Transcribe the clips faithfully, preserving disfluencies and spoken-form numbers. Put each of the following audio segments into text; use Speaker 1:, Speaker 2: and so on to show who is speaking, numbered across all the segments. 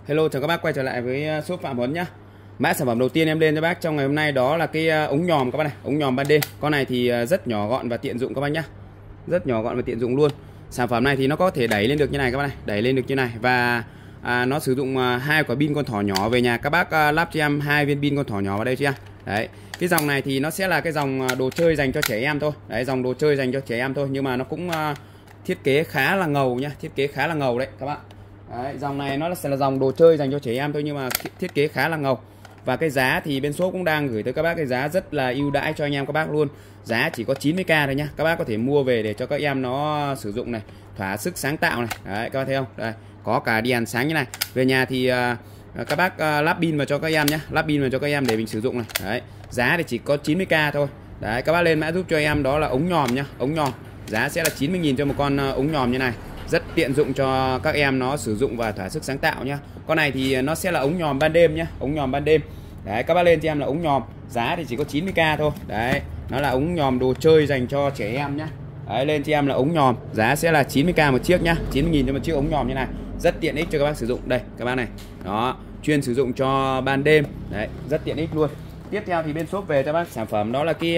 Speaker 1: Hello, chào các bác quay trở lại với shop Phạm Huấn nhá. Mã sản phẩm đầu tiên em lên cho bác trong ngày hôm nay đó là cái ống nhòm các bác này, ống nhòm ban đêm. Con này thì rất nhỏ gọn và tiện dụng các bác nhá. Rất nhỏ gọn và tiện dụng luôn. Sản phẩm này thì nó có thể đẩy lên được như này các bác này, đẩy lên được như này và à, nó sử dụng hai quả pin con thỏ nhỏ. Về nhà các bác à, lắp cho em hai viên pin con thỏ nhỏ vào đây chưa em. Đấy. Cái dòng này thì nó sẽ là cái dòng đồ chơi dành cho trẻ em thôi. Đấy, dòng đồ chơi dành cho trẻ em thôi nhưng mà nó cũng à, thiết kế khá là ngầu nhá, thiết kế khá là ngầu đấy các bạn. Đấy, dòng này nó sẽ là dòng đồ chơi dành cho trẻ em thôi nhưng mà thiết kế khá là ngầu. Và cái giá thì bên shop cũng đang gửi tới các bác cái giá rất là ưu đãi cho anh em các bác luôn. Giá chỉ có chín mươi k thôi nhá. Các bác có thể mua về để cho các em nó sử dụng này, thỏa sức sáng tạo này. Đấy, các bác thấy không? Đây, có cả đèn sáng như này. Về nhà thì uh, các bác uh, lắp pin vào cho các em nhé, lắp pin vào cho các em để mình sử dụng này. Đấy, giá thì chỉ có chín mươi k thôi. Đấy, các bác lên mã giúp cho em đó là ống nhòm nhá, ống nhòm. Giá sẽ là chín mươi nghìn cho một con uh, ống nhòm như này. Rất tiện dụng cho các em nó sử dụng và thỏa sức sáng tạo nhá. Con này thì nó sẽ là ống nhòm ban đêm nhá, ống nhòm ban đêm. Đấy, các bác lên cho em là ống nhòm, giá thì chỉ có chín mươi k thôi. Đấy, nó là ống nhòm đồ chơi dành cho trẻ em nhá. Đấy, lên cho em là ống nhòm, giá sẽ là chín mươi k một chiếc nhá, chín mươi nghìn cho một chiếc ống nhòm như này. Rất tiện ích cho các bác sử dụng. Đây, các bác này. Đó, chuyên sử dụng cho ban đêm. Đấy, rất tiện ích luôn. Tiếp theo thì bên shop về cho bác sản phẩm đó là cái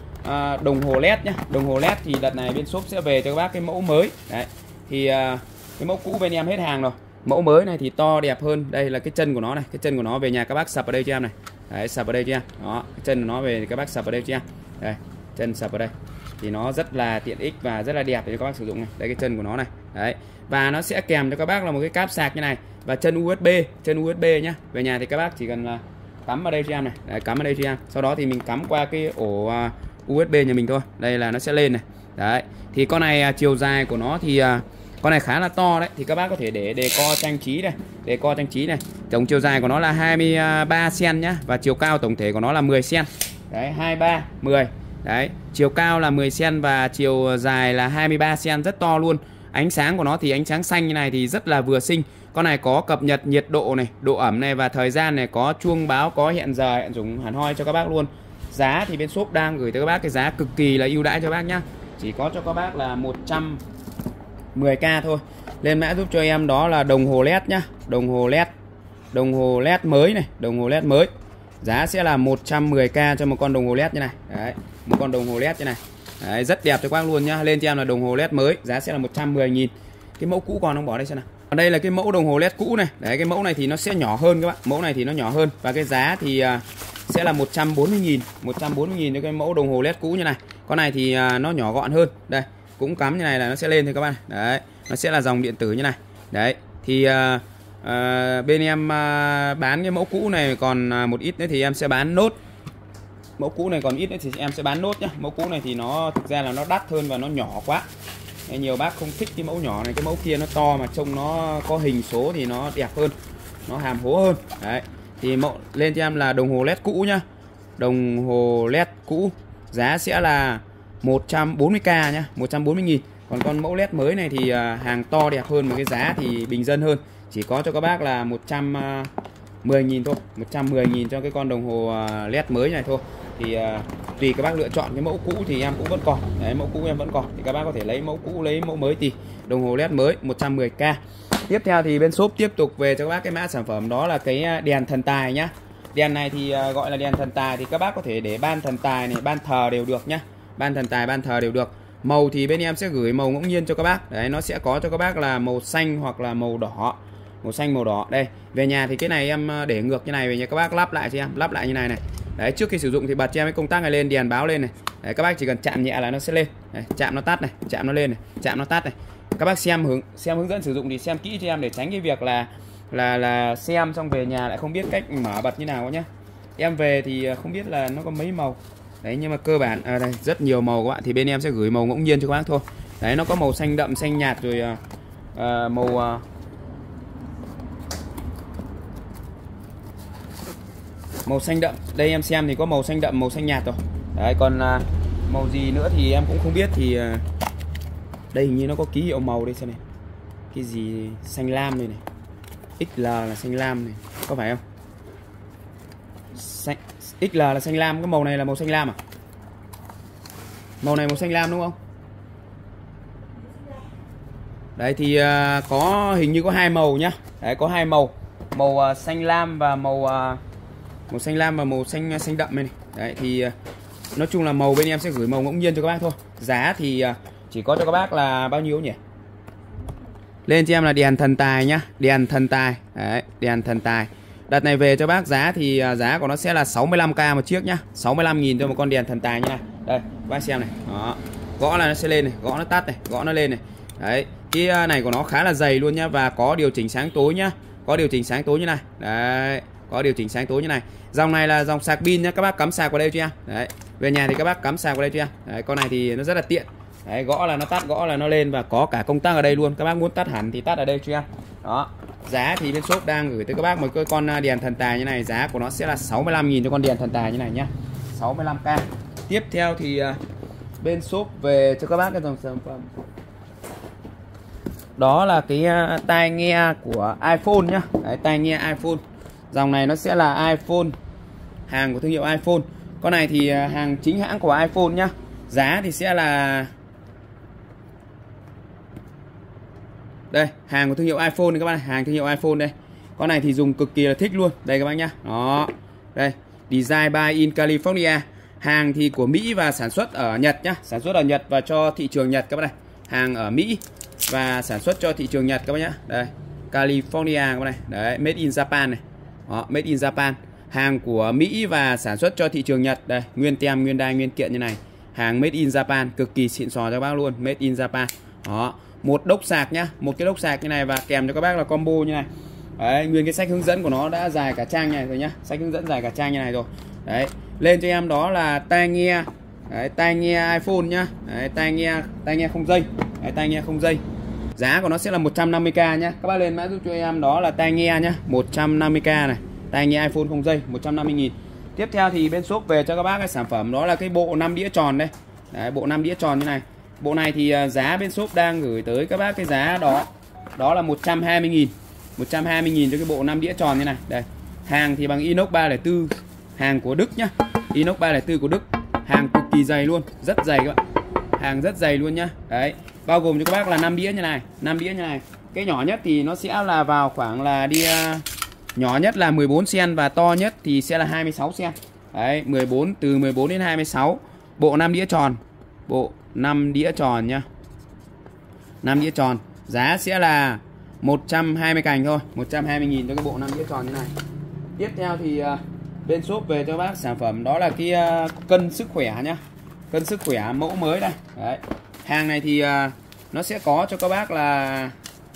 Speaker 1: à, đồng hồ led nhá. Đồng hồ led thì đợt này bên shop sẽ về cho các bác cái mẫu mới. Đấy. Thì à, cái mẫu cũ bên em hết hàng rồi. Mẫu mới này thì to đẹp hơn. Đây là cái chân của nó này, cái chân của nó về nhà các bác sập ở đây cho em này. Đấy, sập ở đây cho em. Đó, cái chân của nó về các bác sập ở đây cho em. Đây, chân sập ở đây. Thì nó rất là tiện ích và rất là đẹp để cho các bác sử dụng này. Đây cái chân của nó này. Đấy. Và nó sẽ kèm cho các bác là một cái cáp sạc như này và chân u ét bê, chân u ét bê nhá. Về nhà thì các bác chỉ cần là cắm vào đây cho em này. Đấy, cắm vào đây cho em. Sau đó thì mình cắm qua cái ổ u ét bê nhà mình thôi. Đây là nó sẽ lên này. Đấy. Thì con này chiều dài của nó thì con này khá là to đấy, thì các bác có thể để đề co trang trí này, đề co trang trí này. Tổng chiều dài của nó là hai mươi ba xăng-ti-mét nhá và chiều cao tổng thể của nó là mười xăng-ti-mét. Đấy, hai mươi ba, mười. Đấy, chiều cao là mười xăng-ti-mét và chiều dài là hai mươi ba xăng-ti-mét, rất to luôn. Ánh sáng của nó thì ánh sáng xanh như này thì rất là vừa xinh. Con này có cập nhật nhiệt độ này, độ ẩm này và thời gian này, có chuông báo, có hẹn giờ, hẹn dùng hẳn hoi cho các bác luôn. Giá thì bên shop đang gửi tới các bác cái giá cực kỳ là ưu đãi cho bác nhá. Chỉ có cho các bác là một trăm mười k thôi. Lên mã giúp cho em đó là đồng hồ led nhá, đồng hồ led, đồng hồ led mới này, đồng hồ led mới. Giá sẽ là một trăm mười k cho một con đồng hồ led như này. Đấy, một con đồng hồ led như này. Đấy, rất đẹp cho các bác luôn nhá. Lên cho em là đồng hồ led mới, giá sẽ là một trăm mười nghìn. Cái mẫu cũ còn không bỏ đây xem nào. Còn đây là cái mẫu đồng hồ led cũ này. Đấy, cái mẫu này thì nó sẽ nhỏ hơn các bạn. Mẫu này thì nó nhỏ hơn và cái giá thì uh, sẽ là một trăm bốn mươi nghìn, một trăm bốn mươi nghìn cho cái mẫu đồng hồ led cũ như này. Con này thì uh, nó nhỏ gọn hơn. Đây, cũng cắm như này là nó sẽ lên thôi các bạn. Đấy, nó sẽ là dòng điện tử như này. Đấy, thì uh, uh, bên em uh, bán cái mẫu cũ này còn uh, một ít nữa thì em sẽ bán nốt. Mẫu cũ này còn ít nữa thì em sẽ bán nốt nhá. Mẫu cũ này thì nó thực ra là nó đắt hơn và nó nhỏ quá. Nên nhiều bác không thích cái mẫu nhỏ này, cái mẫu kia nó to mà trông nó có hình số thì nó đẹp hơn, nó hàm hố hơn. Đấy, thì mẫu lên cho em là đồng hồ led cũ nhá. Đồng hồ led cũ giá sẽ là một trăm bốn mươi k nhá, một trăm bốn mươi nghìn. Còn con mẫu led mới này thì hàng to đẹp hơn mà cái giá thì bình dân hơn. Chỉ có cho các bác là một trăm mười nghìn thôi, một trăm mười nghìn cho cái con đồng hồ led mới này thôi. Thì uh, tùy các bác lựa chọn. Cái mẫu cũ thì em cũng vẫn còn. Đấy, mẫu cũ em vẫn còn. Thì các bác có thể lấy mẫu cũ, lấy mẫu mới thì đồng hồ led mới một trăm mười k. Tiếp theo thì bên shop tiếp tục về cho các bác cái mã sản phẩm đó là cái đèn thần tài nhá. Đèn này thì uh, gọi là đèn thần tài thì các bác có thể để ban thần tài này, ban thờ đều được nhá. Ban thần tài, ban thờ đều được. Màu thì bên em sẽ gửi màu ngẫu nhiên cho các bác. Đấy, nó sẽ có cho các bác là màu xanh hoặc là màu đỏ. Màu xanh, màu đỏ. Đây, về nhà thì cái này em để ngược như này, về nhà các bác lắp lại cho em, lắp lại như này này. Đấy, trước khi sử dụng thì bật cho em cái công tắc này lên, đèn báo lên này. Đấy, các bác chỉ cần chạm nhẹ là nó sẽ lên. Đấy, chạm nó tắt này, chạm nó lên này, chạm nó tắt này. Các bác xem hướng xem hướng dẫn sử dụng thì xem kỹ cho em để tránh cái việc là là là xem xong về nhà lại không biết cách mở bật như nào nhá. Em về thì không biết là nó có mấy màu. Đấy, nhưng mà cơ bản à, đây rất nhiều màu các bạn, thì bên em sẽ gửi màu ngẫu nhiên cho các bác thôi. Đấy, nó có màu xanh đậm, xanh nhạt rồi à, à, màu à, màu xanh đậm. Đây em xem thì có màu xanh đậm, màu xanh nhạt rồi. Đấy, còn à, màu gì nữa thì em cũng không biết. Thì à, đây hình như nó có ký hiệu màu đây xem này. Cái gì xanh lam này này, ích lờ là xanh lam này, có phải không? Xanh, ích lờ là xanh lam, cái màu này là màu xanh lam à? Màu này màu xanh lam đúng không? Đấy thì uh, có hình như có hai màu nhá. Đấy, có hai màu. màu xanh lam và màu màu xanh lam và màu xanh xanh đậm này, này. Đấy thì nói chung là màu bên em sẽ gửi màu ngẫu nhiên cho các bác thôi. Giá thì chỉ có cho các bác là bao nhiêu nhỉ? Lên cho em là đèn thần tài nhá, đèn thần tài. Đấy, đèn thần tài. Đợt này về cho bác giá thì giá của nó sẽ là sáu mươi lăm k một chiếc nhá, sáu mươi lăm nghìn cho một con đèn thần tài như này. Đây, các bác xem này. Đó. Gõ là nó sẽ lên này, gõ nó tắt này, gõ nó lên này. Đấy, cái này của nó khá là dày luôn nhá, và có điều chỉnh sáng tối nhá. Có điều chỉnh sáng tối như này. Đấy, có điều chỉnh sáng tối như này. Dòng này là dòng sạc pin nhá, các bác cắm sạc vào đây cho em. Đấy, về nhà thì các bác cắm sạc vào đây cho em. Đấy, con này thì nó rất là tiện. Đấy, gõ là nó tắt, gõ là nó lên, và có cả công tắc ở đây luôn. Các bác muốn tắt hẳn thì tắt ở đây cho em. Đó. Giá thì bên shop đang gửi tới các bác một cái con đèn thần tài như này, giá của nó sẽ là sáu mươi lăm nghìn cho con đèn thần tài như này nhá. sáu mươi lăm k. Tiếp theo thì bên shop về cho các bác cái dòng sản phẩm. Đó là cái tai nghe của iPhone nhá. Đấy, tai nghe iPhone. Dòng này nó sẽ là iPhone, hàng của thương hiệu iPhone. Con này thì hàng chính hãng của iPhone nhá. Giá thì sẽ là đây, hàng của thương hiệu iPhone này các bạn, hàng thương hiệu iPhone đây. Con này thì dùng cực kỳ là thích luôn. Đây các bác nhá. Đó. Đây, design by in California. Hàng thì của Mỹ và sản xuất ở Nhật nhá, sản xuất ở Nhật và cho thị trường Nhật các bác này. Hàng ở Mỹ và sản xuất cho thị trường Nhật các bác nhá. Đây, California các bác này. Đấy, made in Japan này. Đó, made in Japan. Hàng của Mỹ và sản xuất cho thị trường Nhật. Đây, nguyên tem, nguyên đai, nguyên kiện như này. Hàng made in Japan, cực kỳ xịn sò cho các bác luôn, made in Japan. Đó, một đốc sạc nhá, một cái đốc sạc như này và kèm cho các bác là combo như này. Đấy, nguyên cái sách hướng dẫn của nó đã dài cả trang như này rồi nhá, sách hướng dẫn dài cả trang như này rồi. Đấy, lên cho em đó là tai nghe, đấy, tai nghe iPhone nhá, đấy, tai nghe tai nghe không dây, đấy, tai nghe không dây. Giá của nó sẽ là một trăm năm mươi k nhá. Các bác lên mã giúp cho em đó là tai nghe nhá, một trăm năm mươi k này, tai nghe iPhone không dây, một trăm năm mươi nghìn. Tiếp theo thì bên shop về cho các bác cái sản phẩm đó là cái bộ năm đĩa tròn đây. Đấy, bộ năm đĩa tròn như này. Bộ này thì giá bên shop đang gửi tới các bác cái giá đó đó là một trăm hai mươi nghìn. một trăm hai mươi nghìn cho cái bộ năm đĩa tròn như này. Đây. Hàng thì bằng inox ba không bốn, hàng của Đức nhá. Inox ba không bốn của Đức. Hàng cực kỳ dày luôn, rất dày các bạn. Hàng rất dày luôn nhá. Đấy, bao gồm cho các bác là năm đĩa như này, năm đĩa như này. Cái nhỏ nhất thì nó sẽ là vào khoảng là đi uh, nhỏ nhất là mười bốn xen và to nhất thì sẽ là hai mươi sáu xen. Đấy, mười bốn, từ mười bốn đến hai mươi sáu. Bộ năm đĩa tròn. Bộ năm đĩa tròn nhá. năm đĩa tròn. Giá sẽ là một trăm hai mươi cành thôi, một trăm hai mươi nghìn cho cái bộ năm đĩa tròn như này. Tiếp theo thì uh, bên shop về cho bác sản phẩm đó là cái uh, cân sức khỏe nhá. Cân sức khỏe mẫu mới đây. Đấy. Hàng này thì uh, nó sẽ có cho các bác là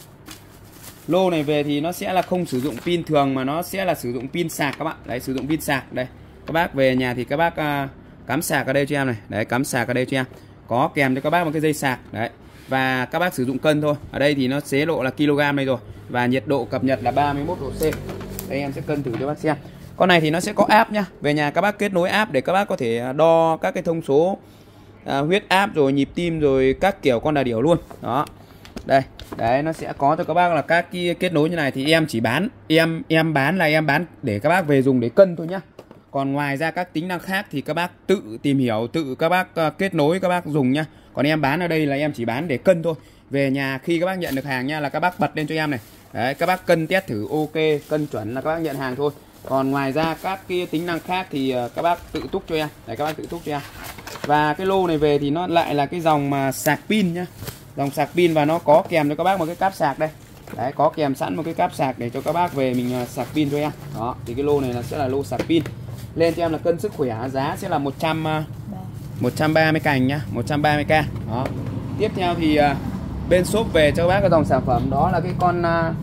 Speaker 1: lô này về thì nó sẽ là không sử dụng pin thường mà nó sẽ là sử dụng pin sạc các bạn. Đấy, sử dụng pin sạc đây. Các bác về nhà thì các bác uh, cắm sạc ở đây cho em này. Đấy, cắm sạc ở đây cho em. Có kèm cho các bác một cái dây sạc. Đấy. Và các bác sử dụng cân thôi. Ở đây thì nó chế độ là kg đây rồi. Và nhiệt độ cập nhật là ba mươi mốt độ C. Đây em sẽ cân thử cho bác xem. Con này thì nó sẽ có app nhá. Về nhà các bác kết nối app để các bác có thể đo các cái thông số à, huyết áp rồi nhịp tim rồi các kiểu con đà điểu luôn. Đó. Đây, đấy nó sẽ có cho các bác là các cái kết nối như này thì em chỉ bán, em em bán là em bán để các bác về dùng để cân thôi nhá. Còn ngoài ra các tính năng khác thì các bác tự tìm hiểu, tự các bác uh, kết nối các bác dùng nhá. Còn em bán ở đây là em chỉ bán để cân thôi. Về nhà khi các bác nhận được hàng nha là các bác bật lên cho em này. Đấy, các bác cân test thử ok, cân chuẩn là các bác nhận hàng thôi. Còn ngoài ra các cái tính năng khác thì uh, các bác tự túc cho em. Đấy, các bác tự túc cho em. Và cái lô này về thì nó lại là cái dòng mà sạc pin nhá. Dòng sạc pin và nó có kèm cho các bác một cái cáp sạc đây. Đấy, có kèm sẵn một cái cáp sạc để cho các bác về mình uh, sạc pin cho em. Đó, thì cái lô này là sẽ là lô sạc pin. Lên cho em là cân sức khỏe, giá sẽ là một trăm, một trăm ba mươi cành nhá, một trăm ba mươi k. Đó. Tiếp theo thì uh, bên shop về cho các bác cái dòng sản phẩm đó là cái con uh,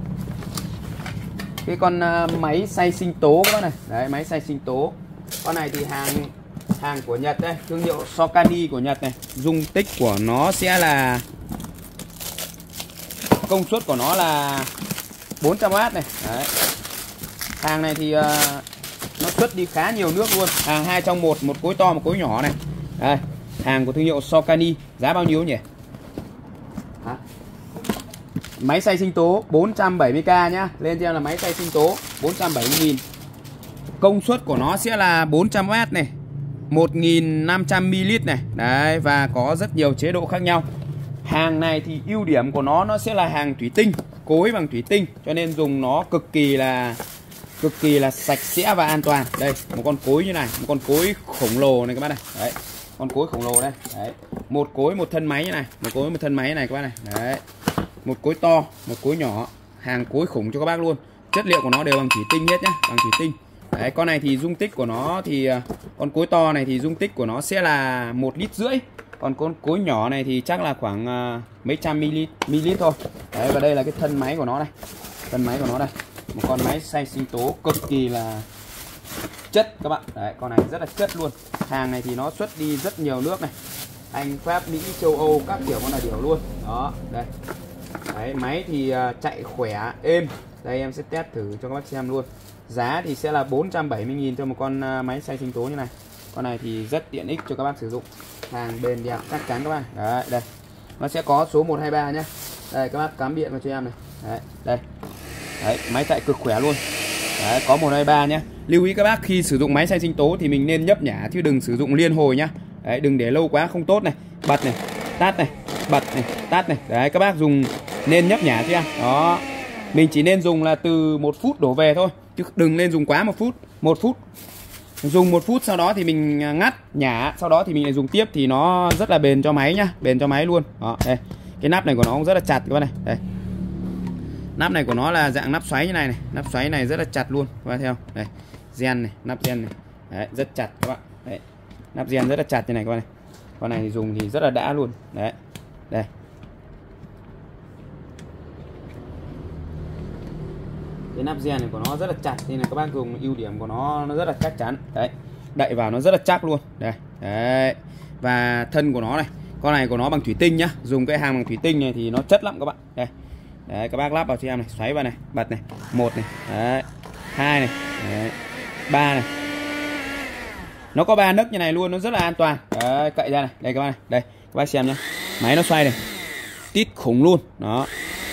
Speaker 1: cái con uh, máy xay sinh tố các bác này. Đấy, máy xay sinh tố. Con này thì hàng hàng của Nhật đây, thương hiệu Sokani của Nhật này. Dung tích của nó sẽ là công suất của nó là bốn trăm oát này. Đấy. Hàng này thì uh, nó xuất đi khá nhiều nước luôn. Hàng hai trong một, một cối to một cối nhỏ này. Đây, hàng của thương hiệu Sokani. Giá bao nhiêu nhỉ? Hả? Máy xay sinh tố bốn trăm bảy mươi k nhá. Lên cho em là máy xay sinh tố bốn trăm bảy mươi nghìn. Công suất của nó sẽ là bốn trăm oát này, một nghìn năm trăm mi li lít này. Đấy, và có rất nhiều chế độ khác nhau. Hàng này thì ưu điểm của nó nó sẽ là hàng thủy tinh, cối bằng thủy tinh cho nên dùng nó cực kỳ là cực kỳ là sạch sẽ và an toàn. Đây, một con cối như này, một con cối khổng lồ này các bác này. Đấy, con cối khổng lồ đây. Đấy, một cối một thân máy như này, một cối một thân máy như này các bác này. Đấy, một cối to, một cối nhỏ, hàng cối khủng cho các bác luôn. Chất liệu của nó đều bằng thủy tinh hết nhá, bằng thủy tinh. Đấy, con này thì dung tích của nó thì con cối to này thì dung tích của nó sẽ là một lít rưỡi. Còn con cối nhỏ này thì chắc là khoảng uh, mấy trăm ml thôi. Đấy, và đây là cái thân máy của nó đây. Thân máy của nó đây. Một con máy xay sinh tố cực kỳ là chất các bạn. Đấy, con này rất là chất luôn. Hàng này thì nó xuất đi rất nhiều nước này. Anh, Pháp, Mỹ, châu Âu các kiểu con là điều luôn. Đó, đây. Đấy, máy thì uh, chạy khỏe, êm. Đây em sẽ test thử cho các bác xem luôn. Giá thì sẽ là bốn trăm bảy mươi nghìn cho một con uh, máy xay sinh tố như này. Con này thì rất tiện ích cho các bác sử dụng. Hàng bền đẹp chắc chắn các bạn. Đấy, đây. Nó sẽ có số một hai ba nhá. Đây các bác cắm điện vào cho em này. Đấy, đây. Đấy, máy chạy cực khỏe luôn. Đấy, có một hai ba nhá. Lưu ý các bác khi sử dụng máy xay sinh tố thì mình nên nhấp nhả chứ đừng sử dụng liên hồi nhá. Đấy, đừng để lâu quá không tốt này. Bật này, tắt này, bật này, tắt này. Đấy, các bác dùng nên nhấp nhả chứ. Đó. Mình chỉ nên dùng là từ một phút đổ về thôi, chứ đừng nên dùng quá một phút. Một phút. Dùng một phút sau đó thì mình ngắt nhả, sau đó thì mình lại dùng tiếp thì nó rất là bền cho máy nhá, bền cho máy luôn. Đó, đây. Cái nắp này của nó cũng rất là chặt các bạn này. Đây. Nắp này của nó là dạng nắp xoáy như này này, nắp xoáy này rất là chặt luôn, các bạn thấy không? Đây. Gen này, nắp gen này. Đấy, rất chặt các bạn. Đấy. Nắp gen rất là chặt như này các bạn này. Con này thì dùng thì rất là đã luôn. Đấy. Đây. Cái nắp gen này của nó rất là chặt nên là các bác dùng ưu điểm của nó nó rất là chắc chắn. Đấy, đậy vào nó rất là chắc luôn. Đây, đấy. Và thân của nó này, con này của nó bằng thủy tinh nhá. Dùng cái hàng bằng thủy tinh này thì nó chất lắm các bạn. Đây, đấy, các bác lắp vào cho em này, xoáy vào này, bật này, một này, đấy, hai này, đấy, ba này. Nó có ba nấc như này luôn, nó rất là an toàn. Đấy, cậy ra này, đây các bác này, đây, các bác xem nhá, máy nó xoay này, tít khủng luôn, đó.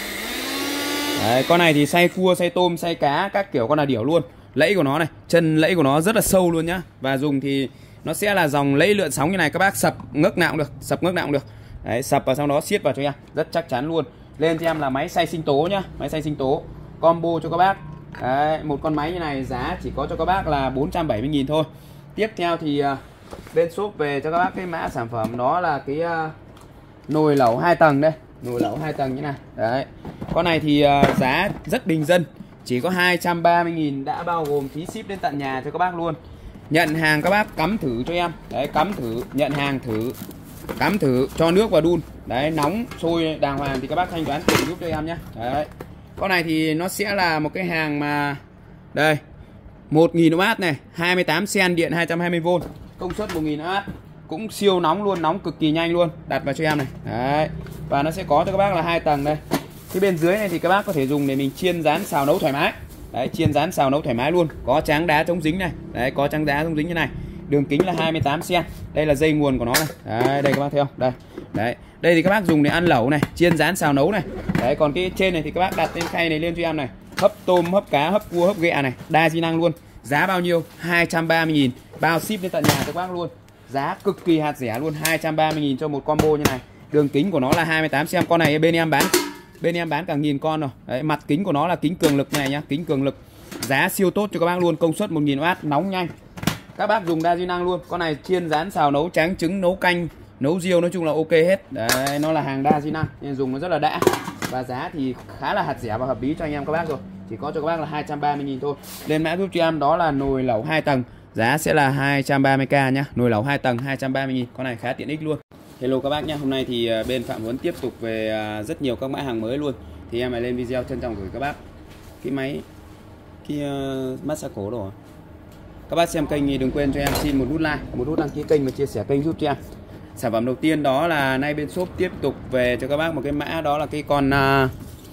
Speaker 1: Đấy, con này thì xay cua, xay tôm, xay cá các kiểu con là điểu luôn. Lẫy của nó này, chân lẫy của nó rất là sâu luôn nhá. Và dùng thì nó sẽ là dòng lẫy lượn sóng như này, các bác sập ngước nào cũng được, sập ngước nào cũng được. Đấy, sập vào sau đó siết vào cho em, rất chắc chắn luôn. Lên cho em là máy xay sinh tố nhá, máy xay sinh tố combo cho các bác. Đấy, một con máy như này giá chỉ có cho các bác là bốn trăm bảy mươi nghìn thôi. Tiếp theo thì uh, bên shop về cho các bác cái mã sản phẩm đó là cái uh, nồi lẩu hai tầng đây. Nồi lẩu hai tầng như này. Đấy. Con này thì uh, giá rất bình dân, chỉ có hai trăm ba mươi nghìn đã bao gồm phí ship đến tận nhà cho các bác luôn. Nhận hàng các bác cắm thử cho em. Đấy, cắm thử, nhận hàng thử, cắm thử, cho nước vào đun. Đấy, nóng sôi đàng hoàng thì các bác thanh toán tiền giúp cho em nhé. Đấy. Con này thì nó sẽ là một cái hàng mà đây, một nghìn oát này, hai mươi tám xen, điện hai trăm hai mươi vôn, công suất một nghìn oát, cũng siêu nóng luôn, nóng cực kỳ nhanh luôn. Đặt vào cho em này. Đấy. Và nó sẽ có cho các bác là hai tầng đây. Cái bên dưới này thì các bác có thể dùng để mình chiên rán xào nấu thoải mái. Đấy, chiên rán xào nấu thoải mái luôn. Có tráng đá chống dính này. Đấy, có tráng đá chống dính như này. Đường kính là hai mươi tám xen. Đây là dây nguồn của nó này. Đấy, đây các bác thấy không? Đây. Đấy. Đây thì các bác dùng để ăn lẩu này, chiên rán xào nấu này. Đấy, còn cái trên này thì các bác đặt lên khay này lên cho em này. Hấp tôm, hấp cá, hấp cua, hấp ghẹ này, đa di năng luôn. Giá bao nhiêu? hai trăm ba mươi nghìn, bao ship đến tận nhà cho các bác luôn. Giá cực kỳ hạt rẻ luôn, hai trăm ba mươi nghìn cho một combo như này. Đường kính của nó là hai mươi tám xen. Con này bên em bán bên em bán cả nghìn con rồi. Đấy, mặt kính của nó là kính cường lực này nhá, kính cường lực. Giá siêu tốt cho các bác luôn, công suất một nghìn oát, nóng nhanh. Các bác dùng đa di năng luôn. Con này chiên rán xào nấu tráng trứng, nấu canh, nấu riêu, nói chung là ok hết. Đấy, nó là hàng đa di năng nên dùng nó rất là đã. Và giá thì khá là hạt rẻ và hợp lý cho anh em các bác rồi. Chỉ có cho các bác là hai trăm ba mươi nghìn thôi. Lên mã giúp cho em đó là nồi lẩu hai tầng. Giá sẽ là hai trăm ba mươi k nhá. Nồi lẩu hai tầng hai trăm ba mươi nghìn. Con này khá tiện ích luôn. Hello các bác nhé. Hôm nay thì bên Phạm Huấn tiếp tục về rất nhiều các mã hàng mới luôn. Thì em lại lên video trân trọng gửi các bác cái máy cái uh, massage cổ đồ. Các bác xem kênh thì đừng quên cho em xin một nút like, một nút đăng ký kênh và chia sẻ kênh giúp cho em. Sản phẩm đầu tiên đó là nay bên shop tiếp tục về cho các bác một cái mã đó là cái con uh,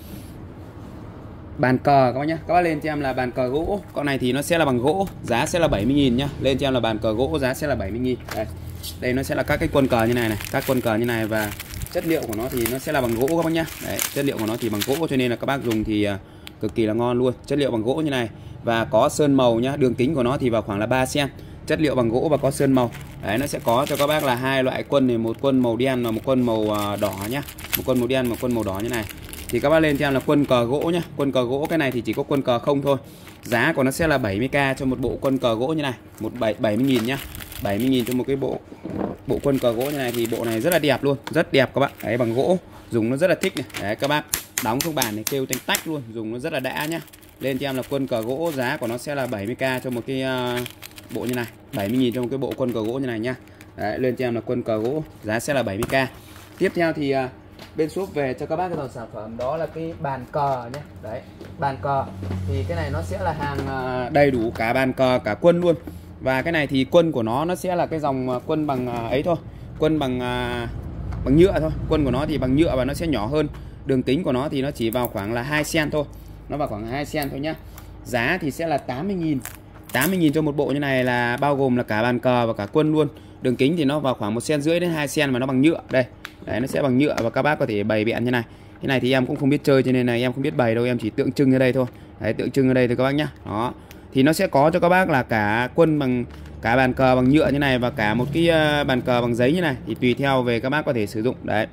Speaker 1: bàn cờ các bác nhé. Các bác lên cho em là bàn cờ gỗ. Con này thì nó sẽ là bằng gỗ, giá sẽ là bảy mươi nghìn nhá. Lên cho em là bàn cờ gỗ, giá sẽ là bảy mươi nghìn. Đây. Đây nó sẽ là các cái quân cờ như này này, các quân cờ như này và chất liệu của nó thì nó sẽ là bằng gỗ các bác nhá. Đấy, chất liệu của nó thì bằng gỗ cho nên là các bác dùng thì uh, cực kỳ là ngon luôn. Chất liệu bằng gỗ như này và có sơn màu nhá, đường kính của nó thì vào khoảng là ba xen. Chất liệu bằng gỗ và có sơn màu. Đấy, nó sẽ có cho các bác là hai loại quân này, một quân màu đen và một quân màu uh, đỏ nhá. Một quân màu đen, một quân màu đỏ như này. thì các bác lên cho em là quân cờ gỗ nhá. Quân cờ gỗ cái này thì chỉ có quân cờ không thôi. Giá của nó sẽ là bảy mươi k cho một bộ quân cờ gỗ như này, một bảy bảy mươi nghìn nhá. bảy mươi nghìn cho một cái bộ bộ quân cờ gỗ như này, thì bộ này rất là đẹp luôn, rất đẹp các bạn. Đấy, bằng gỗ, dùng nó rất là thích này. Đấy các bác đóng trong bàn này kêu tanh tách luôn, dùng nó rất là đã nhá. Lên cho em là quân cờ gỗ, giá của nó sẽ là bảy mươi k cho một cái uh, bộ như này, bảy mươi nghìn cho một cái bộ quân cờ gỗ như này nhá. Đấy, lên cho em là quân cờ gỗ, giá sẽ là bảy mươi k. Tiếp theo thì uh, bên shop về cho các bác cái dòng sản phẩm đó là cái bàn cờ nhé. Đấy, bàn cờ thì cái này nó sẽ là hàng uh, đầy đủ cả bàn cờ cả quân luôn. Và cái này thì quân của nó nó sẽ là cái dòng quân bằng uh, ấy thôi, quân bằng uh, bằng nhựa thôi. Quân của nó thì bằng nhựa và nó sẽ nhỏ hơn. Đường kính của nó thì nó chỉ vào khoảng là hai xăng-ti-mét thôi. Nó vào khoảng hai xăng-ti-mét thôi nhá. Giá thì sẽ là tám mươi nghìn. tám mươi nghìn cho một bộ như này là bao gồm là cả bàn cờ và cả quân luôn. Đường kính thì nó vào khoảng một xăng-ti-mét rưỡi đến hai xăng-ti-mét mà nó bằng nhựa. Đây. Đấy, nó sẽ bằng nhựa và các bác có thể bày biện như này. Cái này thì em cũng không biết chơi cho nên là em không biết bày đâu, em chỉ tượng trưng ở đây thôi. Đấy, tượng trưng ở đây thôi các bác nhá. Đó. Thì nó sẽ có cho các bác là cả quân bằng cả bàn cờ bằng nhựa như này và cả một cái uh, bàn cờ bằng giấy như này, thì tùy theo về các bác có thể sử dụng. Đấy.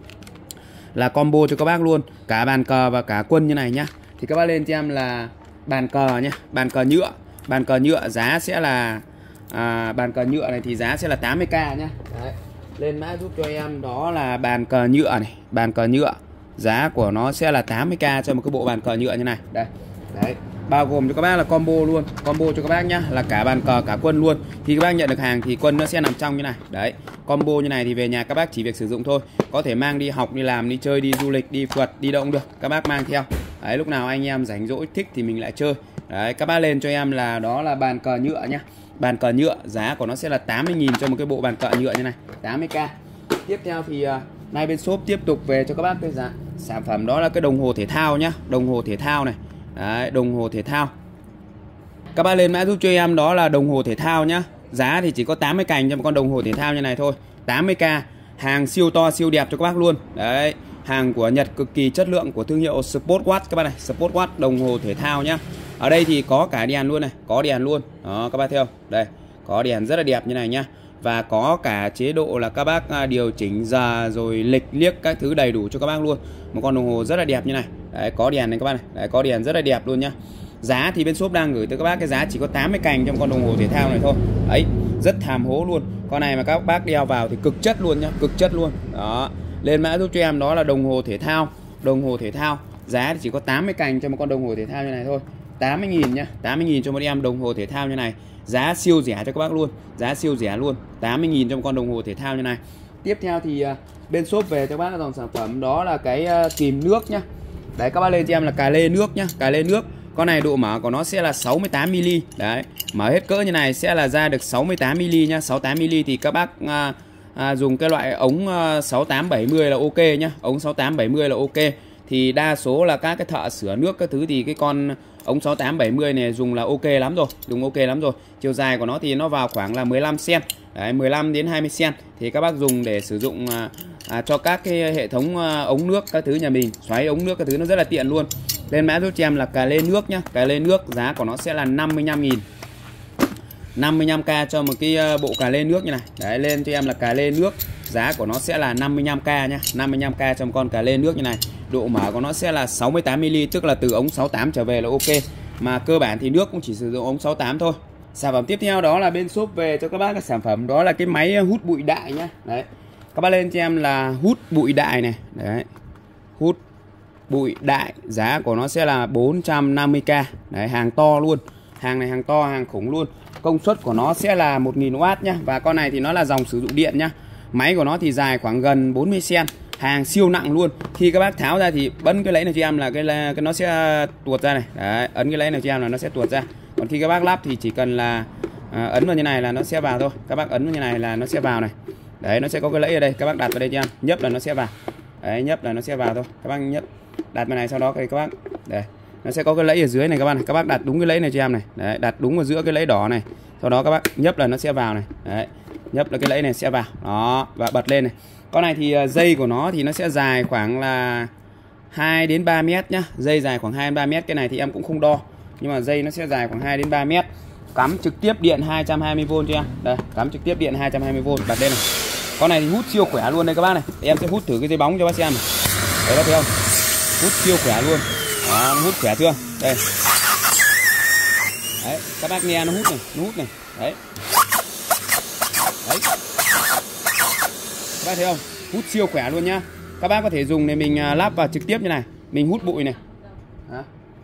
Speaker 1: Là combo cho các bác luôn, cả bàn cờ và cả quân như này nhá. Thì các bác lên cho em là bàn cờ nhá, bàn cờ nhựa. Bàn cờ nhựa giá sẽ là à, bàn cờ nhựa này thì giá sẽ là tám mươi k nhá. Đấy. Lên mã giúp cho em đó là bàn cờ nhựa này, bàn cờ nhựa. Giá của nó sẽ là tám mươi k cho một cái bộ bàn cờ nhựa như này. Đây. Đấy. Bao gồm cho các bác là combo luôn, combo cho các bác nhá, là cả bàn cờ cả quân luôn. Thì các bác nhận được hàng thì quân nó sẽ nằm trong như này. Đấy, combo như này thì về nhà các bác chỉ việc sử dụng thôi. Có thể mang đi học, đi làm, đi chơi, đi du lịch, đi phượt, đi đâu cũng được. Các bác mang theo. Đấy, lúc nào anh em rảnh rỗi thích thì mình lại chơi. Đấy, các bác lên cho em là đó là bàn cờ nhựa nhá. Bàn cờ nhựa, giá của nó sẽ là tám mươi nghìn cho một cái bộ bàn cờ nhựa như này, tám mươi k. Tiếp theo thì uh, nay bên shop tiếp tục về cho các bác cái giá sản phẩm đó là cái đồng hồ thể thao nhá, đồng hồ thể thao này. Đấy, đồng hồ thể thao. Các bác lên mã giúp cho em đó là đồng hồ thể thao nhá. Giá thì chỉ có tám mươi cành cho một con đồng hồ thể thao như này thôi, tám mươi k. Hàng siêu to siêu đẹp cho các bác luôn. Đấy, hàng của Nhật cực kỳ chất lượng của thương hiệu Sportwatch các bác này, Sportwatch đồng hồ thể thao nhá. Ở đây thì có cả đèn luôn này, có đèn luôn. Đó các bác thấy không? Đây, có đèn rất là đẹp như này nhá. Và có cả chế độ là các bác điều chỉnh giờ rồi lịch liếc các thứ đầy đủ cho các bác luôn. Một con đồng hồ rất là đẹp như này. Đấy, có đèn này các bác này. Đấy, có đèn rất là đẹp luôn nhá. Giá thì bên shop đang gửi tới các bác cái giá chỉ có tám mươi cành trong con đồng hồ thể thao này thôi. Đấy, rất thàm hố luôn. Con này mà các bác đeo vào thì cực chất luôn nhá, cực chất luôn. Đó. Lên mã giúp cho em đó là đồng hồ thể thao, đồng hồ thể thao. Giá thì chỉ có tám mươi cành cho một con đồng hồ thể thao như này thôi. tám mươi nghìn nhá, tám mươi nghìn cho một em đồng hồ thể thao như này. Giá siêu rẻ cho các bác luôn, giá siêu rẻ luôn, tám mươi nghìn cho một con đồng hồ thể thao như này. Tiếp theo thì uh, bên shop về cho các bác dòng sản phẩm đó là cái uh, kìm nước nhá. Đấy, các bác lên cho em là cà lê nước nhá, cà lê nước. Con này độ mở của nó sẽ là sáu mươi tám mi-li. Đấy, mở hết cỡ như này sẽ là ra được sáu mươi tám mi-li nhá, sáu mươi tám mi-li thì các bác uh, uh, dùng cái loại ống uh, sáu tám bảy mươi là ok nhá, ống sáu tám bảy mươi là ok. Thì đa số là các cái thợ sửa nước các thứ thì cái con ống sáu tám bảy mươi này dùng là ok lắm rồi, dùng ok lắm rồi. Chiều dài của nó thì nó vào khoảng là mười lăm xăng-ti-mét. Đấy, mười lăm đến hai mươi xăng-ti-mét thì các bác dùng để sử dụng à, à, cho các cái hệ thống à, ống nước các thứ nhà mình, xoáy ống nước các thứ nó rất là tiện luôn. Lên mã giúp cho em là cà lê nước nhá, cà lê nước giá của nó sẽ là năm mươi lăm nghìn. năm mươi lăm k cho một cái bộ cà lê nước như này. Đấy, lên cho em là cà lê nước, giá của nó sẽ là năm mươi lăm k nhá, năm mươi lăm k cho một con cà lê nước như này. Độ mở của nó sẽ là sáu mươi tám mi-li, tức là từ ống sáu tám trở về là ok. Mà cơ bản thì nước cũng chỉ sử dụng ống sáu tám thôi. Sản phẩm tiếp theo đó là bên shop về cho các bác cái sản phẩm đó là cái máy hút bụi đại nhá. Đấy. Các bác lên cho em là hút bụi đại này. Đấy. Hút bụi đại, giá của nó sẽ là bốn trăm năm mươi k. Đấy, hàng to luôn. Hàng này hàng to, hàng khủng luôn. Công suất của nó sẽ là một nghìn oát nhá. Và con này thì nó là dòng sử dụng điện nhá. Máy của nó thì dài khoảng gần bốn mươi xăng-ti-mét. Hàng siêu nặng luôn. Khi các bác tháo ra thì bấm cái lấy này cho em là cái, cái nó sẽ tuột ra này. Đấy, ấn cái lấy này cho em là nó sẽ tuột ra. Còn khi các bác lắp thì chỉ cần là à, ấn vào như này là nó sẽ vào thôi. Các bác ấn vào như này là nó sẽ vào này. Đấy, nó sẽ có cái lẫy ở đây, các bác đặt vào đây cho em, nhấp là nó sẽ vào. Đấy, nhấp là nó sẽ vào thôi. Các bác nhấp đặt vào này, sau đó thì các bác đây, nó sẽ có cái lẫy ở dưới này các bác này. Các bác đặt đúng cái lẫy này cho em này. Đấy, đặt đúng vào giữa cái lẫy đỏ này. Sau đó các bác nhấp là nó sẽ vào này. Đấy, nhấp là cái lẫy này sẽ vào. Đó, và bật lên này. Con này thì dây của nó thì nó sẽ dài khoảng là hai đến ba mét nhá. Dây dài khoảng hai đến ba mét, cái này thì em cũng không đo. Nhưng mà dây nó sẽ dài khoảng hai đến ba mét. Cắm trực tiếp điện hai trăm hai mươi vôn cho em. Đây, cắm trực tiếp điện hai trăm hai mươi vôn, bật lên này. Con này thì hút siêu khỏe luôn đây các bác này. Em sẽ hút thử cái dây bóng cho bác xem này. Đấy, bác thấy không? hút siêu khỏe luôn. Đó, nó hút khỏe chưa? Đây. Đấy, các bác nghe nó hút này, nó hút này. Đấy. Đấy. Các bác thấy không? Hút siêu khỏe luôn nhá. Các bác có thể dùng để mình lắp vào trực tiếp như này, mình hút bụi này. Đó.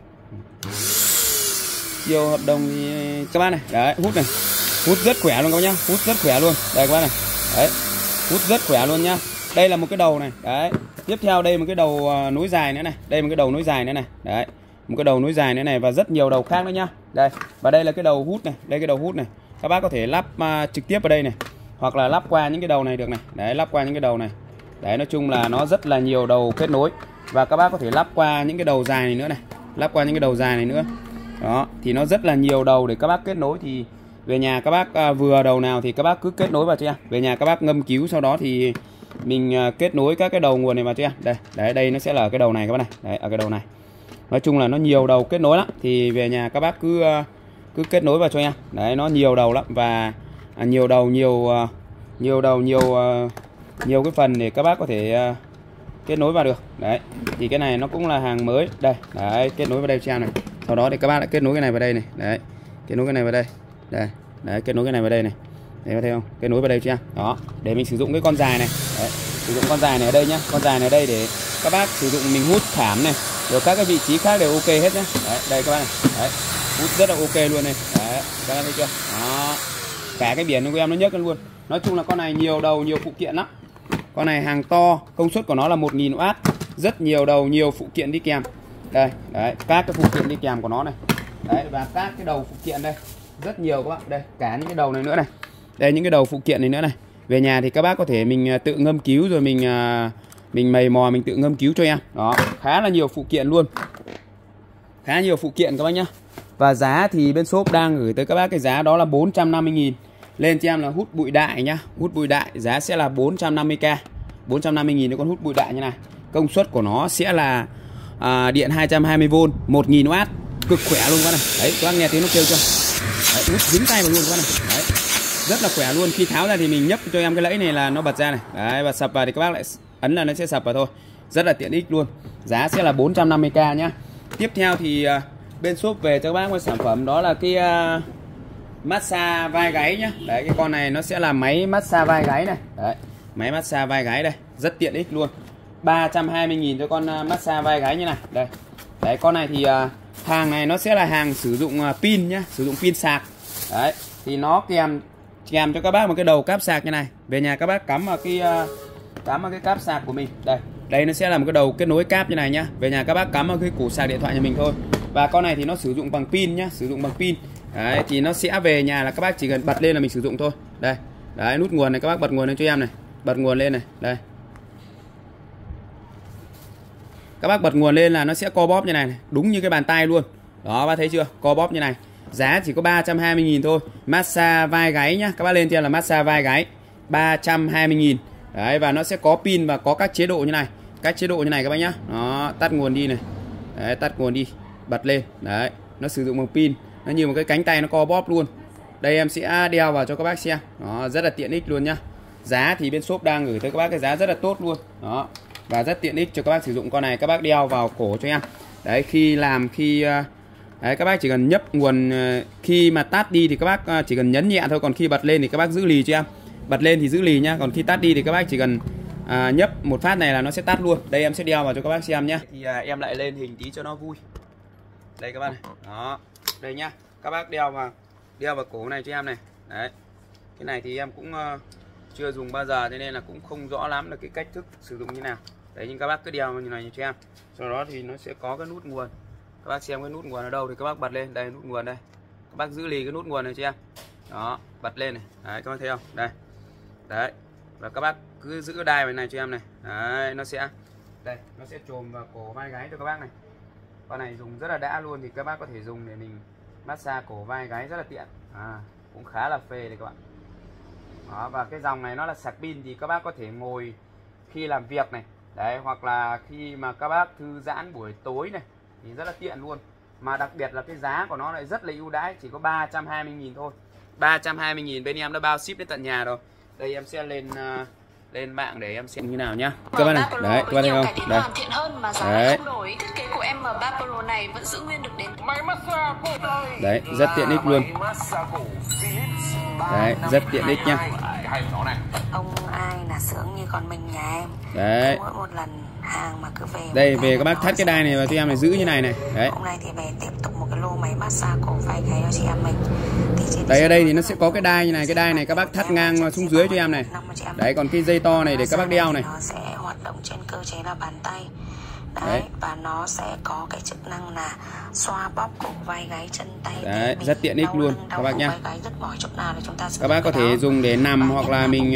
Speaker 1: Siêu hợp đồng thì các bác này, đấy, hút này. Hút rất khỏe luôn các bác nhá, hút rất khỏe luôn. Đây các bác này. Đấy. Hút rất khỏe luôn nhá. Đây là một cái đầu này, đấy. Tiếp theo đây một cái đầu nối dài nữa này, đây một cái đầu nối dài nữa này. Đấy. Một cái đầu nối dài nữa này và rất nhiều đầu khác nữa nhá. Đây. Và đây là cái đầu hút này, đây cái đầu hút này. Các bác có thể lắp uh, trực tiếp vào đây này, hoặc là lắp qua những cái đầu này được này. Đấy, lắp qua những cái đầu này. Đấy, nói chung là nó rất là nhiều đầu kết nối. Và các bác có thể lắp qua những cái đầu dài này nữa này, lắp qua những cái đầu dài này nữa. Đó, thì nó rất là nhiều đầu để các bác kết nối. Thì về nhà các bác uh, vừa đầu nào thì các bác cứ kết nối vào cho em. Về nhà các bác ngâm cứu, sau đó thì mình uh, kết nối các cái đầu nguồn này vào cho em. Đây, đấy, đây nó sẽ là ở cái đầu này các bác này. Đấy, ở cái đầu này. Nói chung là nó nhiều đầu kết nối lắm. Thì về nhà các bác cứ uh, cứ kết nối vào cho em. Đấy, nó nhiều đầu lắm. Và uh, nhiều đầu, nhiều uh, nhiều đầu, nhiều uh, nhiều cái phần để các bác có thể uh, kết nối vào được. Đấy, thì cái này nó cũng là hàng mới. Đây, đấy, kết nối vào đây cho em này. Sau đó thì các bác lại kết nối cái này vào đây này. Đấy, kết nối cái này vào đây. Đây, đấy, kết nối cái này vào đây này. Đấy, có thấy không? Kết nối vào đây cho em. Đó, để mình sử dụng cái con dài này. Đấy, sử dụng con dài này ở đây nhá. Con dài này ở đây để các bác sử dụng mình hút khảm này, rồi các cái vị trí khác đều ok hết nhá. Đấy, đây các bác này. Đấy, hút rất là ok luôn này. Đấy, các bác thấy chưa? Đó, cả cái biển của em nó nhấc lên luôn. Nói chung là con này nhiều đầu, nhiều phụ kiện lắm. Con này hàng to, công suất của nó là một nghìn oát, rất nhiều đầu, nhiều phụ kiện đi kèm. Đây, đấy, các cái phụ kiện đi kèm của nó này. Đấy, và các cái đầu phụ kiện đây, rất nhiều các bạn. Đây, cả những cái đầu này nữa này. Đây, những cái đầu phụ kiện này nữa này. Về nhà thì các bác có thể mình tự ngâm cứu, rồi mình mình mày mò mình tự ngâm cứu cho em. Đó, khá là nhiều phụ kiện luôn. Khá nhiều phụ kiện các bác nhá. Và giá thì bên shop đang gửi tới các bác cái giá đó là bốn trăm năm mươi nghìn. Lên cho em là hút bụi đại nhá. Hút bụi đại giá sẽ là bốn trăm năm mươi k. bốn trăm năm mươi nghìn cho con hút bụi đại như này. Công suất của nó sẽ là à, điện hai trăm hai mươi vôn, một nghìn oát, cực khỏe luôn các này. Đấy, các bác nghe tiếng nó kêu chưa? Đấy, hút dính tay vào luôn các này. Đấy, rất là khỏe luôn. Khi tháo ra thì mình nhấp cho em cái lẫy này là nó bật ra này. Đấy, và sập vào thì các bác lại ấn là nó sẽ sập vào thôi. Rất là tiện ích luôn. Giá sẽ là bốn trăm năm mươi k nhá. Tiếp theo thì uh, bên shop về cho các bác một sản phẩm đó là cái uh, massage vai gáy nhá. Đấy, cái con này nó sẽ là máy massage vai gáy này. Đấy, máy massage vai gáy đây, rất tiện ích luôn. ba trăm hai mươi nghìn cho con uh, massage vai gáy như này. Đây. Đấy, con này thì uh, hàng này nó sẽ là hàng sử dụng uh, pin nhá, sử dụng pin sạc. Đấy, thì nó kèm kèm cho các bác một cái đầu cáp sạc như này. Về nhà các bác cắm vào cái uh, cắm vào cái cáp sạc của mình. Đây. Đây nó sẽ là một cái đầu kết nối cáp như này nhá. Về nhà các bác cắm vào cái củ sạc điện thoại nhà mình thôi. Và con này thì nó sử dụng bằng pin nhá, sử dụng bằng pin. Đấy, thì nó sẽ về nhà là các bác chỉ cần bật lên là mình sử dụng thôi. Đây. Đấy, nút nguồn này các bác bật nguồn lên cho em này. Bật nguồn lên này. Đây. Các bác bật nguồn lên là nó sẽ co bóp như này, này. Đúng như cái bàn tay luôn. Đó, bác thấy chưa? Co bóp như này. Giá chỉ có ba trăm hai mươi nghìn thôi. Massage vai gáy nhá. Các bác lên cho em là massage vai gáy, ba trăm hai mươi nghìn. Đấy, và nó sẽ có pin và có các chế độ như này. Các chế độ như này các bác nhá. Nó tắt nguồn đi này. Đấy, tắt nguồn đi, bật lên. Đấy, nó sử dụng bằng pin. Nó như một cái cánh tay nó co bóp luôn. Đây em sẽ đeo vào cho các bác xem. Đó, rất là tiện ích luôn nhá. Giá thì bên shop đang gửi tới các bác cái giá rất là tốt luôn. Đó. Và rất tiện ích cho các bác sử dụng con này, các bác đeo vào cổ cho em. Đấy, khi làm khi đấy, các bác chỉ cần nhấp nguồn, khi mà tắt đi thì các bác chỉ cần nhấn nhẹ thôi, còn khi bật lên thì các bác giữ lì cho em. Bật lên thì giữ lì nhá, còn khi tắt đi thì các bác chỉ cần à, nhấp một phát này là nó sẽ tắt luôn. Đây em sẽ đeo vào cho các bác xem nhá. Thì à, em lại lên hình tí cho nó vui. Đây các bác này. Đó. Đây nhá. Các bác đeo vào đeo vào cổ này cho em này. Đấy. Cái này thì em cũng uh, chưa dùng bao giờ, cho nên là cũng không rõ lắm là cái cách thức sử dụng như nào. Đấy, nhưng các bác cứ đeo như này cho em. Sau đó thì nó sẽ có cái nút nguồn. Các bác xem cái nút nguồn ở đâu thì các bác bật lên. Đây, nút nguồn đây. Các bác giữ lì cái nút nguồn này cho em. Đó, bật lên này. Đấy, các bác thấy không? Đây. Đấy. Và các bác cứ giữ đai vào này cho em này. Đấy, nó sẽ đây, nó sẽ chồm vào cổ vai gáy cho các bác này. Con này dùng rất là đã luôn, thì các bác có thể dùng để mình massage cổ vai gáy rất là tiện. À, cũng khá là phê đấy các bạn. Đó, và cái dòng này nó là sạc pin, thì các bác có thể ngồi khi làm việc này. Đấy, hoặc là khi mà các bác thư giãn buổi tối này thì rất là tiện luôn. Mà đặc biệt là cái giá của nó lại rất là ưu đãi, chỉ có ba trăm hai mươi nghìn thôi. ba trăm hai mươi nghìn bên em đã bao ship đến tận nhà rồi. Đây em sẽ lên uh, lên mạng để em xem như nào nhá. Các bạn này, đấy, các bạn thấy không? Đây. Đấy. Đấy, rất tiện ích luôn. Đấy, rất tiện ích nhá.
Speaker 2: Ông ai là sướng như con mình nhà em.
Speaker 1: Đấy.
Speaker 2: Mỗi một lần hàng mà cứ về.
Speaker 1: Đây về các bác thắt cái đai này vào cho em này, giữ như này này. Đấy.
Speaker 2: Hôm nay thì về tiếp tục một cái lô máy massage cổ vai gáy cho chị em mình.
Speaker 1: Đấy, ở đây thì nó sẽ có cái đai như này, cái đai này các bác thắt ngang xuống dưới cho em này. Đấy, còn cái dây to này để các bác đeo này.
Speaker 2: Nó sẽ hoạt động trên cơ chế là bàn tay. Đấy, đấy, và nó sẽ có cái chức năng là xoa bóp cổ vai gáy chân tay.
Speaker 1: Đấy, rất tiện ích luôn các bác nhá. Các bác có thể
Speaker 2: đó.
Speaker 1: dùng để nằm hoặc là mình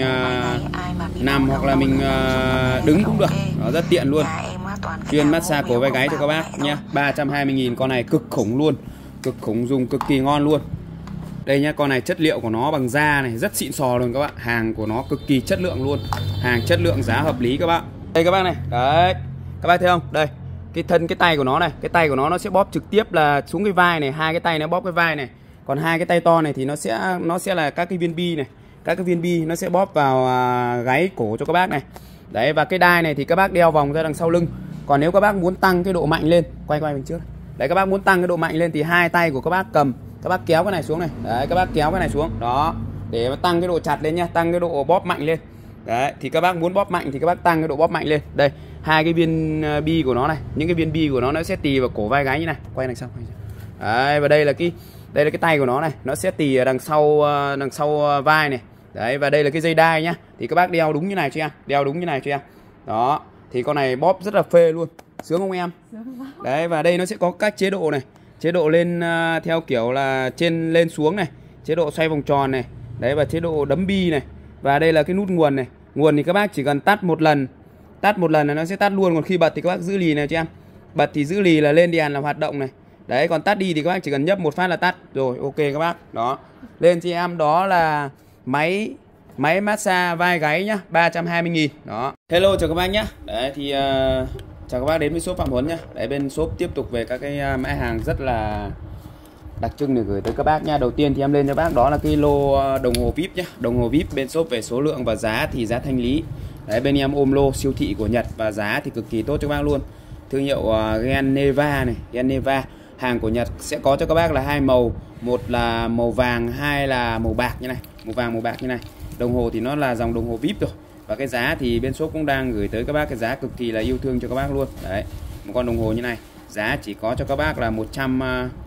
Speaker 1: uh, nằm hoặc là mình uh, đứng cũng được. Nó rất tiện luôn. Chuyên massage cổ vai gáy cho các bác nhá. ba trăm hai mươi nghìn con này cực khủng luôn. Cực khủng, dùng cực kỳ ngon luôn. Đây nhá, con này chất liệu của nó bằng da này, rất xịn sò luôn các bạn. Hàng của nó cực kỳ chất lượng luôn. Hàng chất lượng giá hợp lý các bạn. Đây các bác này. Đấy. Các bác thấy không? Đây, cái thân cái tay của nó này, cái tay của nó nó sẽ bóp trực tiếp là xuống cái vai này, hai cái tay nó bóp cái vai này. Còn hai cái tay to này thì nó sẽ nó sẽ là các cái viên bi này, các cái viên bi nó sẽ bóp vào à, gáy cổ cho các bác này. Đấy, và cái đai này thì các bác đeo vòng ra đằng sau lưng. Còn nếu các bác muốn tăng cái độ mạnh lên, quay quay bên trước. Đấy, các bác muốn tăng cái độ mạnh lên thì hai tay của các bác cầm, các bác kéo cái này xuống này. Đấy, các bác kéo cái này xuống. Đó, để mà tăng cái độ chặt lên nha, tăng cái độ bóp mạnh lên. Đấy, thì các bác muốn bóp mạnh thì các bác tăng cái độ bóp mạnh lên. Đây, hai cái viên bi của nó này, những cái viên bi của nó nó sẽ tì vào cổ vai gáy như này. Quay đằng sau. Đấy, và đây là cái đây là cái tay của nó này, nó sẽ tì ở đằng sau đằng sau vai này. Đấy, và đây là cái dây đai nhá. Thì các bác đeo đúng như này cho em, đeo đúng như này cho em. Đó, thì con này bóp rất là phê luôn. Sướng không em? Đấy, và đây nó sẽ có các chế độ này. Chế độ lên uh, theo kiểu là trên lên xuống này, chế độ xoay vòng tròn này. Đấy, và chế độ đấm bi này. Và đây là cái nút nguồn này. Nguồn thì các bác chỉ cần tắt một lần, tắt một lần là nó sẽ tắt luôn. Còn khi bật thì các bác giữ lì này cho em. Bật thì giữ lì là lên đèn là hoạt động này. Đấy, còn tắt đi thì các bác chỉ cần nhấp một phát là tắt. Rồi, ok các bác. Đó. Lên cho em đó là máy máy massage vai gáy nhá, ba trăm hai mươi nghìn. Đó. Hello chào các bác nhá. Đấy thì uh, chào các bác đến với shop Phạm Huấn nhá. Đấy, bên shop tiếp tục về các cái uh, mã hàng rất là đặc trưng để gửi tới các bác nha. Đầu tiên thì em lên cho bác đó là cái lô đồng hồ víp nhá. Đồng hồ víp bên shop về số lượng và giá thì giá thanh lý. Đấy, bên em ôm lô siêu thị của Nhật và giá thì cực kỳ tốt cho các bác luôn. Thương hiệu uh, Geneva này, Geneva. Hàng của Nhật sẽ có cho các bác là hai màu, một là màu vàng, hai là màu bạc như này, màu vàng màu bạc như này. Đồng hồ thì nó là dòng đồng hồ víp rồi. Và cái giá thì bên shop cũng đang gửi tới các bác cái giá cực kỳ là yêu thương cho các bác luôn. Đấy, một con đồng hồ như này, giá chỉ có cho các bác là một trăm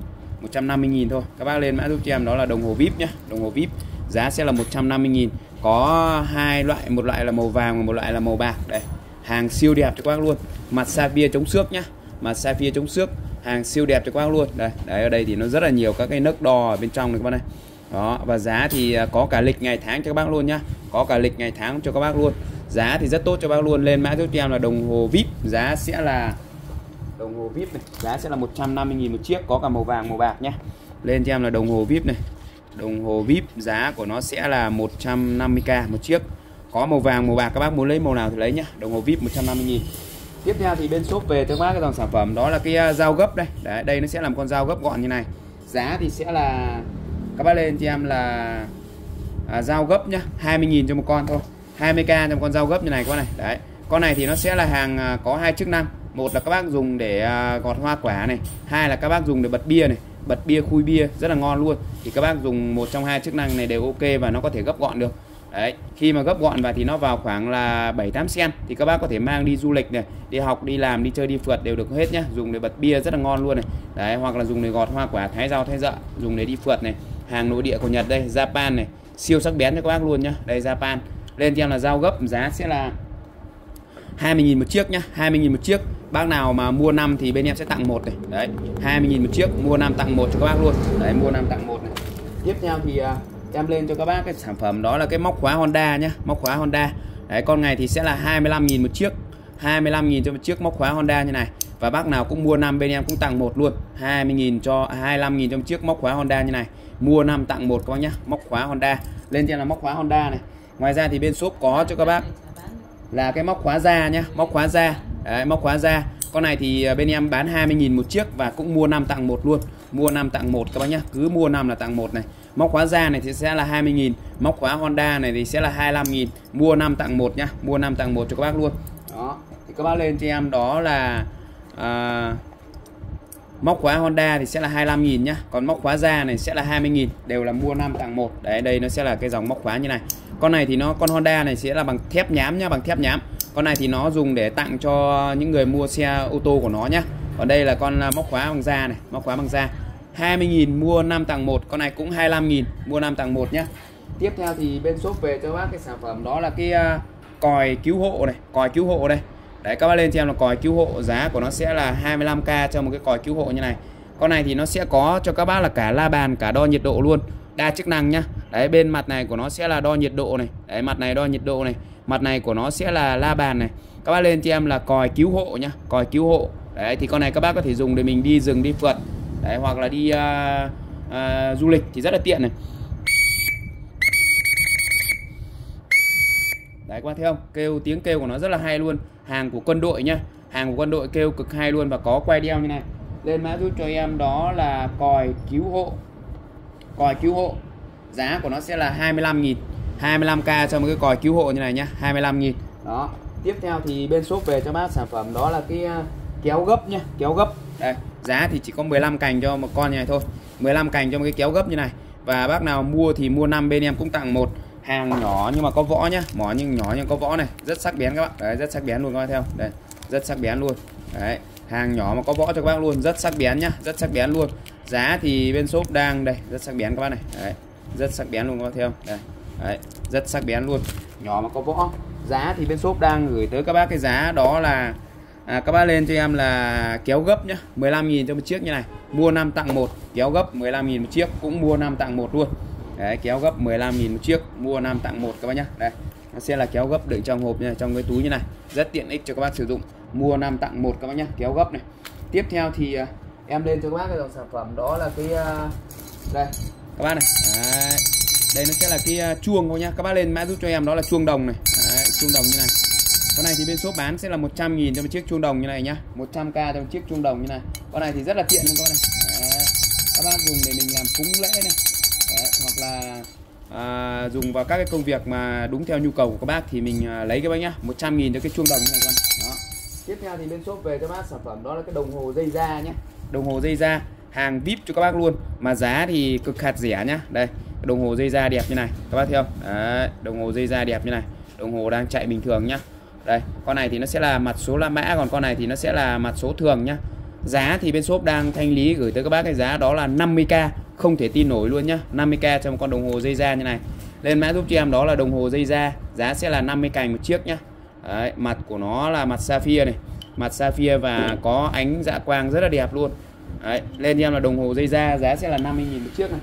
Speaker 1: năm mươi nghìn thôi. Các bác lên mã giúp cho em đó là đồng hồ víp nhá. Đồng hồ víp giá sẽ là một trăm năm mươi nghìn. Có hai loại, một loại là màu vàng và một loại là màu bạc. Đây, hàng siêu đẹp cho các bác luôn. Mặt sapphire chống xước nhá. Mặt sapphire chống xước, hàng siêu đẹp cho các bác luôn. Đây, đấy, ở đây thì nó rất là nhiều các cái nấc đo ở bên trong này các bác này. Đó, và giá thì có cả lịch ngày tháng cho các bác luôn nhá. Có cả lịch ngày tháng cho các bác luôn. Giá thì rất tốt cho các bác luôn. Lên mã giúp cho em là đồng hồ víp, giá sẽ là đồng hồ víp này, giá sẽ là một trăm năm mươi nghìn một chiếc, có cả màu vàng màu bạc nhá. Lên cho em là đồng hồ víp này. Đồng hồ víp giá của nó sẽ là một trăm năm mươi k một chiếc. Có màu vàng màu bạc, các bác muốn lấy màu nào thì lấy nhá. Đồng hồ víp một trăm năm mươi nghìn. Tiếp theo thì bên shop về cho các bác cái dòng sản phẩm đó là cái dao gấp đây. Đấy, đây nó sẽ làm con dao gấp gọn như này. Giá thì sẽ là các bác lên cho em là à, dao gấp nhá, hai mươi nghìn cho một con thôi. hai mươi k cho một con dao gấp như này các bác này. Đấy. Con này thì nó sẽ là hàng à, có hai chức năng. Một là các bác dùng để à, gọt hoa quả này, hai là các bác dùng để bật bia này, bật bia khui bia rất là ngon luôn. Thì các bác dùng một trong hai chức năng này đều ok và nó có thể gấp gọn được. Đấy, khi mà gấp gọn và thì nó vào khoảng là bảy tám cent thì các bác có thể mang đi du lịch này, đi học, đi làm, đi chơi, đi phượt đều được hết nhá. Dùng để bật bia rất là ngon luôn này. Đấy, hoặc là dùng để gọt hoa quả, thái rau, thái dợ, dùng để đi phượt này. Hàng nội địa của Nhật đây, Japan này, siêu sắc bén cho các bác luôn nhá. Đây Japan. Lên cho em là dao gấp, giá sẽ là hai mươi nghìn một chiếc nhá, hai mươi nghìn một chiếc. Bác nào mà mua năm thì bên em sẽ tặng một này. Đấy, hai mươi nghìn một chiếc, mua năm tặng một cho các bác luôn. Đấy, mua năm tặng một này. Tiếp theo thì uh, em lên cho các bác cái sản phẩm đó là cái móc khóa Honda nhá, móc khóa Honda. Đấy, con này thì sẽ là hai mươi lăm nghìn một chiếc. hai mươi lăm nghìn cho một chiếc móc khóa Honda như này. Và bác nào cũng mua năm bên em cũng tặng một luôn. hai mươi nghìn cho hai mươi lăm nghìn cho một chiếc móc khóa Honda như này. Mua năm tặng một các bác nhá, móc khóa Honda. Lên trên là móc khóa Honda này. Ngoài ra thì bên shop có cho các bác là cái móc khóa da nhá, móc khóa da. Đấy, móc khóa da. Con Con này thì bên em bán hai mươi nghìn một chiếc và cũng mua năm tặng một luôn. Mua năm tặng một các bác nhá, cứ mua năm là tặng một này. Móc khóa da này thì sẽ là hai mươi nghìn, móc khóa Honda này thì sẽ là hai mươi lăm nghìn, mua năm tặng một nhá, mua năm tặng một cho các bác luôn. Đó, thì các bác lên cho em đó là à, móc khóa Honda thì sẽ là hai mươi lăm nghìn nhá, còn móc khóa da này sẽ là hai mươi nghìn, đều là mua năm tặng một. Đấy, đây nó sẽ là cái dòng móc khóa như này. Con này thì nó con Honda này sẽ là bằng thép nhám nhá, bằng thép nhám. Con này thì nó dùng để tặng cho những người mua xe ô tô của nó nhá. Còn đây là con móc khóa bằng da này, móc khóa bằng da. hai mươi nghìn mua năm tặng một, con này cũng hai mươi lăm nghìn, mua năm tặng một nhá. Tiếp theo thì bên shop về cho bác cái sản phẩm đó là cái uh, còi cứu hộ này, còi cứu hộ đây. Đấy, các bác lên cho em là còi cứu hộ, giá của nó sẽ là hai mươi lăm k cho một cái còi cứu hộ như này. Con này thì nó sẽ có cho các bác là cả la bàn, cả đo nhiệt độ luôn, đa chức năng nhá. Đấy, bên mặt này của nó sẽ là đo nhiệt độ này, đấy, mặt này đo nhiệt độ này, mặt này của nó sẽ là la bàn này. Các bác lên cho em là còi cứu hộ nhá, còi cứu hộ. Đấy, thì con này các bác có thể dùng để mình đi rừng đi phượt, đấy, hoặc là đi uh, uh, du lịch thì rất là tiện này. Đấy, các bác thấy không? Kêu tiếng kêu của nó rất là hay luôn. Hàng của quân đội nhá, hàng của quân đội kêu cực hay luôn, và có quay đeo như này. Lên mã giúp cho em đó là còi cứu hộ, còi cứu hộ, giá của nó sẽ là hai mươi lăm nghìn, hai mươi lăm k cho một cái còi cứu hộ như này nhá, hai mươi lăm nghìn. Đó. Tiếp theo thì bên shop về cho bác sản phẩm đó là cái kéo gấp nhá, kéo gấp. Đây, giá thì chỉ có mười lăm cành cho một con như này thôi, mười lăm cành cho một cái kéo gấp như này. Và bác nào mua thì mua năm, bên em cũng tặng một. Hàng nhỏ nhưng mà có võ nhá, mỏ nhưng nhỏ nhưng có võ này, rất sắc bén các bạn. Đấy, rất sắc bén luôn các bạn theo. Đây, rất sắc bén luôn. Đấy, hàng nhỏ mà có võ cho các bác luôn, rất sắc bén nhá, rất sắc bén luôn. Giá thì bên shop đang đây, rất sắc bén các bác này. Đấy, rất sắc bén luôn các bác theo. Đây. Đấy, rất sắc bén luôn, nhỏ mà có võ. Giá thì bên shop đang gửi tới các bác cái giá đó là à, các bác lên cho em là kéo gấp nhá, mười lăm nghìn cho một chiếc như này, mua năm tặng một. Kéo gấp mười lăm nghìn một chiếc, cũng mua năm tặng một luôn. Đấy, kéo gấp mười lăm nghìn một chiếc, mua năm tặng một các bác nhá. Đây, nó sẽ là kéo gấp đựng trong hộp như này, trong cái túi như này, rất tiện ích cho các bác sử dụng, mua năm tặng một các bác nhá, kéo gấp này. Tiếp theo thì uh, em lên cho các bác cái dòng sản phẩm đó là cái uh, đây các bác này. Đấy, đây nó sẽ là cái uh, chuông thôi nhá, các bác lên mã giúp cho em đó là chuông đồng này. Đấy, chuông đồng như này. Con này thì bên shop bán sẽ là một trăm nghìn cho một chiếc chuông đồng như này nhá, một trăm k cho một chiếc chuông đồng như này. Con này thì rất là tiện luôn các bác này. Đấy, các bác dùng để mình làm cúng lễ này. Đấy, hoặc là à, dùng vào các cái công việc mà đúng theo nhu cầu của các bác thì mình à, lấy cái bác nhá, một trăm nghìn cho cái chuông đồng như này con. Đó. Tiếp theo thì bên shop về cho bác sản phẩm đó là cái đồng hồ dây da nhé. Đồng hồ dây da, hàng vê i pê cho các bác luôn, mà giá thì cực hạt rẻ nhá. Đây, đồng hồ dây da đẹp như này, các bác thấy không? Đấy, đồng hồ dây da đẹp như này, đồng hồ đang chạy bình thường nhá. Đây, con này thì nó sẽ là mặt số la mã, còn con này thì nó sẽ là mặt số thường nhá. Giá thì bên shop đang thanh lý gửi tới các bác cái giá đó là năm mươi k, không thể tin nổi luôn nhá, năm mươi k cho một con đồng hồ dây da như này. Lên mã giúp cho em đó là đồng hồ dây da, giá sẽ là năm mươi cành một chiếc nhá. Đấy, mặt của nó là mặt sapphire này, mặt sapphire và có ánh dạ quang rất là đẹp luôn. Đấy, lên cho em là đồng hồ dây da, giá sẽ là năm mươi nghìn một chiếc này.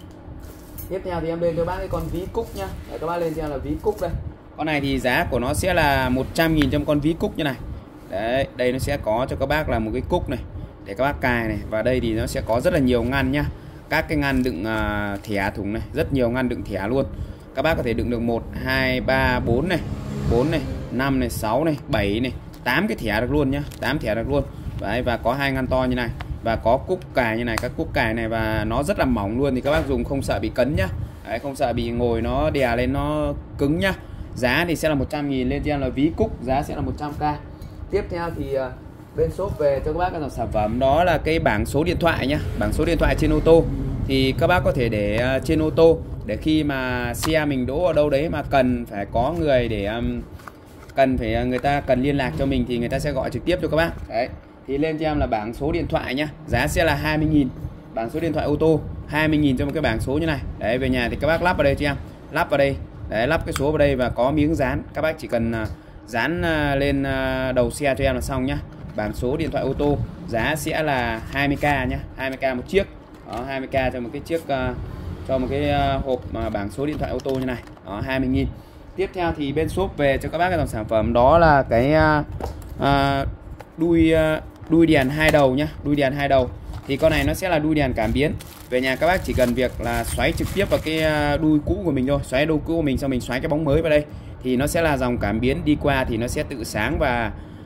Speaker 1: Tiếp theo thì em lên cho bác cái con ví cúc nhá. Đấy, các bác lên cho em là ví cúc đây. Con này thì giá của nó sẽ là một trăm nghìn cho một con ví cúc như này. Đấy, đây nó sẽ có cho các bác là một cái cúc này để các bác cài này, và đây thì nó sẽ có rất là nhiều ngăn nhá. Các cái ngăn đựng uh, thẻ thùng này, rất nhiều ngăn đựng thẻ luôn. Các bác có thể đựng được một, hai, ba, bốn này, bốn này, năm này, sáu này, bảy này, tám cái thẻ được luôn nhá, tám thẻ được luôn. Đấy, và có hai ngăn to như này và có cúc cài như này, các cúc cài này và nó rất là mỏng luôn, thì các bác dùng không sợ bị cấn nhá. Đấy, không sợ bị ngồi nó đè lên nó cứng nhá. Giá thì sẽ là một trăm nghìn, lên cho em là ví cúc, giá sẽ là một trăm k. Tiếp theo thì uh, bên shop về cho các bác cái dòng sản phẩm đó là cái bảng số điện thoại nhá, bảng số điện thoại trên ô tô. Thì các bác có thể để uh, trên ô tô, để khi mà xe mình đỗ ở đâu đấy mà cần phải có người để um, cần phải uh, người ta cần liên lạc cho mình thì người ta sẽ gọi trực tiếp cho các bác. Đấy, thì lên cho em là bảng số điện thoại nhá, giá sẽ là hai mươi nghìn, bảng số điện thoại ô tô hai mươi nghìn cho một cái bảng số như này. Đấy, về nhà thì các bác lắp vào đây cho em, lắp vào đây. Đấy, lắp cái số vào đây và có miếng dán, các bác chỉ cần uh, dán uh, lên uh, đầu xe cho em là xong nhá. Bảng số điện thoại ô tô, giá sẽ là hai mươi k nhá, hai mươi k một chiếc. Đó, hai mươi k cho một cái chiếc uh, cho một cái uh, hộp uh, bảng số điện thoại ô tô như này. Đó, hai mươi nghìn. Tiếp theo thì bên shop về cho các bác cái dòng sản phẩm đó là cái uh, uh, đuôi uh, đuôi đèn hai đầu nhá, đuôi đèn hai đầu. Thì con này nó sẽ là đuôi đèn cảm biến. Về nhà các bác chỉ cần việc là xoáy trực tiếp vào cái đuôi cũ của mình thôi, xoáy đuôi cũ của mình xong mình xoáy cái bóng mới vào đây thì nó sẽ là dòng cảm biến, đi qua thì nó sẽ tự sáng và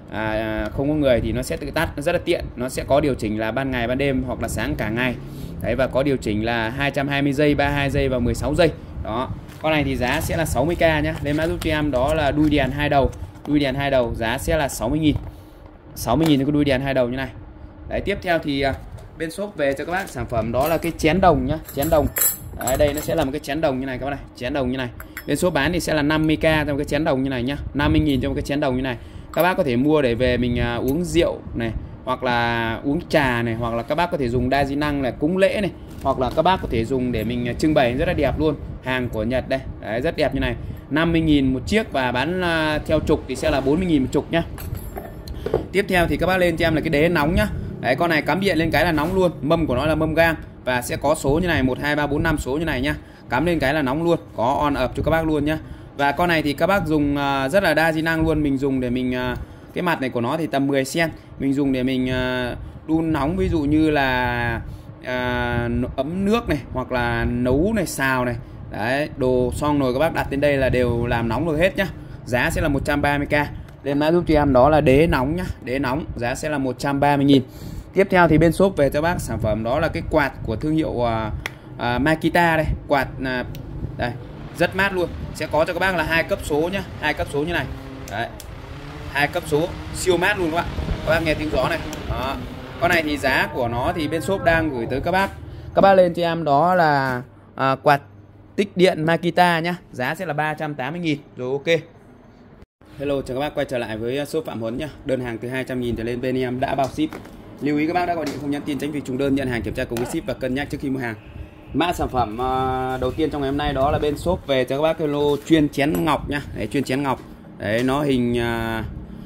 Speaker 1: à, không có người thì nó sẽ tự tắt, nó rất là tiện. Nó sẽ có điều chỉnh là ban ngày ban đêm hoặc là sáng cả ngày. Đấy, và có điều chỉnh là hai trăm hai mươi giây, ba mươi hai giây và mười sáu giây. Đó. Con này thì giá sẽ là sáu mươi k nhá. Lên mã giúp cho em đó là đuôi đèn hai đầu. Đuôi đèn hai đầu giá sẽ là sáu mươi nghìn. sáu mươi nghìn cho cái đuôi đèn hai đầu như này. Đấy, tiếp theo thì bên shop về cho các bác sản phẩm đó là cái chén đồng nhá, chén đồng. Đấy, đây nó sẽ là một cái chén đồng như này các bác này, chén đồng như này. Bên shop bán thì sẽ là năm mươi k trong cái chén đồng như này nhá, năm mươi nghìn trong cái chén đồng như này. Các bác có thể mua để về mình uh, uống rượu này, hoặc là uống trà này, hoặc là các bác có thể dùng đa di năng là cúng lễ này, hoặc là các bác có thể dùng để mình trưng bày rất là đẹp luôn. Hàng của Nhật đây. Đấy, rất đẹp như này. năm mươi nghìn một chiếc và bán uh, theo trục thì sẽ là bốn mươi nghìn một trục nhá. Tiếp theo thì các bác lên cho em là cái đế nóng nhá. Đấy, con này cắm điện lên cái là nóng luôn. Mâm của nó là mâm gang và sẽ có số như này, một hai ba bốn năm số như này nhá. Cắm lên cái là nóng luôn, có on up cho các bác luôn nhá. Và con này thì các bác dùng uh, rất là đa di năng luôn. Mình dùng để mình uh, cái mặt này của nó thì tầm mười xăng-ti-mét. Mình dùng để mình uh, đun nóng, ví dụ như là uh, ấm nước này, hoặc là nấu này, xào này. Đấy, đồ xong rồi các bác đặt lên đây là đều làm nóng được hết nhá. Giá sẽ là một trăm ba mươi k. Lên mã giúp cho em đó là đế nóng nhá, đế nóng giá sẽ là một trăm ba mươi nghìn. Tiếp theo thì bên shop về cho bác sản phẩm đó là cái quạt của thương hiệu uh, uh, Makita đây, quạt uh, đây, rất mát luôn. Sẽ có cho các bác là hai cấp số nhá, hai cấp số như này. Đấy. Hai cấp số siêu mát luôn các bạn. Các bác nghe tiếng gió này. Đó. Con này thì giá của nó thì bên shop đang gửi tới các bác. Các bác lên cho em đó là uh, quạt tích điện Makita nhá, giá sẽ là ba trăm tám mươi nghìn. Rồi ok. Hello, chào các bác quay trở lại với shop Phạm Huấn nhá. Đơn hàng từ hai trăm nghìn trở lên bên em đã bao ship. Lưu ý các bác đã gọi điện không nhắn tin tránh việc trùng đơn, nhận hàng kiểm tra cùng với ship và cân nhắc trước khi mua hàng. Mã sản phẩm uh, đầu tiên trong ngày hôm nay đó là bên shop về cho các bác cái lô chuyên chén ngọc nhá. Đấy, chuyên chén ngọc. Đấy, nó hình uh,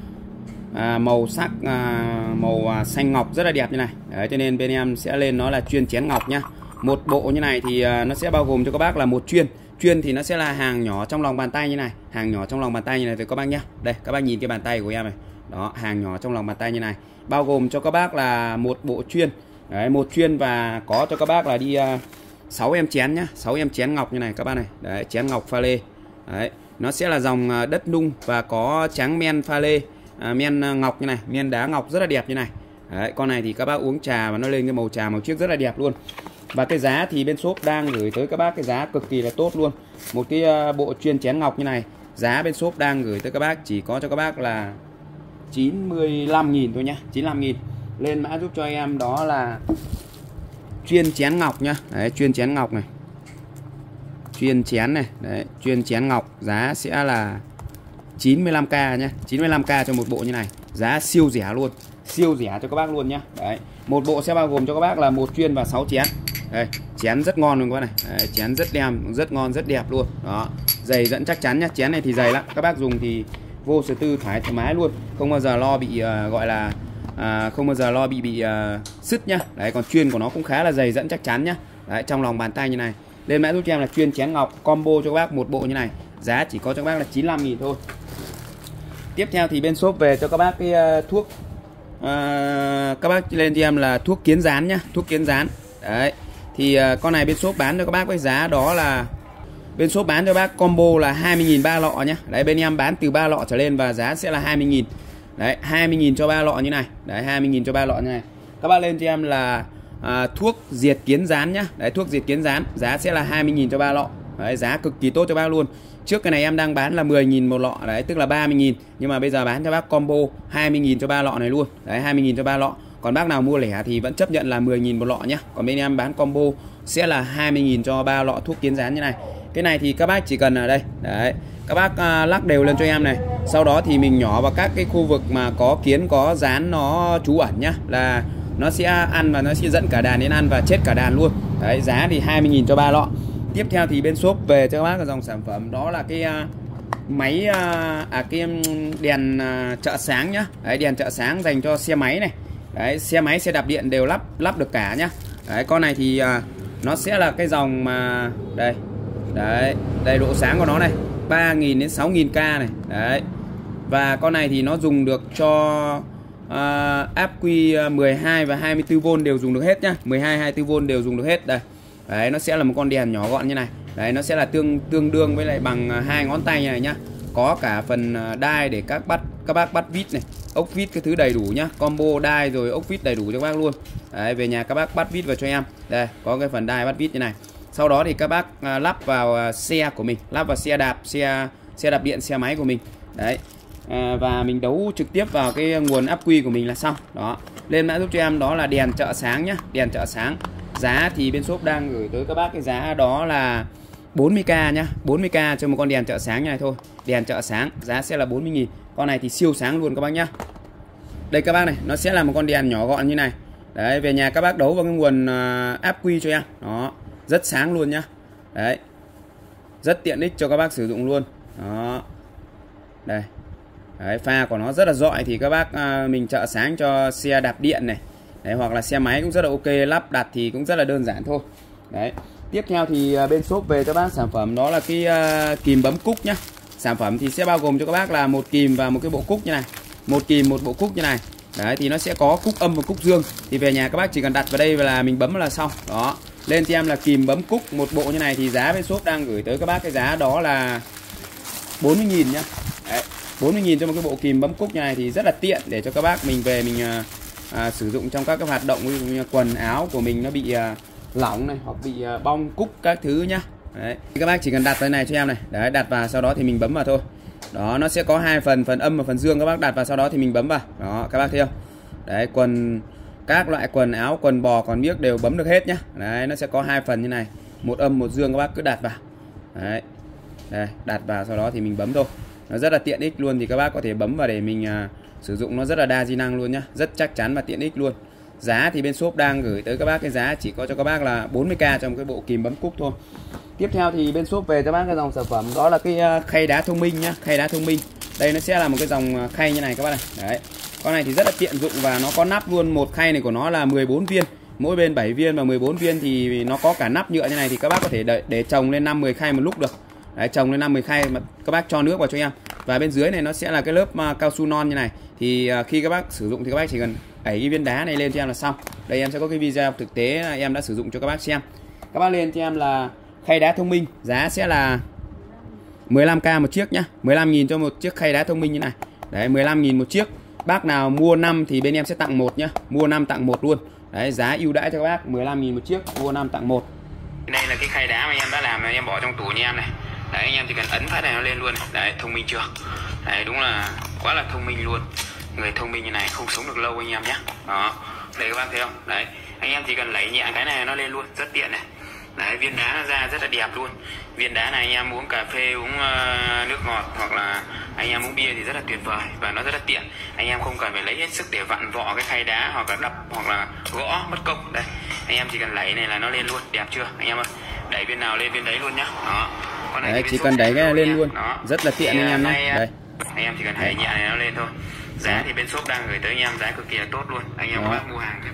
Speaker 1: uh, màu sắc uh, màu uh, xanh ngọc rất là đẹp như này. Đấy, cho nên bên em sẽ lên nó là chuyên chén ngọc nhá. Một bộ như này thì uh, nó sẽ bao gồm cho các bác là một chuyên. Chuyên thì nó sẽ là hàng nhỏ trong lòng bàn tay như này, hàng nhỏ trong lòng bàn tay như này thì các bác nhá. Đây, các bác nhìn cái bàn tay của em này. Đó, hàng nhỏ trong lòng bàn tay như này. Bao gồm cho các bác là một bộ chuyên. Đấy, một chuyên và có cho các bác là đi uh, sáu em chén nhá, sáu em chén ngọc như này các bác này. Đấy, chén ngọc pha lê. Đấy, nó sẽ là dòng đất nung và có trắng men pha lê, à, men ngọc như này, men đá ngọc rất là đẹp như này. Đấy, con này thì các bác uống trà và nó lên cái màu trà màu chiếc rất là đẹp luôn. Và cái giá thì bên shop đang gửi tới các bác cái giá cực kỳ là tốt luôn. Một cái uh, bộ chuyên chén ngọc như này, giá bên shop đang gửi tới các bác chỉ có cho các bác là chín mươi lăm nghìn thôi nhá, chín mươi lăm nghìn. Lên mã giúp cho em đó là chuyên chén ngọc nhá. Đấy, chuyên chén ngọc này. Chuyên chén này, đấy, chuyên chén ngọc giá sẽ là chín mươi lăm k nhá, chín mươi lăm k cho một bộ như này. Giá siêu rẻ luôn, siêu rẻ cho các bác luôn nhá. Đấy, một bộ sẽ bao gồm cho các bác là một chuyên và sáu chén. Đây, chén rất ngon luôn các bác này. Đấy, chén rất đẹp, rất ngon, rất đẹp luôn. Đó, dày dẫn chắc chắn nhá, chén này thì dày lắm. Các bác dùng thì vô sở tư thoải thoải mái luôn, không bao giờ lo bị uh, gọi là uh, không bao giờ lo bị bị uh, sứt nhá. Đấy, còn chuyên của nó cũng khá là dày dẫn chắc chắn nhá. Đấy, trong lòng bàn tay như này. Lên mã giúp cho em là chuyên chén ngọc combo cho các bác một bộ như này, giá chỉ có cho các bác là chín mươi lăm nghìn thôi. Tiếp theo thì bên shop về cho các bác cái uh, thuốc uh, các bác lên cho em là thuốc kiến rán nhá, thuốc kiến rán. Đấy, thì uh, con này bên shop bán cho các bác với giá đó là bên shop bán cho bác combo là hai mươi nghìn ba lọ nhá. Đấy, bên em bán từ ba lọ trở lên và giá sẽ là hai mươi nghìn. Đấy, hai mươi nghìn cho ba lọ như này. Đấy, hai mươi nghìn cho ba lọ như này. Các bác lên cho em là à, thuốc diệt kiến rán nhá. Đấy, thuốc diệt kiến rán giá sẽ là hai mươi nghìn cho ba lọ. Đấy, giá cực kỳ tốt cho bác luôn. Trước cái này em đang bán là mười nghìn một lọ, đấy tức là ba mươi nghìn, nhưng mà bây giờ bán cho bác combo hai mươi nghìn cho ba lọ này luôn. Đấy, hai mươi nghìn cho ba lọ. Còn bác nào mua lẻ thì vẫn chấp nhận là mười nghìn một lọ nhá. Còn bên em bán combo sẽ là hai mươi nghìn cho ba lọ thuốc kiến rán như này. Cái này thì các bác chỉ cần ở đây, đấy, các bác uh, lắc đều lên cho em này. Sau đó thì mình nhỏ vào các cái khu vực mà có kiến có rán nó trú ẩn nhá, là nó sẽ ăn và nó sẽ dẫn cả đàn đến ăn và chết cả đàn luôn. Đấy, giá thì hai mươi nghìn cho ba lọ. Tiếp theo thì bên shop về cho các bác cái dòng sản phẩm đó là cái uh, máy uh, à cái đèn uh, chợ sáng nhá. Đấy, đèn chợ sáng dành cho xe máy này. Đấy, xe máy xe đạp điện đều lắp lắp được cả nhá. Đấy, con này thì uh, nó sẽ là cái dòng mà đây. Đấy, đây độ sáng của nó này, ba nghìn đến sáu nghìn k này. Đấy. Và con này thì nó dùng được cho uh, áp quy mười hai và hai mươi tư vôn đều dùng được hết nhá. mười hai, hai mươi tư vôn đều dùng được hết đây. Đấy, nó sẽ là một con đèn nhỏ gọn như này. Đấy, nó sẽ là tương tương đương với lại bằng hai ngón tay như này nhá. Có cả phần đai để các bắt các bác bắt vít này, ốc vít cái thứ đầy đủ nhá, combo đai rồi ốc vít đầy đủ cho các bác luôn. Đấy, về nhà các bác bắt vít vào cho em. Đây, có cái phần đai bắt vít như này. Sau đó thì các bác à, lắp vào à, xe của mình, lắp vào xe đạp, xe xe đạp điện, xe máy của mình. Đấy. À, và mình đấu trực tiếp vào cái nguồn ắc quy của mình là xong. Đó. Lên mã giúp cho em đó là đèn trợ sáng nhá, đèn trợ sáng. Giá thì bên shop đang gửi tới các bác cái giá đó là bốn mươi k nhá, bốn mươi k cho một con đèn trợ sáng như này thôi. Đèn trợ sáng giá sẽ là bốn mươi nghìn. Con này thì siêu sáng luôn các bác nhá. Đây các bác này, nó sẽ là một con đèn nhỏ gọn như này. Đấy, về nhà các bác đấu vào cái nguồn uh, áp quy cho em. Đó, rất sáng luôn nhá. Đấy. Rất tiện ích cho các bác sử dụng luôn. Đó. Đây. Đấy, pha của nó rất là rọi thì các bác uh, mình trợ sáng cho xe đạp điện này. Đấy, hoặc là xe máy cũng rất là ok, lắp đặt thì cũng rất là đơn giản thôi. Đấy. Tiếp theo thì uh, bên shop về cho bác sản phẩm đó là cái uh, kìm bấm cúc nhá. Sản phẩm thì sẽ bao gồm cho các bác là một kìm và một cái bộ cúc như này. Một kìm, một bộ cúc như này. Đấy, thì nó sẽ có cúc âm và cúc dương. Thì về nhà các bác chỉ cần đặt vào đây và là mình bấm là xong. Đó. Lên cho em là kìm bấm cúc một bộ như này thì giá bên shop đang gửi tới các bác cái giá đó là bốn mươi nghìn nhá. Đấy, bốn mươi nghìn cho một cái bộ kìm bấm cúc như này thì rất là tiện để cho các bác mình về mình à, à, sử dụng trong các cái hoạt động, ví dụ như quần áo của mình nó bị à, lỏng này hoặc bị à, bong cúc các thứ nhá. Đấy, các bác chỉ cần đặt cái này cho em này. Đấy, đặt vào sau đó thì mình bấm vào thôi. Đó, nó sẽ có hai phần, phần âm và phần dương, các bác đặt vào sau đó thì mình bấm vào. Đó, các bác thấy không? Đấy, quần các loại quần áo, quần bò, còn biết đều bấm được hết nhá. Đấy, nó sẽ có hai phần như này, một âm một dương, các bác cứ đặt vào. Đấy. Đây, đặt vào sau đó thì mình bấm thôi. Nó rất là tiện ích luôn, thì các bác có thể bấm vào để mình à, sử dụng nó rất là đa di năng luôn nhá, rất chắc chắn và tiện ích luôn. Giá thì bên shop đang gửi tới các bác cái giá chỉ có cho các bác là bốn mươi k trong cái bộ kìm bấm cúc thôi. Tiếp theo thì bên shop về cho bác cái dòng sản phẩm đó là cái khay đá thông minh nhá, khay đá thông minh. Đây nó sẽ là một cái dòng khay như này các bác này. Đấy. Con này thì rất là tiện dụng và nó có nắp luôn, một khay này của nó là mười bốn viên, mỗi bên bảy viên và mười bốn viên thì nó có cả nắp nhựa như này thì các bác có thể để, để trồng lên năm mười khay một lúc được. Đấy, trồng lên năm mười khay mà các bác cho nước vào cho em. Và bên dưới này nó sẽ là cái lớp uh, cao su non như này. Thì uh, khi các bác sử dụng thì các bác chỉ cần đẩy cái viên đá này lên cho em là xong. Đây em sẽ có cái video thực tế em đã sử dụng cho các bác xem. Các bác lên cho em là khay đá thông minh, giá sẽ là mười lăm k một chiếc nhá, mười lăm nghìn cho một chiếc khay đá thông minh như này. Đấy, mười lăm nghìn một chiếc. Bác nào mua năm thì bên em sẽ tặng một nhá, mua năm tặng một luôn. Đấy, giá ưu đãi cho các bác, mười lăm nghìn một chiếc, mua năm tặng một. Đây là cái khay đá mà em đã làm rồi, em bỏ trong tủ như em này. Đấy, anh em chỉ cần ấn phát này nó lên luôn này. Đấy, thông minh chưa? Đấy, đúng là quá là thông minh luôn. Người thông minh như này không sống được lâu anh em nhé. Đó, đây các bác thấy không? Đấy, anh em chỉ cần lấy nhẹ cái này nó lên luôn, rất tiện này. Đấy, viên đá nó ra rất là đẹp luôn. Viên đá này anh em uống cà phê, uống uh, nước ngọt hoặc là anh em uống bia thì rất là tuyệt vời và nó rất là tiện. Anh em không cần phải lấy hết sức để vặn vọ cái khay đá hoặc là đập hoặc là gõ mất công. Đây, anh em chỉ cần lấy này là nó lên luôn, đẹp chưa anh em ơi? Đẩy viên nào lên viên đấy luôn nhá. Đó. Con này đấy, chỉ cần đẩy cái này lên luôn.
Speaker 2: Đó.
Speaker 1: Rất là tiện thì, anh em nhé. Đây.
Speaker 2: Anh em chỉ cần đẩy nhẹ này nó lên thôi. Giá thì bên shop đang gửi tới anh em giá cực kỳ là tốt luôn. Anh em có mua hàng thì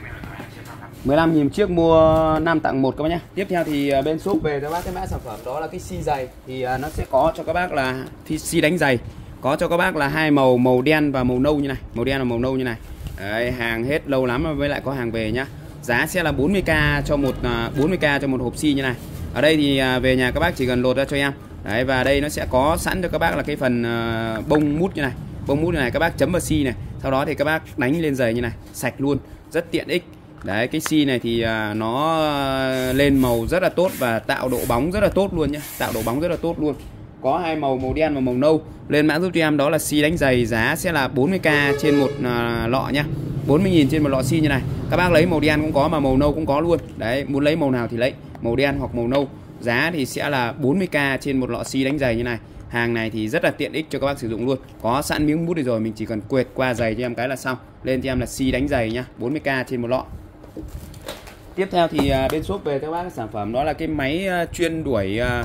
Speaker 1: mười lăm nghìn chiếc, mua năm tặng một các bác nhé. Tiếp theo thì bên shop về cho bác cái mã sản phẩm đó là cái xi giày. Thì nó sẽ có cho các bác là xi đánh giày. Có cho các bác là hai màu, màu đen và màu nâu như này. Màu đen và màu nâu như này. Đấy, hàng hết lâu lắm mới lại có hàng về nhá. Giá sẽ là bốn mươi k cho một bốn mươi k cho một hộp xi như này. Ở đây thì về nhà các bác chỉ cần lột ra cho em. Đấy, và đây nó sẽ có sẵn cho các bác là cái phần bông mút như này. Bông mút như này các bác chấm vào xi này. Sau đó thì các bác đánh lên giày như này, sạch luôn, rất tiện ích. Đấy, cái xi này thì à, nó lên màu rất là tốt và tạo độ bóng rất là tốt luôn nhé, tạo độ bóng rất là tốt luôn. Có hai màu, màu đen và màu nâu. Lên mã giúp cho em đó là xi đánh giày, giá sẽ là bốn mươi k trên một à, lọ nhá, bốn mươi nghìn trên một lọ xi như này. Các bác lấy màu đen cũng có mà màu nâu cũng có luôn. Đấy, muốn lấy màu nào thì lấy, màu đen hoặc màu nâu. Giá thì sẽ là bốn mươi k trên một lọ xi đánh giày như này. Hàng này thì rất là tiện ích cho các bác sử dụng luôn. Có sẵn miếng bút này rồi, mình chỉ cần quệt qua giày cho em cái là xong. Lên cho em là xi đánh giày nhá, bốn mươi k trên một lọ. Tiếp theo thì uh, bên shop về các bác cái sản phẩm đó là cái máy uh, chuyên đuổi uh,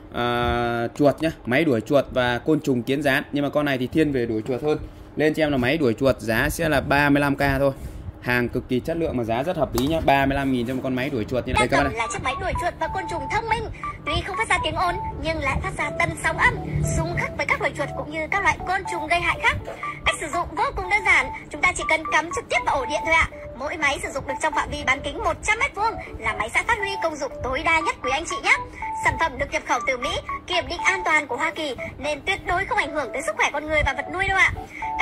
Speaker 1: uh, chuột nhá, máy đuổi chuột và côn trùng kiến gián. Nhưng mà con này thì thiên về đuổi chuột hơn. Lên cho em là máy đuổi chuột, giá sẽ là ba mươi lăm k thôi. Hàng cực kỳ chất lượng mà giá rất hợp lý nhá, ba mươi lăm nghìn cho một con máy đuổi chuột như
Speaker 3: đây các bạn này. Là chiếc máy đuổi chuột và côn trùng thông minh, tuy không phát ra tiếng ồn nhưng lại phát ra tần sóng âm, xung khắc với các loài chuột cũng như các loại côn trùng gây hại khác. Cách sử dụng vô cùng đơn giản, chúng ta chỉ cần cắm trực tiếp vào ổ điện thôi ạ. Mỗi máy sử dụng được trong phạm vi bán kính một trăm mét vuông, là máy sẽ phát huy công dụng tối đa nhất quý anh chị nhé. Sản phẩm được nhập khẩu từ Mỹ, kiểm định an toàn của Hoa Kỳ nên tuyệt đối không ảnh hưởng tới sức khỏe con người và vật nuôi đâu ạ. Cách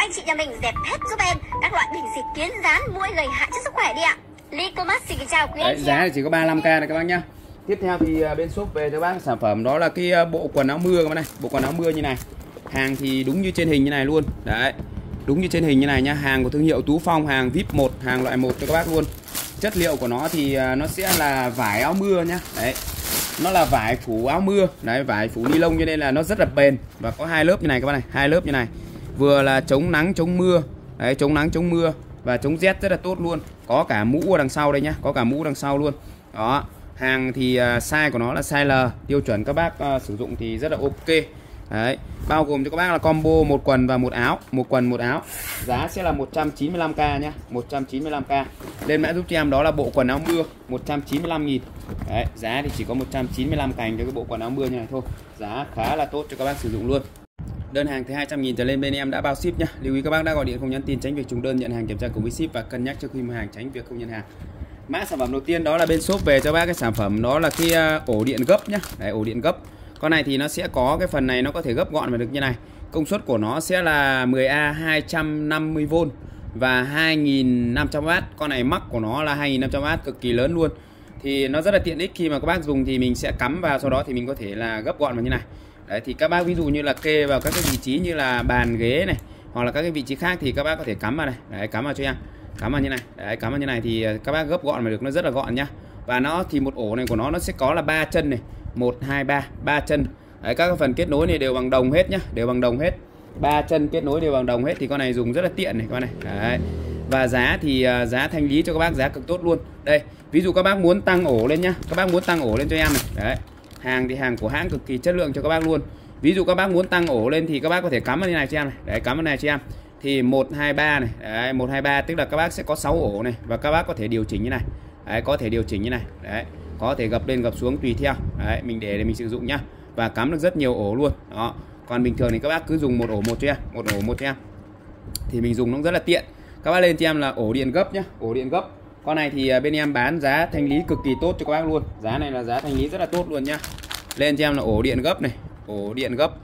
Speaker 3: các anh chị nhà mình dẹp hết giúp em các loại bình xịt kiến rán muỗi gây hại cho sức khỏe đi ạ. Licomas xin kính chào quý anh chị.
Speaker 1: Giá thì chỉ có ba mươi lăm k này các bác nhá. Tiếp theo thì bên shop về cho bác sản phẩm đó là cái bộ quần áo mưa các bác này, bộ quần áo mưa như này. Hàng thì đúng như trên hình như này luôn. Đấy. Đúng như trên hình như này nhá, hàng của thương hiệu Tú Phong, hàng vê i pê một, hàng loại một cho các bác luôn. Chất liệu của nó thì nó sẽ là vải áo mưa nhá. Đấy. Nó là vải phủ áo mưa, đấy, vải phủ ni lông cho nên là nó rất là bền và có hai lớp như này các bác này, hai lớp như này. Vừa là chống nắng chống mưa, đấy, chống nắng chống mưa và chống rét rất là tốt luôn. Có cả mũ ở đằng sau đây nhá, có cả mũ đằng sau luôn. Đó. Hàng thì uh, size của nó là size L, tiêu chuẩn các bác uh, sử dụng thì rất là ok. Đấy, bao gồm cho các bác là combo một quần và một áo, một quần một áo. Giá sẽ là một trăm chín mươi lăm k nhá, một trăm chín mươi lăm k. Lên mã giúp cho em đó là bộ quần áo mưa một trăm chín mươi lăm nghìn. Đấy, giá thì chỉ có một trăm chín mươi lăm cành cho cái bộ quần áo mưa như này thôi. Giá khá là tốt cho các bác sử dụng luôn. Đơn hàng từ hai trăm nghìn trở lên bên em đã bao ship nhá. Lưu ý các bác đã gọi điện không nhắn tin tránh việc trùng đơn, nhận hàng kiểm tra cùng với ship và cân nhắc trước khi mua hàng tránh việc không nhận hàng. Mã sản phẩm đầu tiên đó là bên shop về cho bác cái sản phẩm đó là cái ổ điện gấp nhá. Đấy, ổ điện gấp. Con này thì nó sẽ có cái phần này nó có thể gấp gọn và được như này. Công suất của nó sẽ là mười A hai trăm năm mươi vôn và hai nghìn năm trăm oát. Con này mắc của nó là hai nghìn năm trăm oát, cực kỳ lớn luôn. Thì nó rất là tiện ích khi mà các bác dùng thì mình sẽ cắm vào, sau đó thì mình có thể là gấp gọn vào như này. Đấy, thì các bác ví dụ như là kê vào các cái vị trí như là bàn ghế này hoặc là các cái vị trí khác thì các bác có thể cắm vào này. Đấy, cắm vào cho em. Cắm vào như này. Đấy, cắm vào như này thì các bác gấp gọn mà được, nó rất là gọn nhá. Và nó thì một ổ này của nó nó sẽ có là ba chân này, một hai ba, ba chân. Đấy, các cái phần kết nối này đều bằng đồng hết nhá, đều bằng đồng hết. Ba chân kết nối đều bằng đồng hết thì con này dùng rất là tiện này con này. Đấy. Và giá thì uh, giá thanh lý cho các bác giá cực tốt luôn. Đây, ví dụ các bác muốn tăng ổ lên nhá, các bác muốn tăng ổ lên cho em này. Đấy. Hàng thì hàng của hãng cực kỳ chất lượng cho các bác luôn. Ví dụ các bác muốn tăng ổ lên thì các bác có thể cắm vào như này cho em này. Đấy, cắm vào này cho em. Thì một hai ba này, đấy, một hai ba tức là các bác sẽ có sáu ổ này và các bác có thể điều chỉnh như này. Đấy, có thể điều chỉnh như này. Đấy, có thể gập lên gập xuống tùy theo. Đấy, mình để để mình sử dụng nhá. Và cắm được rất nhiều ổ luôn. Đó. Còn bình thường thì các bác cứ dùng một ổ một cho em, một ổ một cho em. Thì mình dùng nó rất là tiện. Các bác lên cho em là ổ điện gấp nhá, ổ điện gấp. Con này thì bên em bán giá thanh lý cực kỳ tốt cho các bác luôn. Giá này là giá thanh lý rất là tốt luôn nhá. Lên cho em là ổ điện gấp này, ổ điện gấp.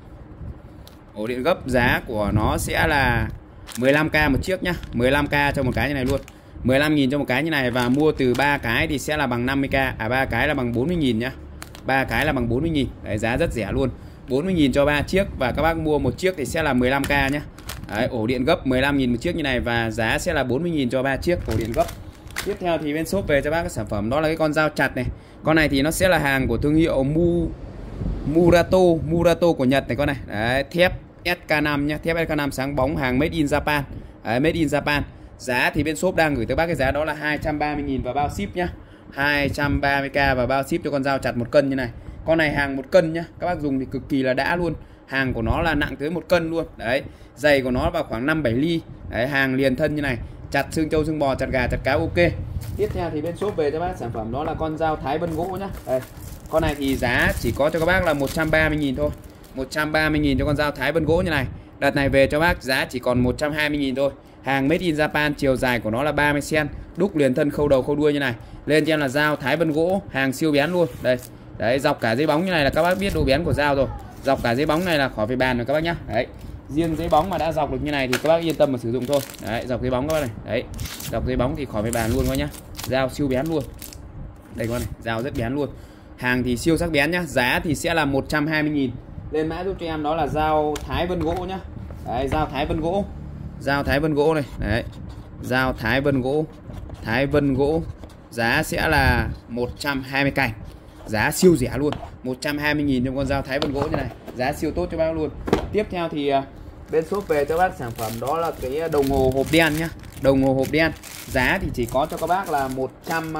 Speaker 1: Ổ điện gấp giá của nó sẽ là mười lăm k một chiếc nhá, mười lăm k cho một cái như này luôn. mười lăm nghìn cho một cái như này và mua từ ba cái thì sẽ là bằng năm mươi k, à ba cái là bằng bốn mươi nghìn nhá. ba cái là bằng bốn mươi nghìn. Đấy, giá rất rẻ luôn. bốn mươi nghìn cho ba chiếc và các bác mua một chiếc thì sẽ là mười lăm k nhá. Đấy, ổ điện gấp mười lăm nghìn một chiếc như này và giá sẽ là bốn mươi nghìn cho ba chiếc ổ điện gấp. Tiếp theo thì bên shop về cho bác cái sản phẩm đó là cái con dao chặt này. Con này thì nó sẽ là hàng của thương hiệu Mu Murato, Murato của Nhật này con này. Đấy, thép S K năm nhá, thép S K năm sáng bóng, hàng made in Japan. Đấy, made in Japan. Giá thì bên shop đang gửi tới bác cái giá đó là hai trăm ba mươi nghìn và bao ship nhá. hai trăm ba mươi k và bao ship cho con dao chặt một cân như này. Con này hàng một cân nhá, các bác dùng thì cực kỳ là đã luôn. Hàng của nó là nặng tới một cân luôn. Đấy, dày của nó vào khoảng năm bảy ly. Đấy, hàng liền thân như này, chặt xương trâu xương bò, chặt gà, chặt cá ok. Tiếp theo thì bên shop về cho bác sản phẩm đó là con dao thái vân gỗ nhá. Đây. Con này thì giá chỉ có cho các bác là một trăm ba mươi nghìn thôi. một trăm ba mươi nghìn cho con dao thái vân gỗ như này. Đợt này về cho bác giá chỉ còn một trăm hai mươi nghìn thôi. Hàng made in Japan, chiều dài của nó là ba mươi xăng ti mét, đúc liền thân khâu đầu khâu đuôi như này. Lên cho em là dao thái vân gỗ, hàng siêu bén luôn. Đây. Đấy, dọc cả giấy bóng như này là các bác biết độ bén của dao rồi. Dọc cả giấy bóng này là khỏi phải bàn rồi các bác nhá. Đấy. Riêng giấy bóng mà đã dọc được như này thì các bác yên tâm mà sử dụng thôi. Đấy, dọc giấy bóng các bác này. Đấy. Dọc giấy bóng thì khỏi phải bàn luôn các bác nhá. Dao siêu bén luôn. Đây các bác này, dao rất bén luôn. Hàng thì siêu sắc bén nhá. Giá thì sẽ là một trăm hai mươi nghìn. Lên mã giúp cho em đó là dao thái vân gỗ nhá. Đấy, dao thái vân gỗ. Dao thái vân gỗ này. Đấy. Dao thái vân gỗ. Thái vân gỗ. Giá sẽ là một trăm hai mươi cành. Giá siêu rẻ luôn. một trăm hai mươi nghìn cho con dao thái vân gỗ như này. Giá siêu tốt cho bác luôn. Tiếp theo thì bên shop về cho bác sản phẩm đó là cái đồng hồ hộp đen nhá. Đồng hồ hộp đen. Giá thì chỉ có cho các bác là một trăm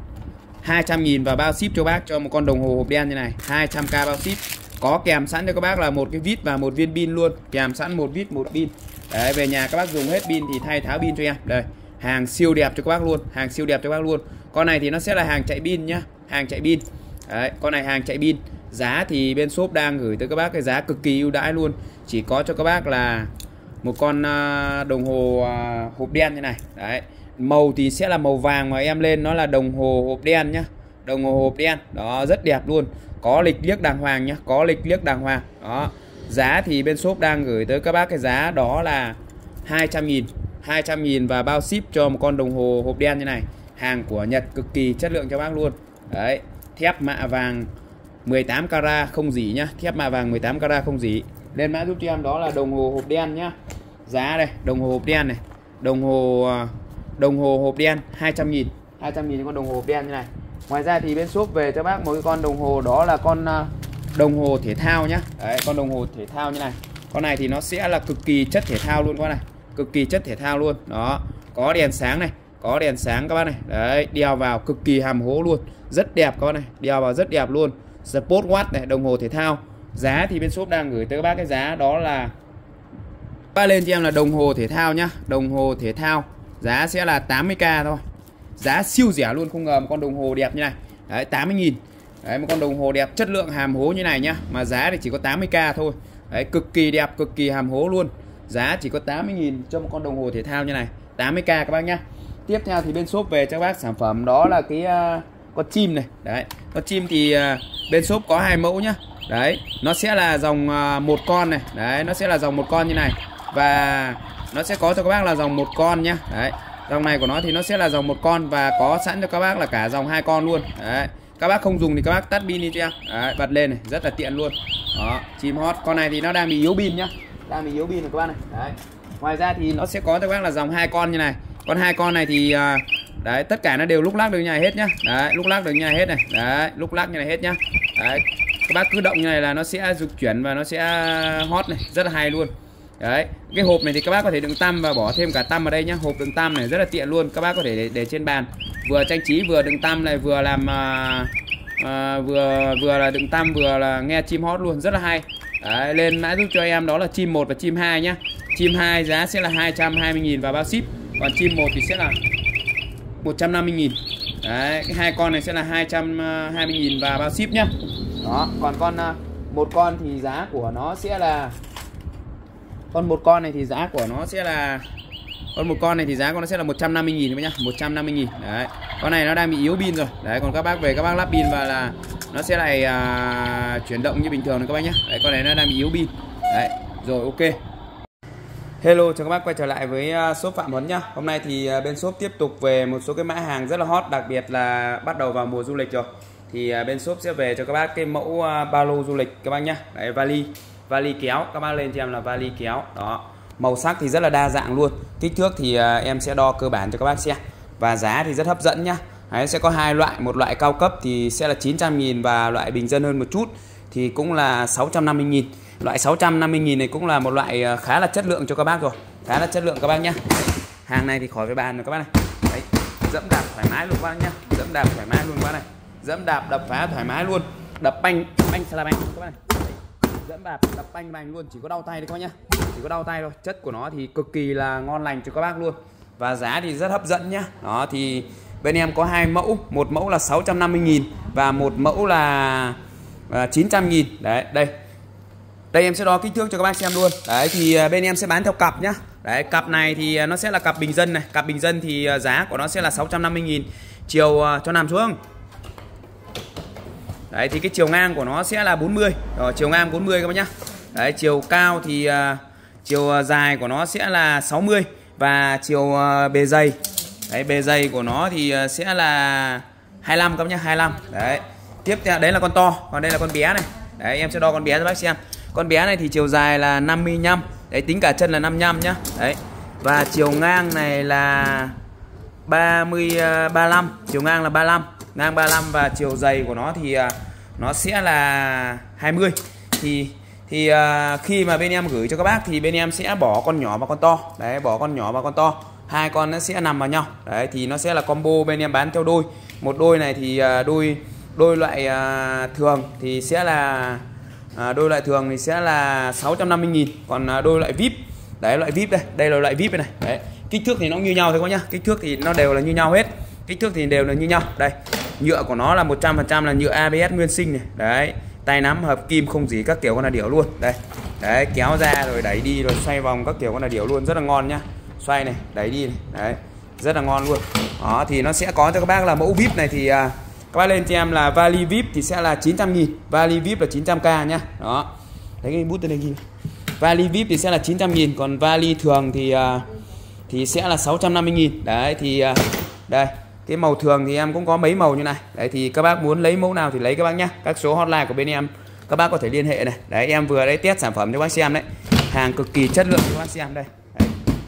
Speaker 1: hai trăm nghìn và bao ship cho bác cho một con đồng hồ hộp đen như này. hai trăm k bao ship. Có kèm sẵn cho các bác là một cái vít và một viên pin luôn. Kèm sẵn một vít một pin. Đấy, về nhà các bác dùng hết pin thì thay tháo pin cho em. Đây, hàng siêu đẹp cho các bác luôn. Hàng siêu đẹp cho các bác luôn. Con này thì nó sẽ là hàng chạy pin nhá. Hàng chạy pin. Đấy, con này hàng chạy pin. Giá thì bên shop đang gửi tới các bác cái giá cực kỳ ưu đãi luôn. Chỉ có cho các bác là một con đồng hồ hộp đen như này. Đấy. Màu thì sẽ là màu vàng mà em lên nó là đồng hồ hộp đen nhá. Đồng hồ hộp đen. Đó, rất đẹp luôn. Có lịch liếc đàng hoàng nhá. Có lịch liếc đàng hoàng. Đó. Giá thì bên shop đang gửi tới các bác cái giá đó là hai trăm nghìn, hai trăm nghìn và bao ship cho một con đồng hồ hộp đen như này. Hàng của Nhật cực kỳ chất lượng cho bác luôn. Đấy, thép mạ vàng mười tám carat không rỉ nhá, thép mạ vàng mười tám carat không rỉ. Lên mã giúp cho em đó là đồng hồ hộp đen nhá. Giá đây, đồng hồ hộp đen này, đồng hồ đồng hồ hộp đen hai trăm nghìn, hai trăm nghìn con đồng hồ hộp đen như này. Ngoài ra thì bên shop về cho bác một cái con đồng hồ đó là con đồng hồ thể thao nhá. Đấy, con đồng hồ thể thao như này. Con này thì nó sẽ là cực kỳ chất thể thao luôn các bác này, cực kỳ chất thể thao luôn. Đó, có đèn sáng này, có đèn sáng các bác này. Đấy, đeo vào cực kỳ hàm hố luôn, rất đẹp các bác này, đeo vào rất đẹp luôn. Sport Watch này, đồng hồ thể thao. Giá thì bên shop đang gửi tới các bác cái giá đó là bác lên cho em là đồng hồ thể thao nhá, đồng hồ thể thao giá sẽ là tám mươi k thôi. Giá siêu rẻ luôn, không ngờ một con đồng hồ đẹp như này. Đấy, tám mươi nghìn. Đấy, một con đồng hồ đẹp chất lượng hàm hố như này nhá, mà giá thì chỉ có tám mươi k thôi. Đấy, cực kỳ đẹp, cực kỳ hàm hố luôn. Giá chỉ có tám mươi nghìn cho một con đồng hồ thể thao như này, tám mươi k các bác nhá. Tiếp theo thì bên shop về cho các bác sản phẩm đó là cái uh, con chim này. Đấy, con chim thì uh, bên shop có hai mẫu nhá. Đấy, nó sẽ là dòng uh, một con này. Đấy, nó sẽ là dòng một con như này. Và nó sẽ có cho các bác là dòng một con nhá. Đấy, dòng này của nó thì nó sẽ là dòng một con và có sẵn cho các bác là cả dòng hai con luôn. Đấy, các bác không dùng thì các bác tắt pin đi cho em. Đấy, bật lên này, rất là tiện luôn. Đó, chim hot. Con này thì nó đang bị yếu pin nhá, đang bị yếu pin rồi các bác này. Đấy, ngoài ra thì nó sẽ có cho các bác là dòng hai con như này. Con hai con này thì uh, đấy, tất cả nó đều lúc lắc được như này hết nhá. Đấy, lúc lắc được như này hết này. Đấy, lúc lắc như này hết nhá. Đấy, các bác cứ động như này là nó sẽ dịch chuyển và nó sẽ hot này, rất là hay luôn. Đấy, cái hộp này thì các bác có thể đựng tăm và bỏ thêm cả tăm vào đây nhá. Hộp đựng tăm này rất là tiện luôn, các bác có thể để, để trên bàn, vừa trang trí vừa đựng tăm này, vừa làm uh, uh, vừa vừa là đựng tăm vừa là nghe chim hót luôn, rất là hay. Đấy, lên mã giúp cho em đó là chim một và chim hai nhá. Chim hai giá sẽ là hai trăm hai mươi nghìn và bao ship, còn chim một thì sẽ là một trăm năm mươi nghìn. Đấy, cái hai con này sẽ là hai trăm hai mươi nghìn và bao ship nhá. Đó, còn con một con thì giá của nó sẽ là con một con này thì giá của nó sẽ là con một con này thì giá của nó sẽ là một trăm năm mươi nghìn nhá, một trăm năm mươi nghìn. Đấy, con này nó đang bị yếu pin rồi. Đấy, còn các bác về các bác lắp pin và là nó sẽ lại à, chuyển động như bình thường này các bác nhé. Đấy, con này nó đang bị yếu pin. Đấy, rồi ok. Hello, chào các bác quay trở lại với shop Phạm Huấn nhá. Hôm nay thì bên shop tiếp tục về một số cái mã hàng rất là hot, đặc biệt là bắt đầu vào mùa du lịch rồi. Thì bên shop sẽ về cho các bác cái mẫu ba lô du lịch các bác nhá. Đấy, vali, vali kéo, các bác lên cho em là vali kéo. Đó, màu sắc thì rất là đa dạng luôn. Kích thước thì em sẽ đo cơ bản cho các bác xem. Và giá thì rất hấp dẫn nhá. Đấy, sẽ có hai loại, một loại cao cấp thì sẽ là chín trăm nghìn và loại bình dân hơn một chút thì cũng là sáu trăm năm mươi nghìn. Loại sáu trăm năm mươi nghìn này cũng là một loại khá là chất lượng cho các bác rồi, khá là chất lượng các bác nhá. Hàng này thì khỏi phải bàn rồi các bác này. Đấy, dẫm đạp thoải mái luôn các bác nhá, dẫm đạp thoải mái luôn các bác này, dẫm đạp đập phá thoải mái luôn, đập banh banh là banh các bác này. Đấy, dẫm đạp đập banh banh luôn, chỉ có đau tay thôi các bác nhá, chỉ có đau tay thôi. Chất của nó thì cực kỳ là ngon lành cho các bác luôn và giá thì rất hấp dẫn nhá. Đó thì bên em có hai mẫu, một mẫu là sáu trăm năm mươi nghìn và một mẫu là chín trăm nghìn. Đấy, đây. Đây em sẽ đo kích thước cho các bác xem luôn. Đấy thì bên em sẽ bán theo cặp nhá. Đấy, cặp này thì nó sẽ là cặp bình dân này. Cặp bình dân thì giá của nó sẽ là sáu trăm năm mươi nghìn. Chiều cho nằm xuống. Đấy thì cái chiều ngang của nó sẽ là bốn mươi. Rồi, chiều ngang bốn mươi các bác nhá. Đấy, chiều cao thì uh, chiều dài của nó sẽ là sáu mươi. Và chiều uh, bề dày. Đấy, bề dày của nó thì uh, sẽ là hai mươi lăm các bác nhá, hai mươi lăm. Đấy. Tiếp theo đấy là con to, còn đây là con bé này. Đấy, em sẽ đo con bé cho bác xem. Con bé này thì chiều dài là năm mươi lăm. Đấy, tính cả chân là năm mươi lăm nhá. Đấy. Và chiều ngang này là ba mươi, ba mươi lăm. Chiều ngang là ba mươi lăm. Ngang ba mươi lăm và chiều dày của nó thì nó sẽ là hai mươi. Thì thì uh, khi mà bên em gửi cho các bác thì bên em sẽ bỏ con nhỏ và con to. Đấy, bỏ con nhỏ và con to. Hai con nó sẽ nằm vào nhau. Đấy thì nó sẽ là combo, bên em bán theo đôi. Một đôi này thì uh, đôi đôi loại uh, thường thì sẽ là À, đôi loại thường thì sẽ là sáu trăm năm mươi nghìn. Còn à, đôi loại vê i pê, đấy loại vê i pê đây, đây là loại vê i pê này. Đấy, kích thước thì nó như nhau thôi các nhá. Kích thước thì nó đều là như nhau hết. Kích thước thì đều là như nhau. Đây, nhựa của nó là một trăm phần trăm là nhựa a bê ét nguyên sinh này. Đấy, tay nắm hợp kim không gì các kiểu con là điểu luôn. Đây. Đấy, kéo ra rồi đẩy đi rồi xoay vòng các kiểu con là điểu luôn, rất là ngon nhá. Xoay này, đẩy đi này. Đấy, rất là ngon luôn. Đó thì nó sẽ có cho các bác là mẫu vê i pê này thì à, các bác lên cho em là vali vê i pê thì sẽ là chín trăm nghìn. Vali vê i pê là chín trăm k nhá. Đó. Đấy, cái bút tên này ghi. Vali vê i pê thì sẽ là chín trăm nghìn, còn vali thường thì uh, thì sẽ là sáu trăm năm mươi nghìn. Đấy thì uh, đây, cái màu thường thì em cũng có mấy màu như này. Đấy thì các bác muốn lấy mẫu nào thì lấy các bác nhá. Các số hotline của bên em các bác có thể liên hệ này. Đấy em vừa đấy test sản phẩm cho bác xem đấy. Hàng cực kỳ chất lượng cho bác xem đây. Đấy.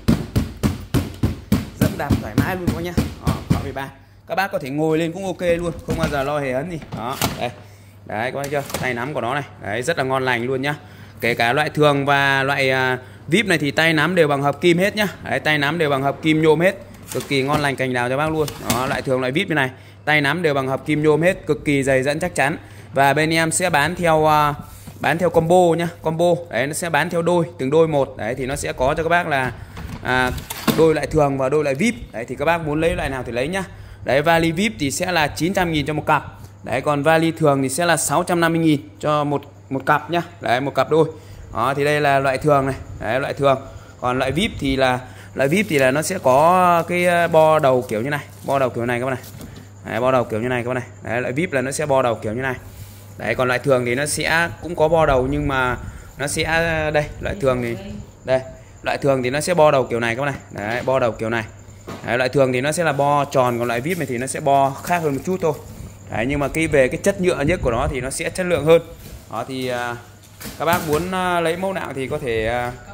Speaker 1: Dẫm đạp thoải mái luôn các bác nhá. Đó, mười ba. Các bác có thể ngồi lên cũng ok luôn, không bao giờ lo hề hấn gì. Đó, đây. Đấy các bác chưa? Tay nắm của nó này. Đấy rất là ngon lành luôn nhá. Kể cả loại thường và loại uh, vê i pê này thì tay nắm đều bằng hợp kim hết nhá. Đấy, tay nắm đều bằng hợp kim nhôm hết. Cực kỳ ngon lành cành đào cho bác luôn. Đó, loại thường loại vê i pê này, tay nắm đều bằng hợp kim nhôm hết, cực kỳ dày dẫn chắc chắn. Và bên em sẽ bán theo uh, bán theo combo nhá, combo. Đấy nó sẽ bán theo đôi, từng đôi một. Đấy thì nó sẽ có cho các bác là à, đôi loại thường và đôi loại vê i pê. Đấy thì các bác muốn lấy loại nào thì lấy nhá. Đấy vali vê i pê thì sẽ là chín trăm nghìn cho một cặp. Đấy còn vali thường thì sẽ là sáu trăm năm mươi nghìn cho một một cặp nhá. Đấy một cặp đôi. Đó thì đây là loại thường này. Đấy loại thường. Còn loại vê i pê thì là loại vê i pê thì là nó sẽ có cái bo đầu kiểu như này, bo đầu kiểu này các bạn này. Đấy, bo đầu kiểu như này các bạn này. Đấy loại vê i pê là nó sẽ bo đầu kiểu như này. Đấy còn loại thường thì nó sẽ cũng có bo đầu nhưng mà nó sẽ đây, loại thường thì đây, loại thường thì nó sẽ bo đầu kiểu này các bạn này. Đấy bo đầu kiểu này. Đấy, loại thường thì nó sẽ là bo tròn, còn loại vê i pê này thì nó sẽ bo khác hơn một chút thôi. Đấy, nhưng mà cái về cái chất nhựa nhất của nó thì nó sẽ chất lượng hơn. Đó thì uh, các bác muốn uh, lấy mẫu nào thì có thể uh,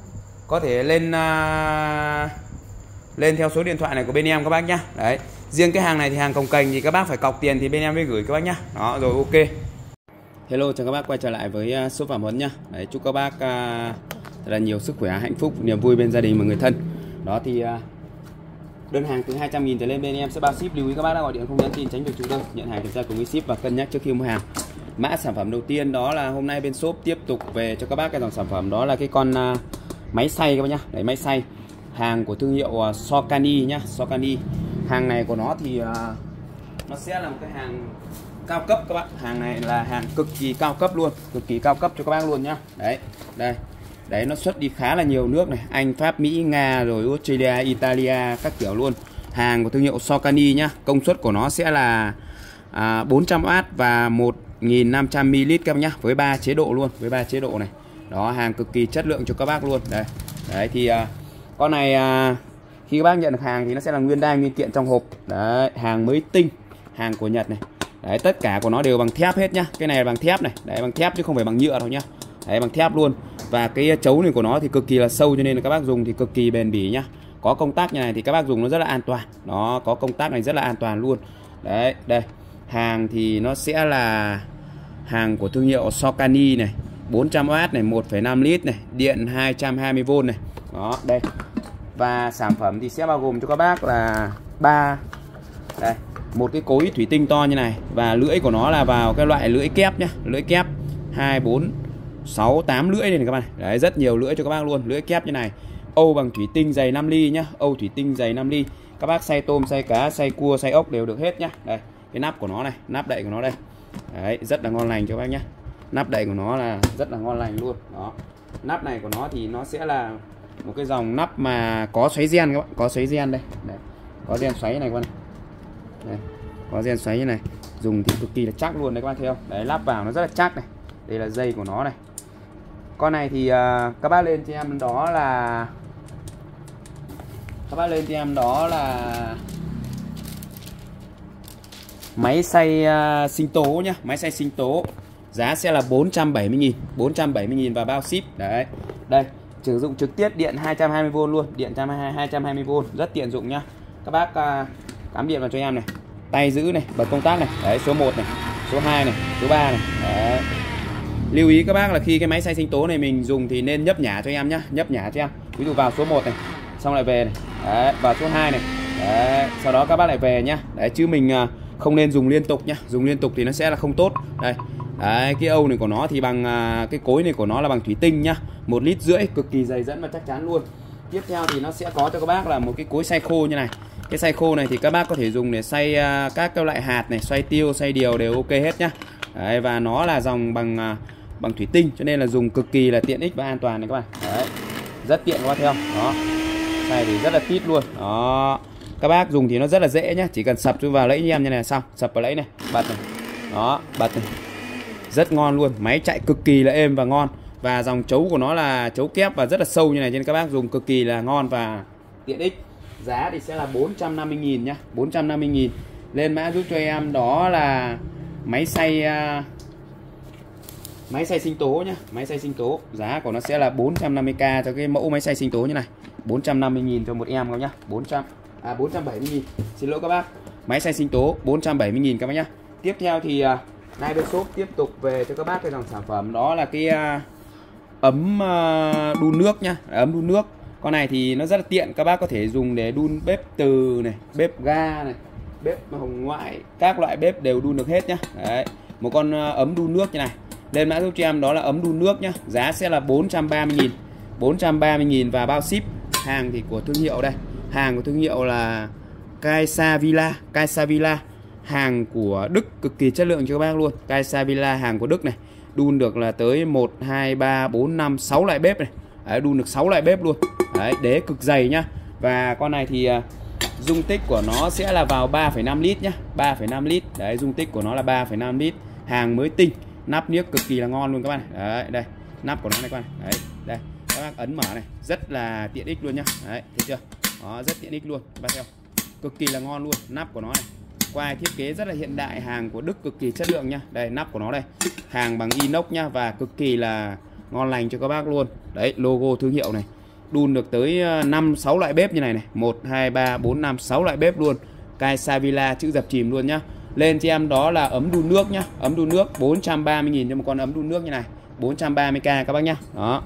Speaker 1: có thể lên uh, lên theo số điện thoại này của bên em các bác nhá. Đấy riêng cái hàng này thì hàng cồng kềnh thì các bác phải cọc tiền thì bên em mới gửi các bác nhá. Đó rồi ok. Hello chào các bác quay trở lại với uh, shop Phạm Huấn nhá. Đấy chúc các bác uh, thật là nhiều sức khỏe, hạnh phúc, niềm vui bên gia đình và người thân. Đó thì uh, đơn hàng từ hai trăm nghìn trở lên bên em sẽ bao ship. Lưu ý các bác đã gọi điện không nhắn tin tránh việc chủ đơn, nhận hàng kiểm tra cùng với ship và cân nhắc trước khi mua hàng. Mã sản phẩm đầu tiên đó là hôm nay bên shop tiếp tục về cho các bác cái dòng sản phẩm đó là cái con uh, máy xay các bác nhá. Đấy máy xay hàng của thương hiệu uh, Socani nhá, Socani. Hàng này của nó thì uh, nó sẽ là một cái hàng cao cấp các bác. Hàng này là hàng cực kỳ cao cấp luôn, cực kỳ cao cấp cho các bác luôn nhá. Đấy, đây. Đấy nó xuất đi khá là nhiều nước này, Anh, Pháp, Mỹ, Nga rồi Australia, Italia các kiểu luôn. Hàng của thương hiệu Socani nhá. Công suất của nó sẽ là à, bốn trăm oát và một nghìn năm trăm mi li lít các bác nhá, với ba chế độ luôn, với ba chế độ này. Đó hàng cực kỳ chất lượng cho các bác luôn. Đây. Đấy thì à, con này à, khi các bác nhận được hàng thì nó sẽ là nguyên đai nguyên kiện trong hộp. Đấy, hàng mới tinh, hàng của Nhật này. Đấy tất cả của nó đều bằng thép hết nhá. Cái này là bằng thép này, đấy bằng thép chứ không phải bằng nhựa đâu nhá. Đấy bằng thép luôn. Và cái chấu này của nó thì cực kỳ là sâu cho nên là các bác dùng thì cực kỳ bền bỉ nhá. Có công tắc như này thì các bác dùng nó rất là an toàn. Nó có công tắc này rất là an toàn luôn. Đấy, đây. Hàng thì nó sẽ là hàng của thương hiệu Socani này, bốn trăm oát này, một phẩy năm lít này, điện hai trăm hai mươi vôn này. Đó, đây. Và sản phẩm thì sẽ bao gồm cho các bác là ba đây, một cái cối thủy tinh to như này và lưỡi của nó là vào cái loại lưỡi kép nhá, lưỡi kép hai bốn sáu tám lưỡi này các bạn. Đấy rất nhiều lưỡi cho các bác luôn, lưỡi kép như này. Âu bằng thủy tinh dày năm ly nhá, Âu thủy tinh dày năm ly. Các bác xay tôm, xay cá, xay cua, xay ốc đều được hết nhá. Đây, cái nắp của nó này, nắp đậy của nó đây. Đấy, rất là ngon lành cho các bác nhá. Nắp đậy của nó là rất là ngon lành luôn. Đó. Nắp này của nó thì nó sẽ là một cái dòng nắp mà có xoáy gen các bạn, có xoáy gen đây. Đấy. Có gen xoáy này các bạn này. Đây. Có gen xoáy như này. Dùng thì cực kỳ là chắc luôn đấy các bạn thấy không? Đấy lắp vào nó rất là chắc này. Đây là dây của nó này. Con này thì uh, các bác lên cho em đó là các bác lên cho em đó là máy xay uh, sinh tố nhá, máy xay sinh tố. Giá sẽ là bốn trăm bảy mươi nghìn, bốn trăm bảy mươi nghìn và bao ship. Đấy. Đây, sử dụng trực tiếp điện hai trăm hai mươi vôn luôn, điện hai trăm hai mươi vôn, rất tiện dụng nhá. Các bác uh, cắm điện vào cho em này. Tay giữ này, bật công tắc này. Đấy, số một này, số hai này, số ba này. Đấy. Lưu ý các bác là khi cái máy xay sinh tố này mình dùng thì nên nhấp nhả cho em nhá, nhấp nhả cho em. Ví dụ vào số một này, xong lại về này. Đấy, vào số hai này. Đấy, sau đó các bác lại về nhá. Đấy, chứ mình uh, không nên dùng liên tục nhá. Dùng liên tục thì nó sẽ là không tốt. Đây. Đấy, cái âu này của nó thì bằng uh, cái cối này của nó là bằng thủy tinh nhá. Một lít rưỡi, cực kỳ dày dẫn và chắc chắn luôn. Tiếp theo thì nó sẽ có cho các bác là một cái cối xay khô như này. Cái xay khô này thì các bác có thể dùng để xay uh, các cái loại hạt này, xoay tiêu, xay điều đều ok hết nhá. Đấy, và nó là dòng bằng uh, bằng thủy tinh cho nên là dùng cực kỳ là tiện ích và an toàn này các bạn. Đấy. Rất tiện các bác thấy không? Đó. Xay thì rất là tít luôn. Đó. Các bác dùng thì nó rất là dễ nhá, chỉ cần sập vào lẫy như em như này là xong, sập vào lẫy này, bật này. Đó, bật này. Rất ngon luôn, máy chạy cực kỳ là êm và ngon. Và dòng chấu của nó là chấu kép và rất là sâu như này, cho nên các bác dùng cực kỳ là ngon và tiện ích. Giá thì sẽ là bốn trăm năm mươi nghìn nhá, bốn trăm năm mươi nghìn. Lên mã giúp cho em đó là máy xay uh, máy xay sinh tố nhá, máy xay sinh tố. Giá của nó sẽ là bốn trăm năm mươi k cho cái mẫu máy xay sinh tố như này. bốn trăm năm mươi nghìn cho một em các nhá. bốn trăm à bốn trăm bảy mươi nghìn. Xin lỗi các bác. Máy xay sinh tố bốn trăm bảy mươi nghìn các bác nhá. Tiếp theo thì uh, nay bên shop tiếp tục về cho các bác cái dòng sản phẩm đó là cái uh, ấm uh, đun nước nhá, ấm đun nước. Con này thì nó rất là tiện, các bác có thể dùng để đun bếp từ này, bếp ga này, bếp hồng ngoại, các loại bếp đều đun được hết nhá. Đấy, một con uh, ấm đun nước như này. Lên mã giúp cho em đó là ấm đun nước nhá. Giá sẽ là bốn trăm ba mươi nghìn. bốn trăm ba mươi nghìn và bao ship. Hàng thì của thương hiệu đây. Hàng của thương hiệu là Caesavilla, Caesavilla. Hàng của Đức cực kỳ chất lượng cho các bác luôn. Caesavilla hàng của Đức này. Đun được là tới một, hai, ba, bốn, năm, sáu loại bếp này. Đấy, đun được sáu loại bếp luôn. Đấy, đế cực dày nhá. Và con này thì uh, dung tích của nó sẽ là vào ba phẩy năm lít nhá. ba phẩy năm lít. Đấy, dung tích của nó là ba phẩy năm lít. Hàng mới tinh. Nắp niếc cực kỳ là ngon luôn các bạn. Đấy, đây, nắp của nó này các bạn. Đấy, đây, các bác ấn mở này, rất là tiện ích luôn nhá. Đấy, thấy chưa? Đó, rất tiện ích luôn. Bác theo. Cực kỳ là ngon luôn, nắp của nó này. Quai thiết kế rất là hiện đại, hàng của Đức cực kỳ chất lượng nhá. Đây, nắp của nó đây. Hàng bằng inox nhá và cực kỳ là ngon lành cho các bác luôn. Đấy, logo thương hiệu này. Đun được tới năm sáu loại bếp như này này. một, hai, ba, bốn, năm, sáu loại bếp luôn. Caesavilla chữ dập chìm luôn nhá. Lên cho em đó là ấm đun nước nhá. Ấm đun nước bốn trăm ba mươi nghìn cho một con ấm đun nước như này. bốn trăm ba mươi k các bác nhá. Đó.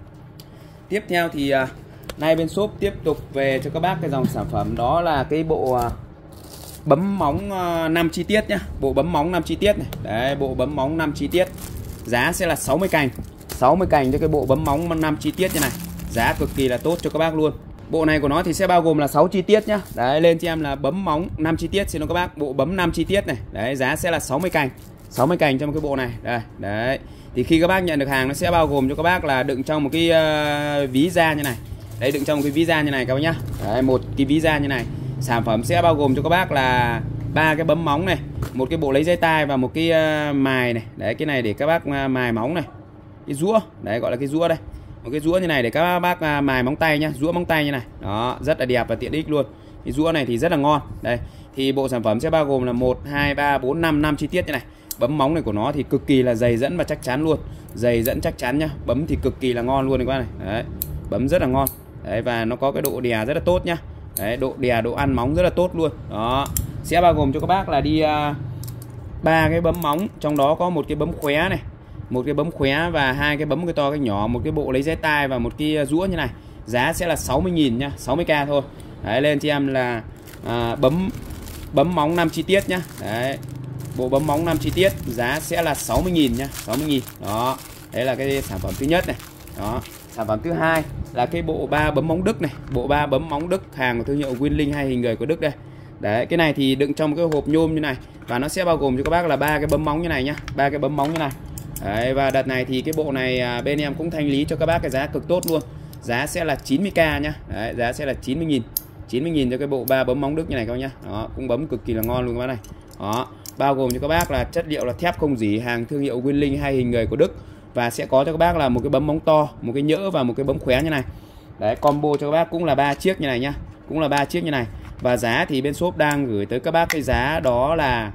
Speaker 1: Tiếp theo thì uh, nay bên shop tiếp tục về cho các bác cái dòng sản phẩm đó là cái bộ uh, bấm móng uh, năm chi tiết nhá. Bộ bấm móng năm chi tiết này. Đấy, bộ bấm móng năm chi tiết. Giá sẽ là sáu mươi cành. sáu mươi cành cho cái bộ bấm móng năm chi tiết như này. Giá cực kỳ là tốt cho các bác luôn. Bộ này của nó thì sẽ bao gồm là sáu chi tiết nhá. Đấy, lên cho em là bấm móng năm chi tiết xin lỗi các bác, bộ bấm năm chi tiết này. Đấy, giá sẽ là sáu mươi cành. sáu mươi cành trong cái bộ này. Đây, đấy. Thì khi các bác nhận được hàng nó sẽ bao gồm cho các bác là đựng trong một cái uh, ví da như này. Đấy, đựng trong một cái ví da như này các bác nhá. Đấy, một cái ví da như này. Sản phẩm sẽ bao gồm cho các bác là ba cái bấm móng này, một cái bộ lấy dây tai và một cái uh, mài này. Đấy, cái này để các bác uh, mài móng này. Cái rũa, đấy gọi là cái rũa đây. Một cái rũa như này để các bác mài móng tay nhá, rũa móng tay như này. Đó, rất là đẹp và tiện ích luôn. Cái rũa này thì rất là ngon. Đây, thì bộ sản phẩm sẽ bao gồm là một, hai, ba, bốn, năm, năm chi tiết như này. Bấm móng này của nó thì cực kỳ là dày dẫn và chắc chắn luôn. Dày dẫn chắc chắn nhá. Bấm thì cực kỳ là ngon luôn này các bác này. Đấy, bấm rất là ngon. Đấy, và nó có cái độ đè rất là tốt nhá. Đấy, độ đè, độ ăn móng rất là tốt luôn. Đó, sẽ bao gồm cho các bác là đi ba uh, cái bấm móng, trong đó có một cái bấm khóe này, một cái bấm khóe và hai cái bấm cái to cái nhỏ, một cái bộ lấy dây tai và một cái rũa như này. Giá sẽ là sáu mươi nghìn nhá, sáu mươi k thôi. Đấy, lên cho em là à, bấm bấm móng năm chi tiết nhá. Đấy, bộ bấm móng năm chi tiết giá sẽ là sáu mươi nghìn nhá, sáu mươi nghìn. Đó, đấy là cái sản phẩm thứ nhất này. Đó, sản phẩm thứ hai là cái bộ ba bấm móng Đức này, bộ ba bấm móng Đức hàng của thương hiệu Winling hay hình người của Đức đây. Đấy, cái này thì đựng trong một cái hộp nhôm như này và nó sẽ bao gồm cho các bác là ba cái bấm móng như này nhá, ba cái bấm móng như này. Đấy, và đợt này thì cái bộ này bên em cũng thanh lý cho các bác cái giá cực tốt luôn. Giá sẽ là chín mươi k nhá. Đấy, giá sẽ là chín mươi nghìn. chín mươi nghìn cho cái bộ ba bấm móng Đức như này các bác nhá. Đó, cũng bấm cực kỳ là ngon luôn các bác này. Đó, bao gồm cho các bác là chất liệu là thép không rỉ hàng thương hiệu Winling hay hình người của Đức. Và sẽ có cho các bác là một cái bấm móng to, một cái nhỡ và một cái bấm khóe như này. Đấy, combo cho các bác cũng là ba chiếc như này nhá. Cũng là ba chiếc như này. Và giá thì bên shop đang gửi tới các bác cái giá đó là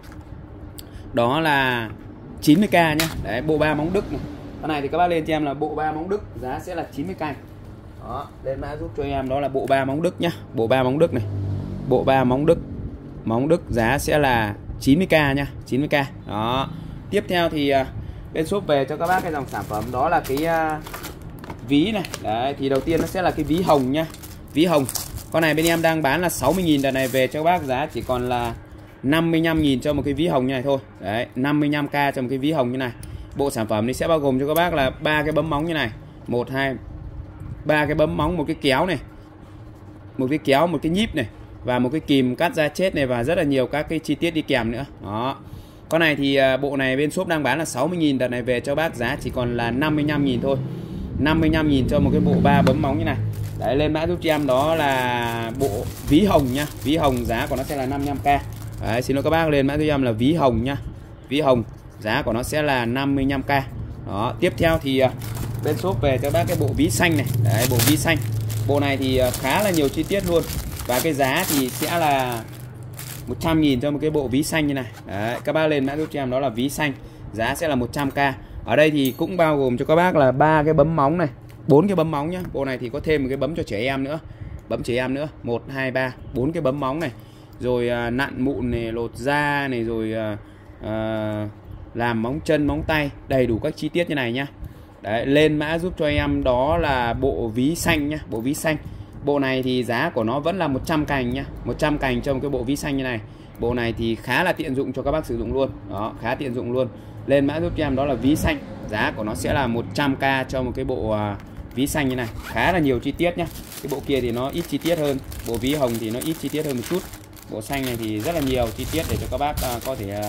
Speaker 1: Đó là chín mươi k nhá. Đấy, bộ ba móng Đức này. Con này thì các bác lên cho em là bộ ba móng Đức, giá sẽ là chín mươi k. Đó, lên mã giúp cho em đó là bộ ba móng Đức nhá. Bộ ba móng Đức này. Bộ ba móng Đức. Móng Đức giá sẽ là chín mươi k nhá, chín mươi k. Đó. Tiếp theo thì uh, bên shop về cho các bác cái dòng sản phẩm đó là cái uh, ví này. Đấy, thì đầu tiên nó sẽ là cái ví hồng nhá. Ví hồng. Con này bên em đang bán là sáu mươi nghìn, đợt này về cho các bác giá chỉ còn là năm mươi lăm nghìn cho một cái ví hồng như này thôi. Đấy, năm mươi lăm k cho một cái ví hồng như này. Bộ sản phẩm này sẽ bao gồm cho các bác là ba cái bấm móng như này, một hai ba cái bấm móng, một cái kéo này, một cái kéo, một cái nhíp này và một cái kìm cắt da chết này và rất là nhiều các cái chi tiết đi kèm nữa. Đó. Con này thì bộ này bên shop đang bán là sáu mươi nghìn, đợt này về cho bác giá chỉ còn là năm mươi lăm nghìn thôi. năm mươi lăm nghìn cho một cái bộ ba bấm móng như này. Đấy, lên mã giúp cho em đó là bộ ví hồng nhá. Ví hồng giá của nó sẽ là năm mươi lăm k. Đấy, xin lỗi các bác, lên mã giúp em là ví hồng nhá. Ví hồng giá của nó sẽ là năm mươi lăm k. Đó, tiếp theo thì uh, bên shop về cho bác cái bộ ví xanh này. Đấy, bộ ví xanh. Bộ này thì uh, khá là nhiều chi tiết luôn. Và cái giá thì sẽ là một trăm nghìn cho một cái bộ ví xanh như này. Đấy, các bác lên mã giúp cho em đó là ví xanh, giá sẽ là một trăm k. Ở đây thì cũng bao gồm cho các bác là ba cái bấm móng này, bốn cái bấm móng nhá. Bộ này thì có thêm một cái bấm cho trẻ em nữa. Bấm trẻ em nữa, một hai ba, bốn cái bấm móng này. Rồi à, nặn mụn này, lột da này, rồi à, à, làm móng chân, móng tay, đầy đủ các chi tiết như này nhá. Đấy, lên mã giúp cho em đó là bộ ví xanh nhá, bộ ví xanh. Bộ này thì giá của nó vẫn là một trăm cành nhá, một trăm cành cho một cái bộ ví xanh như này. Bộ này thì khá là tiện dụng cho các bác sử dụng luôn. Đó, khá tiện dụng luôn. Lên mã giúp cho em đó là ví xanh, giá của nó sẽ là một trăm k cho một cái bộ uh, ví xanh như này. Khá là nhiều chi tiết nhá. Cái bộ kia thì nó ít chi tiết hơn, bộ ví hồng thì nó ít chi tiết hơn một chút. Bộ xanh này thì rất là nhiều chi tiết để cho các bác uh, có thể uh,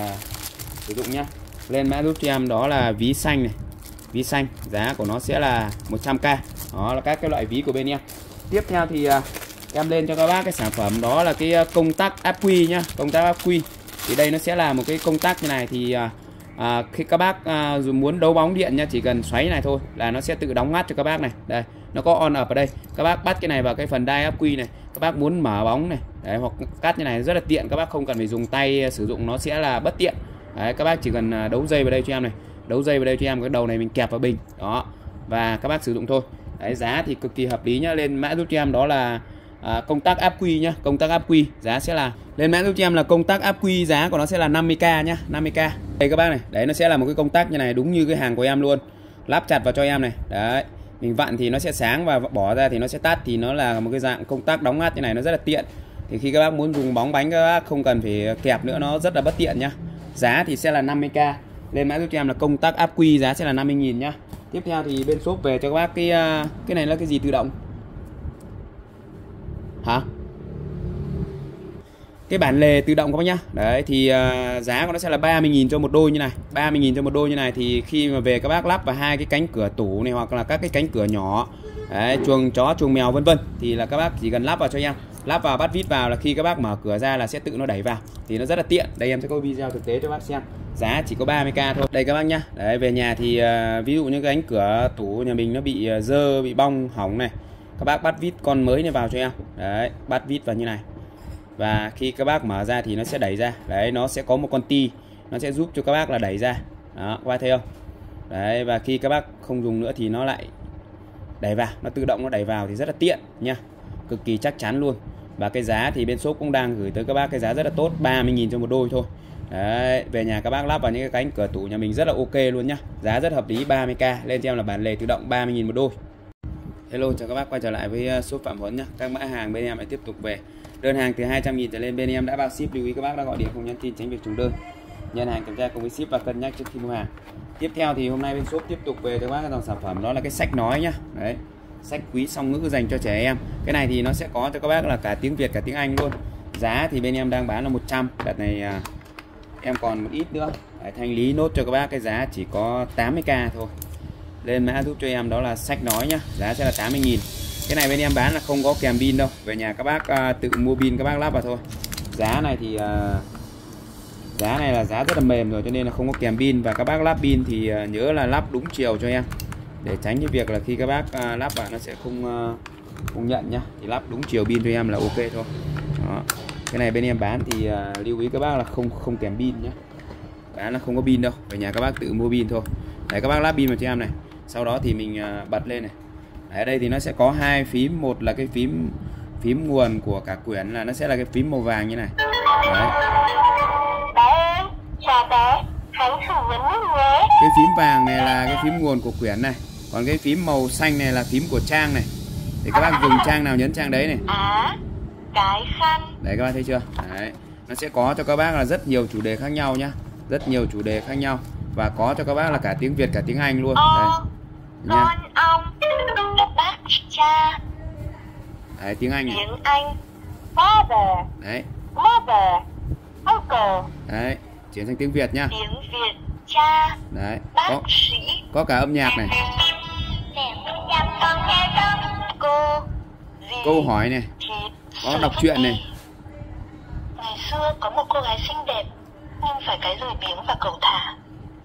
Speaker 1: sử dụng nhá. Lên mã giúp cho em đó là ví xanh này. Ví xanh, giá của nó sẽ là một trăm k. Đó là các cái loại ví của bên em. Tiếp theo thì uh, em lên cho các bác cái sản phẩm đó là cái công tắc áp quy nhá, công tắc áp quy. Thì đây nó sẽ là một cái công tắc như này thì uh, À, khi các bác à, dù muốn đấu bóng điện nha, chỉ cần xoáy này thôi là nó sẽ tự đóng ngắt cho các bác này. Đây, nó có on up ở đây. Các bác bắt cái này vào cái phần đai áp quy này, các bác muốn mở bóng này, đấy, hoặc cắt như này rất là tiện, các bác không cần phải dùng tay sử dụng, nó sẽ là bất tiện. Đấy, các bác chỉ cần đấu dây vào đây cho em này, đấu dây vào đây cho em, cái đầu này mình kẹp vào bình đó và các bác sử dụng thôi. Đấy, giá thì cực kỳ hợp lý nhá. Lên mã giúp cho em đó là à, công tắc áp quy nhá, công tắc áp quy, giá sẽ là lên mã giúp cho em là công tắc áp quy, giá của nó sẽ là năm mươi k nhá, năm mươi k. Đây các bác này, đấy nó sẽ là một cái công tắc như này, đúng như cái hàng của em luôn. Lắp chặt vào cho em này. Đấy, mình vặn thì nó sẽ sáng và bỏ ra thì nó sẽ tắt, thì nó là một cái dạng công tắc đóng ngắt như này, nó rất là tiện. Thì khi các bác muốn dùng bóng bánh các bác không cần phải kẹp nữa, nó rất là bất tiện nhá. Giá thì sẽ là năm mươi k. Lên mã giúp cho em là công tắc áp quy, giá sẽ là năm mươi nghìn nhá. Tiếp theo thì bên shop về cho các bác cái cái này là cái gì tự động? Hả? Cái bản lề tự động các bác nhá. Đấy thì uh, giá của nó sẽ là ba mươi nghìn cho một đôi như này, ba mươi nghìn cho một đôi như này. Thì khi mà về các bác lắp vào hai cái cánh cửa tủ này hoặc là các cái cánh cửa nhỏ, đấy, chuồng chó, chuồng mèo vân vân, thì là các bác chỉ cần lắp vào cho em. Lắp vào bắt vít vào là khi các bác mở cửa ra là sẽ tự nó đẩy vào, thì nó rất là tiện. Đây em sẽ có video thực tế cho bác xem. Giá chỉ có ba mươi k thôi. Đây các bác nhá. Đấy, về nhà thì uh, ví dụ như cái cánh cửa tủ nhà mình nó bị uh, dơ, bị bong, hỏng này, các bác bắt vít con mới này vào cho em. Đấy, bắt vít vào như này. Và khi các bác mở ra thì nó sẽ đẩy ra. Đấy, nó sẽ có một con ti, nó sẽ giúp cho các bác là đẩy ra. Đó, các bác thấy không? Đấy, và khi các bác không dùng nữa thì nó lại đẩy vào, nó tự động nó đẩy vào thì rất là tiện nha. Cực kỳ chắc chắn luôn. Và cái giá thì bên shop cũng đang gửi tới các bác cái giá rất là tốt, ba mươi nghìn cho một đôi thôi. Đấy, về nhà các bác lắp vào những cái cánh cửa tủ nhà mình rất là ok luôn nhá. Giá rất hợp lý, ba mươi k. Lên cho em là bản lề tự động ba mươi nghìn một đôi. Hello, chào các bác quay trở lại với shop Phạm Huấn nhá. Các mã hàng bên em lại tiếp tục về. Đơn hàng từ hai trăm nghìn trở lên bên em đã bao ship, lưu ý các bác đã gọi điện không nhắn tin tránh việc trùng đơn. Nhận hàng kiểm tra cùng với ship và cân nhắc trước khi mua hàng. Tiếp theo thì hôm nay bên shop tiếp tục về cho các bác cái dòng sản phẩm đó là cái sách nói nhá. Đấy, sách quý song ngữ dành cho trẻ em. Cái này thì nó sẽ có cho các bác là cả tiếng Việt cả tiếng Anh luôn. Giá thì bên em đang bán là một trăm. Đợt này à, em còn một ít nữa. Đấy, thanh lý nốt cho các bác cái giá chỉ có tám mươi k thôi. Lên mã giúp cho em đó là sách nói nhá, giá sẽ là tám mươi nghìn. Cái này bên em bán là không có kèm pin đâu. Về nhà các bác à, tự mua pin các bác lắp vào thôi. Giá này thì à, giá này là giá rất là mềm rồi cho nên là không có kèm pin. Và các bác lắp pin thì à, nhớ là lắp đúng chiều cho em, để tránh cái việc là khi các bác à, lắp vào nó sẽ không à, không nhận nhá. Thì lắp đúng chiều pin cho em là ok thôi. Đó. Cái này bên em bán thì à, lưu ý các bác là không không kèm pin nhá. Bán là không có pin đâu. Về nhà các bác tự mua pin thôi. Đấy, các bác lắp pin vào cho em này. Sau đó thì mình à, bật lên này. Ở đây thì nó sẽ có hai phím, một là cái phím phím nguồn của cả quyển là nó sẽ là cái phím màu vàng như này. Đấy.
Speaker 3: Bé, chào bé, hãy thử vấn nước nhé.
Speaker 1: Cái phím vàng này là cái phím nguồn của quyển này, còn cái phím màu xanh này là phím của trang này. Thì các bác dùng trang nào nhấn trang đấy này.
Speaker 3: À, cái khăn.
Speaker 1: Đấy, các bác thấy chưa? Đấy. Nó sẽ có cho các bác là rất nhiều chủ đề khác nhau nhá, rất nhiều chủ đề khác nhau và có cho các bác là cả tiếng Việt cả tiếng Anh luôn. Đây.
Speaker 3: Con ông, bác cha.
Speaker 1: Đấy, tiếng Anh này.
Speaker 3: Tiếng Anh, father.
Speaker 1: Đấy.
Speaker 3: Mother, uncle.
Speaker 1: Đấy, chuyển sang tiếng Việt nhá.
Speaker 3: Tiếng Việt, cha.
Speaker 1: Đấy,
Speaker 3: bác
Speaker 1: có,
Speaker 3: sĩ.
Speaker 1: có cả âm nhạc này.
Speaker 3: Cô.
Speaker 1: Câu hỏi này. Có đọc truyện này.
Speaker 3: Ngày xưa có một cô gái xinh đẹp nhưng phải cái lười biếng và cẩu thả. Khi phải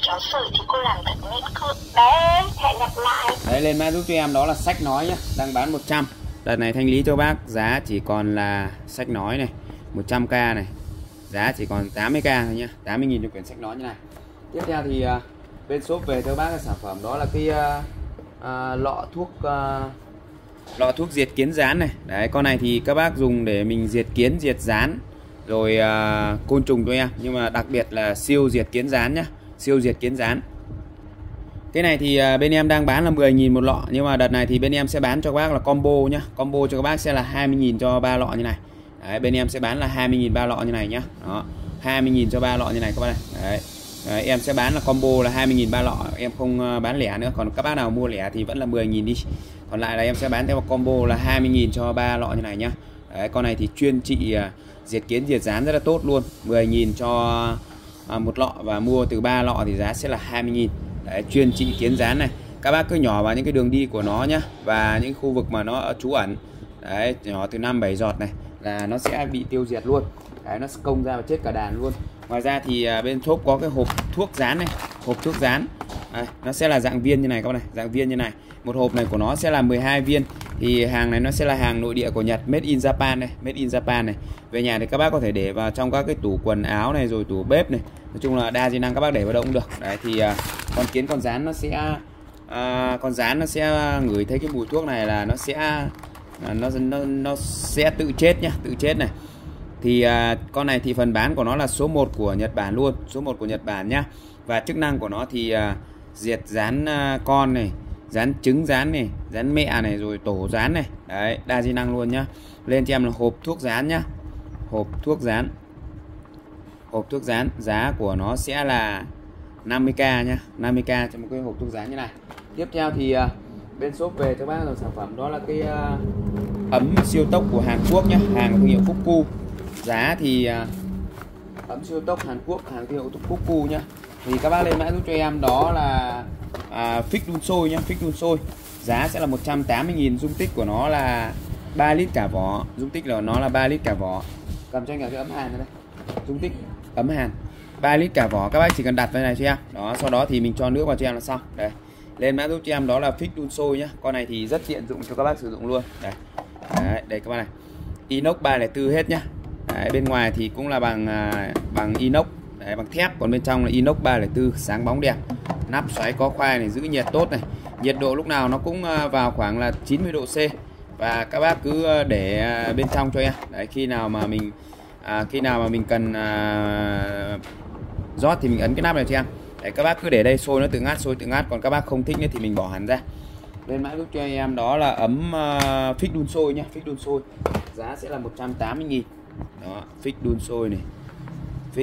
Speaker 3: cháu sởi thì cô làm thật miễn cưỡng. Bé, hẹn gặp lại.
Speaker 1: Đấy, lên mã giúp cho em đó là sách nói nhá, đang bán một trăm. Đợt này thanh lý cho bác giá chỉ còn là sách nói này, một trăm k này. Giá chỉ còn tám mươi k thôi nhá, tám mươi nghìn cho quyển sách nói như này. Tiếp theo thì uh, bên shop về cho bác cái sản phẩm đó là cái uh, uh, lọ thuốc uh, lọ thuốc diệt kiến gián này. Đấy, con này thì các bác dùng để mình diệt kiến, diệt gián rồi uh, côn trùng cho em, nhưng mà đặc biệt là siêu diệt kiến gián nhá, siêu diệt kiến gián. Cái này thì uh, bên em đang bán là mười nghìn một lọ, nhưng mà đợt này thì bên em sẽ bán cho các bác là combo nhá. Combo cho các bác sẽ là hai mươi nghìn cho ba lọ như này. Đấy, bên em sẽ bán là hai mươi nghìn ba lọ như này nhá. Đó, hai mươi nghìn cho ba lọ như này các bác này. Đấy. Đấy, em sẽ bán là combo là hai mươi nghìn ba lọ, em không bán lẻ nữa. Còn các bác nào mua lẻ thì vẫn là mười nghìn đi. Còn lại là em sẽ bán theo một combo là hai mươi nghìn cho ba lọ như này nhá. Đấy, con này thì chuyên trị uh, diệt kiến diệt gián rất là tốt luôn. mười nghìn cho uh, một lọ, và mua từ ba lọ thì giá sẽ là hai mươi nghìn. Đấy, chuyên trị kiến gián này. Các bác cứ nhỏ vào những cái đường đi của nó nhá, và những khu vực mà nó trú ẩn. Đấy, nhỏ từ năm bảy giọt này là nó sẽ bị tiêu diệt luôn. Đấy, nó công ra và chết cả đàn luôn. Ngoài ra thì bên shop có cái hộp thuốc dán này, hộp thuốc dán. Đây, nó sẽ là dạng viên như này các bạn này, dạng viên như này. Một hộp này của nó sẽ là mười hai viên. Thì hàng này nó sẽ là hàng nội địa của Nhật, made in Japan này, made in Japan này. Về nhà thì các bác có thể để vào trong các cái tủ quần áo này, rồi tủ bếp này. Nói chung là đa di năng, các bác để vào đâu cũng được. Đấy thì uh, con kiến con rán nó sẽ uh, con rán nó sẽ ngửi thấy cái mùi thuốc này là nó sẽ uh, nó nó nó sẽ tự chết nhá, tự chết này. Thì uh, con này thì phần bán của nó là số một của Nhật Bản luôn, số một của Nhật Bản nhá. Và chức năng của nó thì uh, diệt rán uh, con này, rán trứng rán này, rán mẹ này, rồi tổ rán này. Đấy, đa di năng luôn nhá. Lên cho em là hộp thuốc rán nhá. Hộp thuốc rán. Hộp thuốc rán, giá của nó sẽ là năm mươi k nhá, năm mươi k cho một cái hộp thuốc rán như này. Tiếp theo thì uh, bên shop về cho bác là sản phẩm đó là cái uh, ấm siêu tốc của Hàn Quốc nhá, hàng thương hiệu Cuckoo. Giá thì uh, ấm siêu tốc Hàn Quốc, hàng thương hiệu Cuckoo nhá. Thì các bác lên mã giúp cho em đó là uh, fix đun sôi nhá, fix đun sôi. Giá sẽ là một trăm tám mươi nghìn, dung tích của nó là ba lít cả vỏ, dung tích của nó là ba lít cả vỏ. Cầm cho anh cái ấm Hàn này đây. Dung tích ấm Hàn ba lít cả vỏ, các bác chỉ cần đặt vào này cho em. Đó, sau đó thì mình cho nước vào cho em là xong. Đây. Lên mã giúp cho em đó là fix đun sôi nhá. Con này thì rất tiện dụng cho các bác sử dụng luôn. Đây. Đấy, đây các bác này. Inox ba không bốn hết nhá. Đấy, bên ngoài thì cũng là bằng bằng inox, đấy, bằng thép, còn bên trong là inox ba không bốn, sáng bóng đẹp. Nắp xoáy có khoai này, giữ nhiệt tốt này. Nhiệt độ lúc nào nó cũng vào khoảng là chín mươi độ C. Và các bác cứ để bên trong cho em. Đấy, khi nào mà mình à, khi nào mà mình cần à, rót thì mình ấn cái nắp này cho em. Đấy, các bác cứ để đây sôi nó tự ngắt, sôi tự ngắt. Còn các bác không thích nữa thì mình bỏ hẳn ra. Lên mã giúp cho em đó là ấm uh, fix đun sôi nhá, fix đun sôi. Giá sẽ là một trăm tám mươi nghìn. Đó, fix đun sôi này. Fix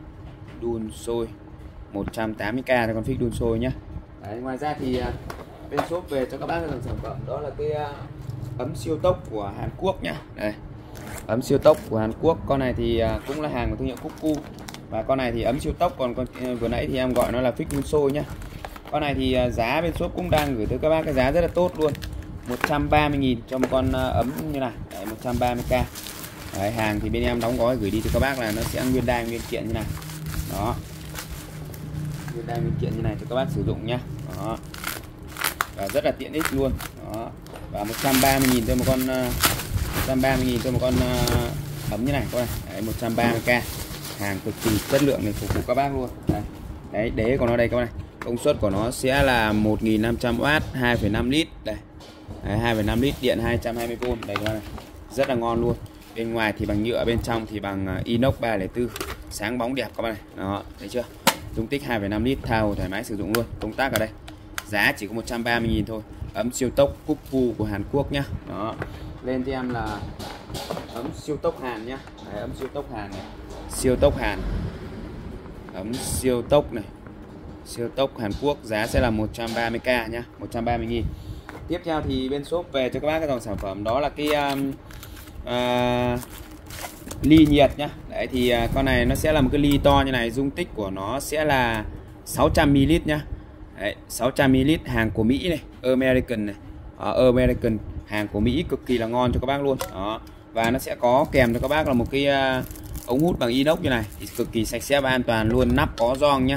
Speaker 1: đun sôi một trăm tám mươi k cho con fix đun sôi nhá. Đấy, ngoài ra thì uh, bên shop về cho các bác dòng sản phẩm đó là cái uh, ấm siêu tốc của Hàn Quốc nhá. Đây. Ấm siêu tốc của Hàn Quốc, con này thì uh, cũng là hàng của thương hiệu Cuckoo. Và con này thì ấm siêu tốc, còn con uh, vừa nãy thì em gọi nó là fix đun sôi nhá. Con này thì uh, giá bên shop cũng đang gửi tới các bác cái giá rất là tốt luôn, một trăm ba mươi nghìn cho một con uh, ấm như này. Đấy, một trăm ba mươi k. Đấy, hàng thì bên em đóng gói gửi đi cho các bác là nó sẽ nguyên đai nguyên kiện như này. Đó, nguyên đai nguyên kiện như này cho các bác sử dụng nhá. Đó, và rất là tiện ích luôn. Đó, và một trăm ba mươi nghìn cho một con uh, một trăm ba mươi nghìn cho một con uh, ấm như này các bạn. Đấy, một trăm ba mươi k, hàng cực kỳ chất lượng này, phục vụ các bác luôn. Đấy, đấy, đế của nó đây các bạn này. Công suất của nó sẽ là một nghìn năm trăm oát, hai phẩy năm lít. Đây. Đấy, hai phẩy năm lít, điện hai trăm hai mươi vôn. Đây các bạn này. Rất là ngon luôn. Bên ngoài thì bằng nhựa, bên trong thì bằng inox ba không bốn, sáng bóng đẹp các bạn này. Đó, thấy chưa? Dung tích hai phẩy năm lít, tha hồ thoải mái sử dụng luôn. Công tắc ở đây. Giá chỉ có một trăm ba mươi nghìn thôi. Ấm siêu tốc Cuckoo của Hàn Quốc nhá. Đó. Lên cho em là ấm siêu tốc Hàn nhá. Đấy, ấm siêu tốc Hàn này. Siêu tốc Hàn. Ấm siêu tốc này. Siêu tốc Hàn Quốc, giá sẽ là một trăm ba mươi k nhá, một trăm ba mươi nghìn. Tiếp theo thì bên shop về cho các bác cái dòng sản phẩm đó là cái um, uh, ly nhiệt nhá. Đấy thì uh, con này nó sẽ là một cái ly to như này, dung tích của nó sẽ là sáu trăm mi li lít nhá. Đấy, sáu trăm mi li lít, hàng của Mỹ này, American này. Đó, American, hàng của Mỹ cực kỳ là ngon cho các bác luôn. Đó. Và nó sẽ có kèm cho các bác là một cái uh, ống hút bằng inox như này, thì cực kỳ sạch sẽ và an toàn luôn. Nắp có gioăng nhá.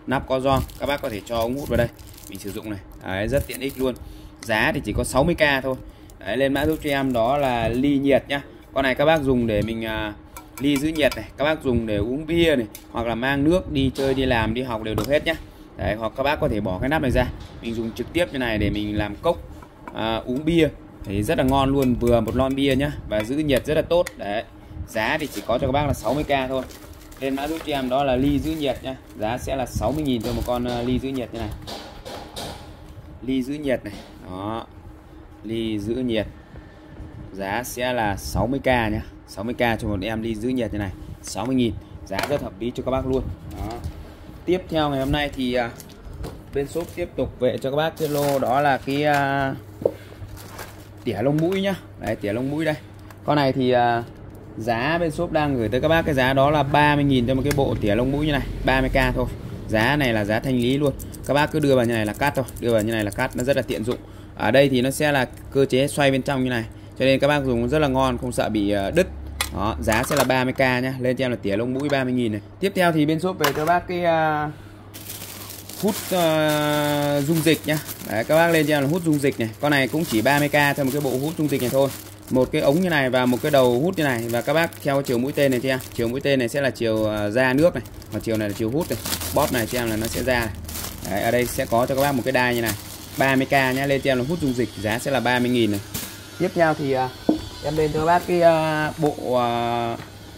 Speaker 1: nắp có gioăng, các bác có thể cho ống hút vào đây mình sử dụng này. Đấy, rất tiện ích luôn. Giá thì chỉ có sáu mươi k thôi. Đấy, lên mã giúp cho em đó là ly nhiệt nhá. Con này các bác dùng để mình à, ly giữ nhiệt này, các bác dùng để uống bia này, hoặc là mang nước đi chơi, đi làm, đi học đều được hết nhá. Đấy, hoặc các bác có thể bỏ cái nắp này ra, mình dùng trực tiếp như này để mình làm cốc à, uống bia thì rất là ngon luôn, vừa một lon bia nhá, và giữ nhiệt rất là tốt. Đấy, giá thì chỉ có cho các bác là sáu mươi k thôi. Lên mã giúp cho em đó là ly giữ nhiệt nhá, giá sẽ là sáu mươi nghìn cho một con uh, ly giữ nhiệt như này. Ly giữ nhiệt này, đó, ly giữ nhiệt, giá sẽ là sáu mươi k nhá, sáu mươi k cho một em ly giữ nhiệt như này, sáu mươi nghìn, giá rất hợp lý cho các bác luôn. Đó. Tiếp theo ngày hôm nay thì uh, bên shop tiếp tục về cho các bác cái lô đó là cái uh, tỉa lông mũi nhá. Đấy, tỉa lông mũi đây. Con này thì uh, giá bên shop đang gửi tới các bác cái giá đó là ba mươi nghìn cho một cái bộ tỉa lông mũi như này, ba mươi k thôi. Giá này là giá thanh lý luôn. Các bác cứ đưa vào như này là cắt thôi, đưa vào như này là cắt, nó rất là tiện dụng. Ở đây thì nó sẽ là cơ chế xoay bên trong như này, cho nên các bác dùng rất là ngon, không sợ bị uh, đứt. Đó, giá sẽ là ba mươi k nhá. Lên cho em là tỉa lông mũi ba mươi nghìn này. Tiếp theo thì bên shop về cho bác cái uh, hút uh, dung dịch nhá. Đấy, các bác lên cho em là hút dung dịch này. Con này cũng chỉ ba mươi k cho một cái bộ hút dung dịch này thôi. Một cái ống như này và một cái đầu hút như này, và các bác theo chiều mũi tên này cho em. Chiều mũi tên này sẽ là chiều uh, ra nước này, và chiều này là chiều hút này. Bóp này cho em là nó sẽ ra này. Đấy, ở đây sẽ có cho các bác một cái đai như này, ba mươi k nhá. Lên cho em là hút dung dịch, giá sẽ là ba mươi nghìn này. Tiếp theo thì uh, em lên cho các bác cái uh, bộ uh,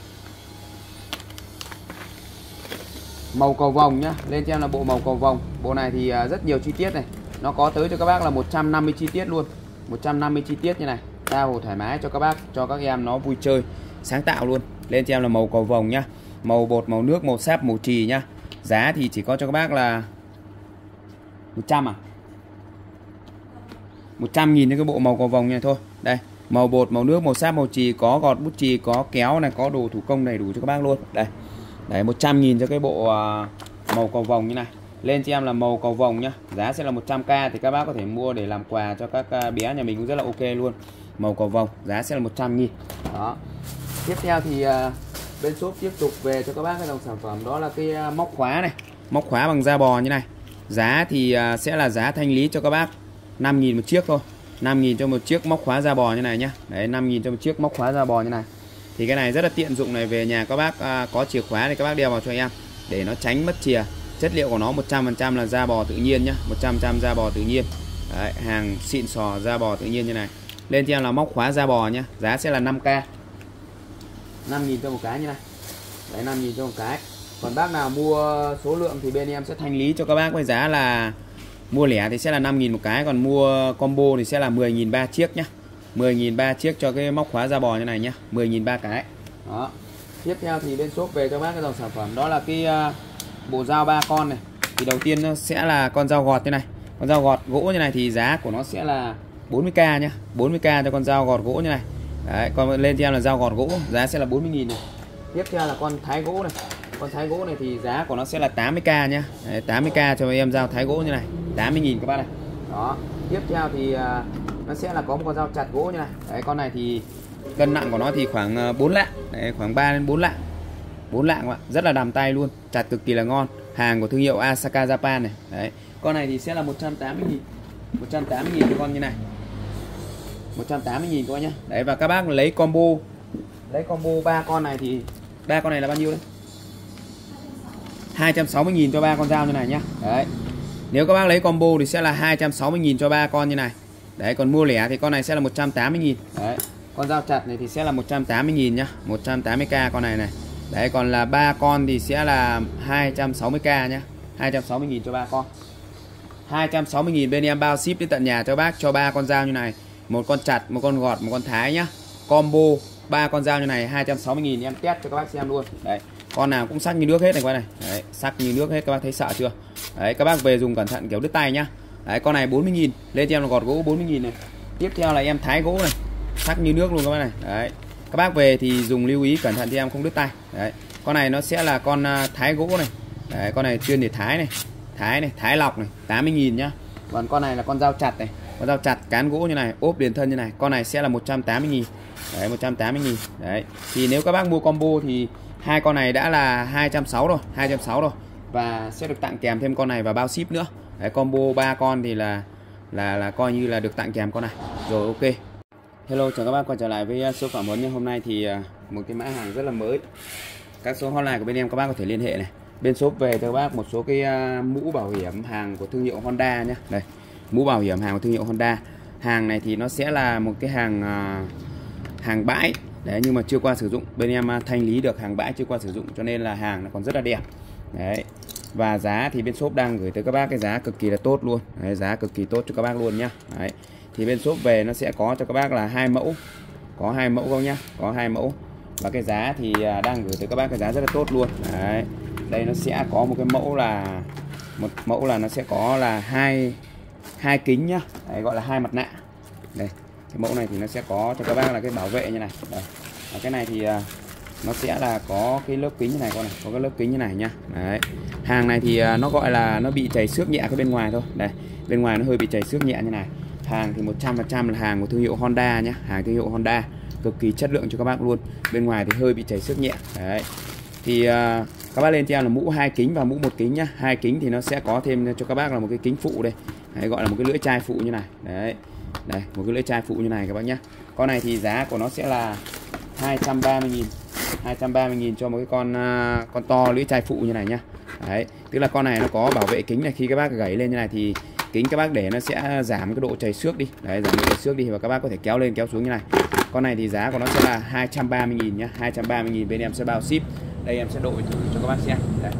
Speaker 1: màu cầu vồng nhá. Lên cho em là bộ màu cầu vồng. Bộ này thì uh, rất nhiều chi tiết này. Nó có tới cho các bác là một trăm năm mươi chi tiết luôn, một trăm năm mươi chi tiết như này. Tha hồ thoải mái cho các bác, cho các em nó vui chơi, sáng tạo luôn. Lên cho em là màu cầu vồng nhá. Màu bột, màu nước, màu sáp, màu trì nhá. Giá thì chỉ có cho các bác là một trăm à? một trăm nghìn cho cái bộ màu cầu vồng này thôi. Đây, màu bột, màu nước, màu sáp, màu trì, có gọt bút chì, có kéo này, có đồ thủ công đầy đủ cho các bác luôn. Đây. Đấy, một trăm nghìn cho cái bộ uh, màu cầu vồng như này. Lên cho em là màu cầu vồng nhá. Giá sẽ là một trăm k, thì các bác có thể mua để làm quà cho các uh, bé nhà mình cũng rất là ok luôn. Màu cầu vồng, giá sẽ là một trăm nghìn. Đó. Tiếp theo thì uh, bên shop tiếp tục về cho các bác cái dòng sản phẩm đó là cái uh, móc khóa này. Móc khóa bằng da bò như này. Giá thì uh, sẽ là giá thanh lý cho các bác năm nghìn một chiếc thôi. năm nghìn cho một chiếc móc khóa da bò như này nhá. Đấy, năm nghìn cho một chiếc móc khóa da bò như này. Thì cái này rất là tiện dụng này, về nhà các bác à, có chìa khóa thì các bác đeo vào cho em để nó tránh mất chìa. Chất liệu của nó một trăm phần trăm là da bò tự nhiên nhá, một trăm phần trăm da bò tự nhiên. Đấy, hàng xịn sò da bò tự nhiên như này. Lên cho em là móc khóa da bò nhá, giá sẽ là năm k. năm nghìn cho một cái như này. Đấy, năm nghìn cho một cái. Còn bác nào mua số lượng thì bên em sẽ thanh lý cho các bác với giá là mua lẻ thì sẽ là năm nghìn một cái, còn mua combo thì sẽ là mười nghìn ba chiếc nhá. mười nghìn ba chiếc cho cái móc khóa da bò như này nhá, mười nghìn ba cái. Đó. Tiếp theo thì bên shop về cho bác cái dòng sản phẩm đó là cái uh, bộ dao ba con này. Thì đầu tiên nó sẽ là con dao gọt như này. Con dao gọt gỗ như này thì giá của nó sẽ là bốn mươi k nhá, bốn mươi k cho con dao gọt gỗ như này. Đấy, còn lên cho em là dao gọt gỗ, giá sẽ là bốn mươi nghìn này. Tiếp theo là con thái gỗ này. Con thái gỗ này thì giá của nó sẽ là tám mươi k nhá. Đấy, tám mươi k cho em dao thái gỗ như này, tám mươi nghìn các bác này. Đó. Tiếp theo thì uh, nó sẽ là có một con dao chặt gỗ như này. Đấy, con này thì cân nặng của nó thì khoảng bốn lạng. Đấy, khoảng ba đến bốn lạng. bốn lạng ạ, rất là đầm tay luôn, chặt cực kỳ là ngon. Hàng của thương hiệu Asaka Japan này. Đấy, con này thì sẽ là một trăm tám mươi nghìn. một trăm tám mươi nghìn cái con như này. một trăm tám mươi nghìn các bác nhá. Đấy, và các bác lấy combo. Lấy combo ba con này thì ba con này là bao nhiêu đấy? hai trăm sáu mươi nghìn cho ba con dao như này nhá. Đấy. Nếu các bác lấy combo thì sẽ là hai trăm sáu mươi nghìn cho ba con như này. Đấy, còn mua lẻ thì con này sẽ là một trăm tám mươi nghìn. Đấy. Con dao chặt này thì sẽ là một trăm tám mươi nghìn nhá, một trăm tám mươi k con này này. Đấy, còn là ba con thì sẽ là hai trăm sáu mươi k nhá, hai trăm sáu mươi nghìn cho ba con. hai trăm sáu mươi nghìn bên em bao ship đến tận nhà cho bác, cho ba con dao như này, một con chặt, một con gọt, một con thái nhá. Combo ba con dao như này hai trăm sáu mươi nghìn, em test cho các bác xem luôn. Đấy, con nào cũng sắc như nước hết này các bác này. Đấy, sắc như nước hết, các bác thấy sợ chưa? Đấy, các bác về dùng cẩn thận kiểu đứt tay nhá. Đấy, con này bốn mươi nghìn, lên cho em là gọt gỗ bốn mươi nghìn này. Tiếp theo là em thái gỗ này, sắc như nước luôn các bác này. Đấy, các bác về thì dùng lưu ý cẩn thận thì em không đứt tay. Đấy, con này nó sẽ là con thái gỗ này. Đấy, con này chuyên để thái này, thái này, thái lọc này, tám mươi nghìn nhá. Còn con này là con dao chặt này, con dao chặt cán gỗ như này, ốp liền thân như này, con này sẽ là một trăm tám mươi nghìn. Đấy, một trăm tám mươi nghìn. Đấy, thì nếu các bác mua combo thì hai con này đã là hai trăm sáu mươi rồi, hai trăm sáu mươi rồi. và sẽ được tặng kèm thêm con này và bao ship nữa. Đấy, combo ba con thì là là là coi như là được tặng kèm con này. Rồi ok. Hello, chào các bác quay trở lại với số Phạm Huấn nha. Hôm nay thì một cái mã hàng rất là mới. Các số hotline của bên em các bác có thể liên hệ này. Bên shop về cho các bác một số cái mũ bảo hiểm hàng của thương hiệu Honda nhé. Đây, mũ bảo hiểm hàng của thương hiệu Honda. Hàng này thì nó sẽ là một cái hàng hàng bãi. Đấy, nhưng mà chưa qua sử dụng. Bên em thanh lý được hàng bãi chưa qua sử dụng, cho nên là hàng nó còn rất là đẹp. Đấy. Và giá thì bên shop đang gửi tới các bác cái giá cực kỳ là tốt luôn. Đấy, giá cực kỳ tốt cho các bác luôn nhá. Đấy. Thì bên shop về nó sẽ có cho các bác là hai mẫu. Có hai mẫu không nhá, có hai mẫu. Và cái giá thì đang gửi tới các bác cái giá rất là tốt luôn. Đấy. Đây nó sẽ có một cái mẫu là một mẫu là nó sẽ có là hai hai kính nhá. Đấy, gọi là hai mặt nạ. Đây. Cái mẫu này thì nó sẽ có cho các bác là cái bảo vệ như này. Đây. Và cái này thì nó sẽ là có cái lớp kính như này con này, có cái lớp kính như này nhá. Đấy. Hàng này thì nó gọi là nó bị chảy xước nhẹ cái bên ngoài thôi. Đây, bên ngoài nó hơi bị chảy xước nhẹ như này. Hàng thì một trăm phần trăm là hàng của thương hiệu Honda nhá, hàng thương hiệu Honda, cực kỳ chất lượng cho các bác luôn. Bên ngoài thì hơi bị chảy xước nhẹ. Đấy. Thì uh, các bác lên cho em là mũ hai kính và mũ một kính nhá. Hai kính thì nó sẽ có thêm cho các bác là một cái kính phụ đây. Đấy, gọi là một cái lưỡi chai phụ như này. Đấy. Đây, một cái lưỡi chai phụ như này các bác nhá. Con này thì giá của nó sẽ là hai trăm ba mươi nghìn. hai trăm ba mươi nghìn cho một cái con uh, con to lưỡi chai phụ như này nhá. Đấy, tức là con này nó có bảo vệ kính này, khi các bác gảy lên như này thì kính các bác để nó sẽ giảm cái độ chảy xước đi. Đấy, giảm độ chảy xước đi và các bác có thể kéo lên kéo xuống như này. Con này thì giá của nó sẽ là hai trăm ba mươi nghìn nhá, hai trăm ba mươi nghìn, bên em sẽ bao ship. Đây em sẽ đội thử cho các bác xem. Đây.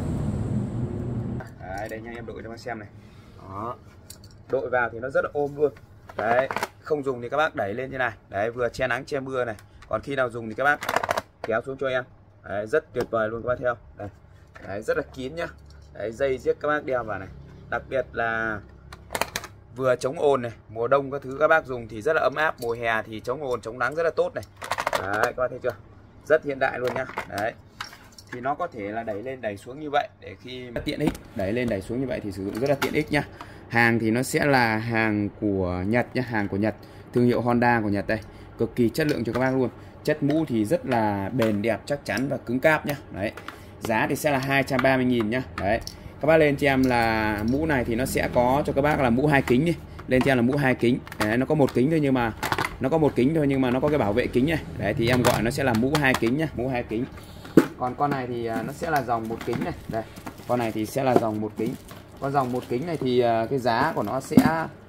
Speaker 1: Đấy, đây nha, em đội cho các bác xem này. Đó. Đội vào thì nó rất là ôm luôn. Đấy, không dùng thì các bác đẩy lên như này. Đấy, vừa che nắng che mưa này. Còn khi nào dùng thì các bác kéo xuống cho em. Đấy, rất tuyệt vời luôn các bác thấy không? Đây. Đấy, rất là kín nhá. Đấy, dây giết các bác đeo vào này. Đặc biệt là vừa chống ồn này, mùa đông các thứ các bác dùng thì rất là ấm áp, mùa hè thì chống ồn chống nắng rất là tốt này. Đấy, các bác thấy chưa? Rất hiện đại luôn nhá. Đấy. Thì nó có thể là đẩy lên đẩy xuống như vậy để khi tiện ích, đẩy lên đẩy xuống như vậy thì sử dụng rất là tiện ích nhá. Hàng thì nó sẽ là hàng của Nhật nhá, hàng của Nhật, thương hiệu Honda của Nhật đây. Cực kỳ chất lượng cho các bác luôn. Chất mũ thì rất là bền đẹp, chắc chắn và cứng cáp nhá. Đấy. Giá thì sẽ là hai trăm ba mươi nghìn nhá. Đấy. Các bác lên cho em là mũ này thì nó sẽ có cho các bác là mũ hai kính đi. Lên cho em là mũ hai kính. Đấy, nó có một kính thôi nhưng mà nó có một kính thôi nhưng mà nó có cái bảo vệ kính này. Đấy thì em gọi nó sẽ là mũ hai kính nhá, mũ hai kính. Còn con này thì nó sẽ là dòng một kính này. Đây. Con này thì sẽ là dòng một kính. Con dòng một kính này thì cái giá của nó sẽ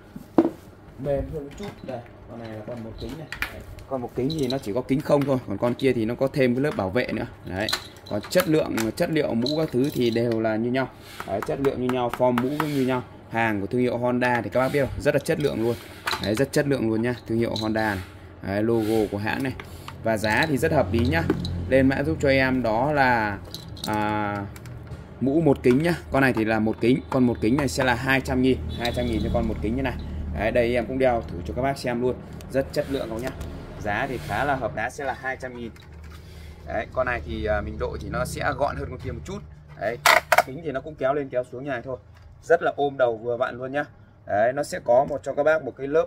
Speaker 1: mềm hơn một chút. Đây, con này là con một kính này. Đấy. Con một kính thì nó chỉ có kính không thôi, còn con kia thì nó có thêm cái lớp bảo vệ nữa. Đấy. Còn chất lượng, chất liệu mũ các thứ thì đều là như nhau. Đấy, chất lượng như nhau, form mũ cũng như nhau. Hàng của thương hiệu Honda thì các bác biết không? Rất là chất lượng luôn. Đấy, rất chất lượng luôn nhá, thương hiệu Honda này. Đấy, logo của hãng này. Và giá thì rất hợp lý nhá. Lên mã giúp cho em đó là à, mũ một kính nhá. Con này thì là một kính, con một kính này sẽ là hai trăm nghìn, hai trăm nghìn cho con một kính như này. Đấy, đây em cũng đeo thử cho các bác xem luôn. Rất chất lượng không nhá. Giá thì khá là hợp, giá sẽ là hai trăm nghìn. Đấy, con này thì mình độ thì nó sẽ gọn hơn con kia một chút. Đấy, kính thì nó cũng kéo lên kéo xuống như này thôi. Rất là ôm đầu vừa vặn luôn nhá. Đấy, nó sẽ có một cho các bác một cái lớp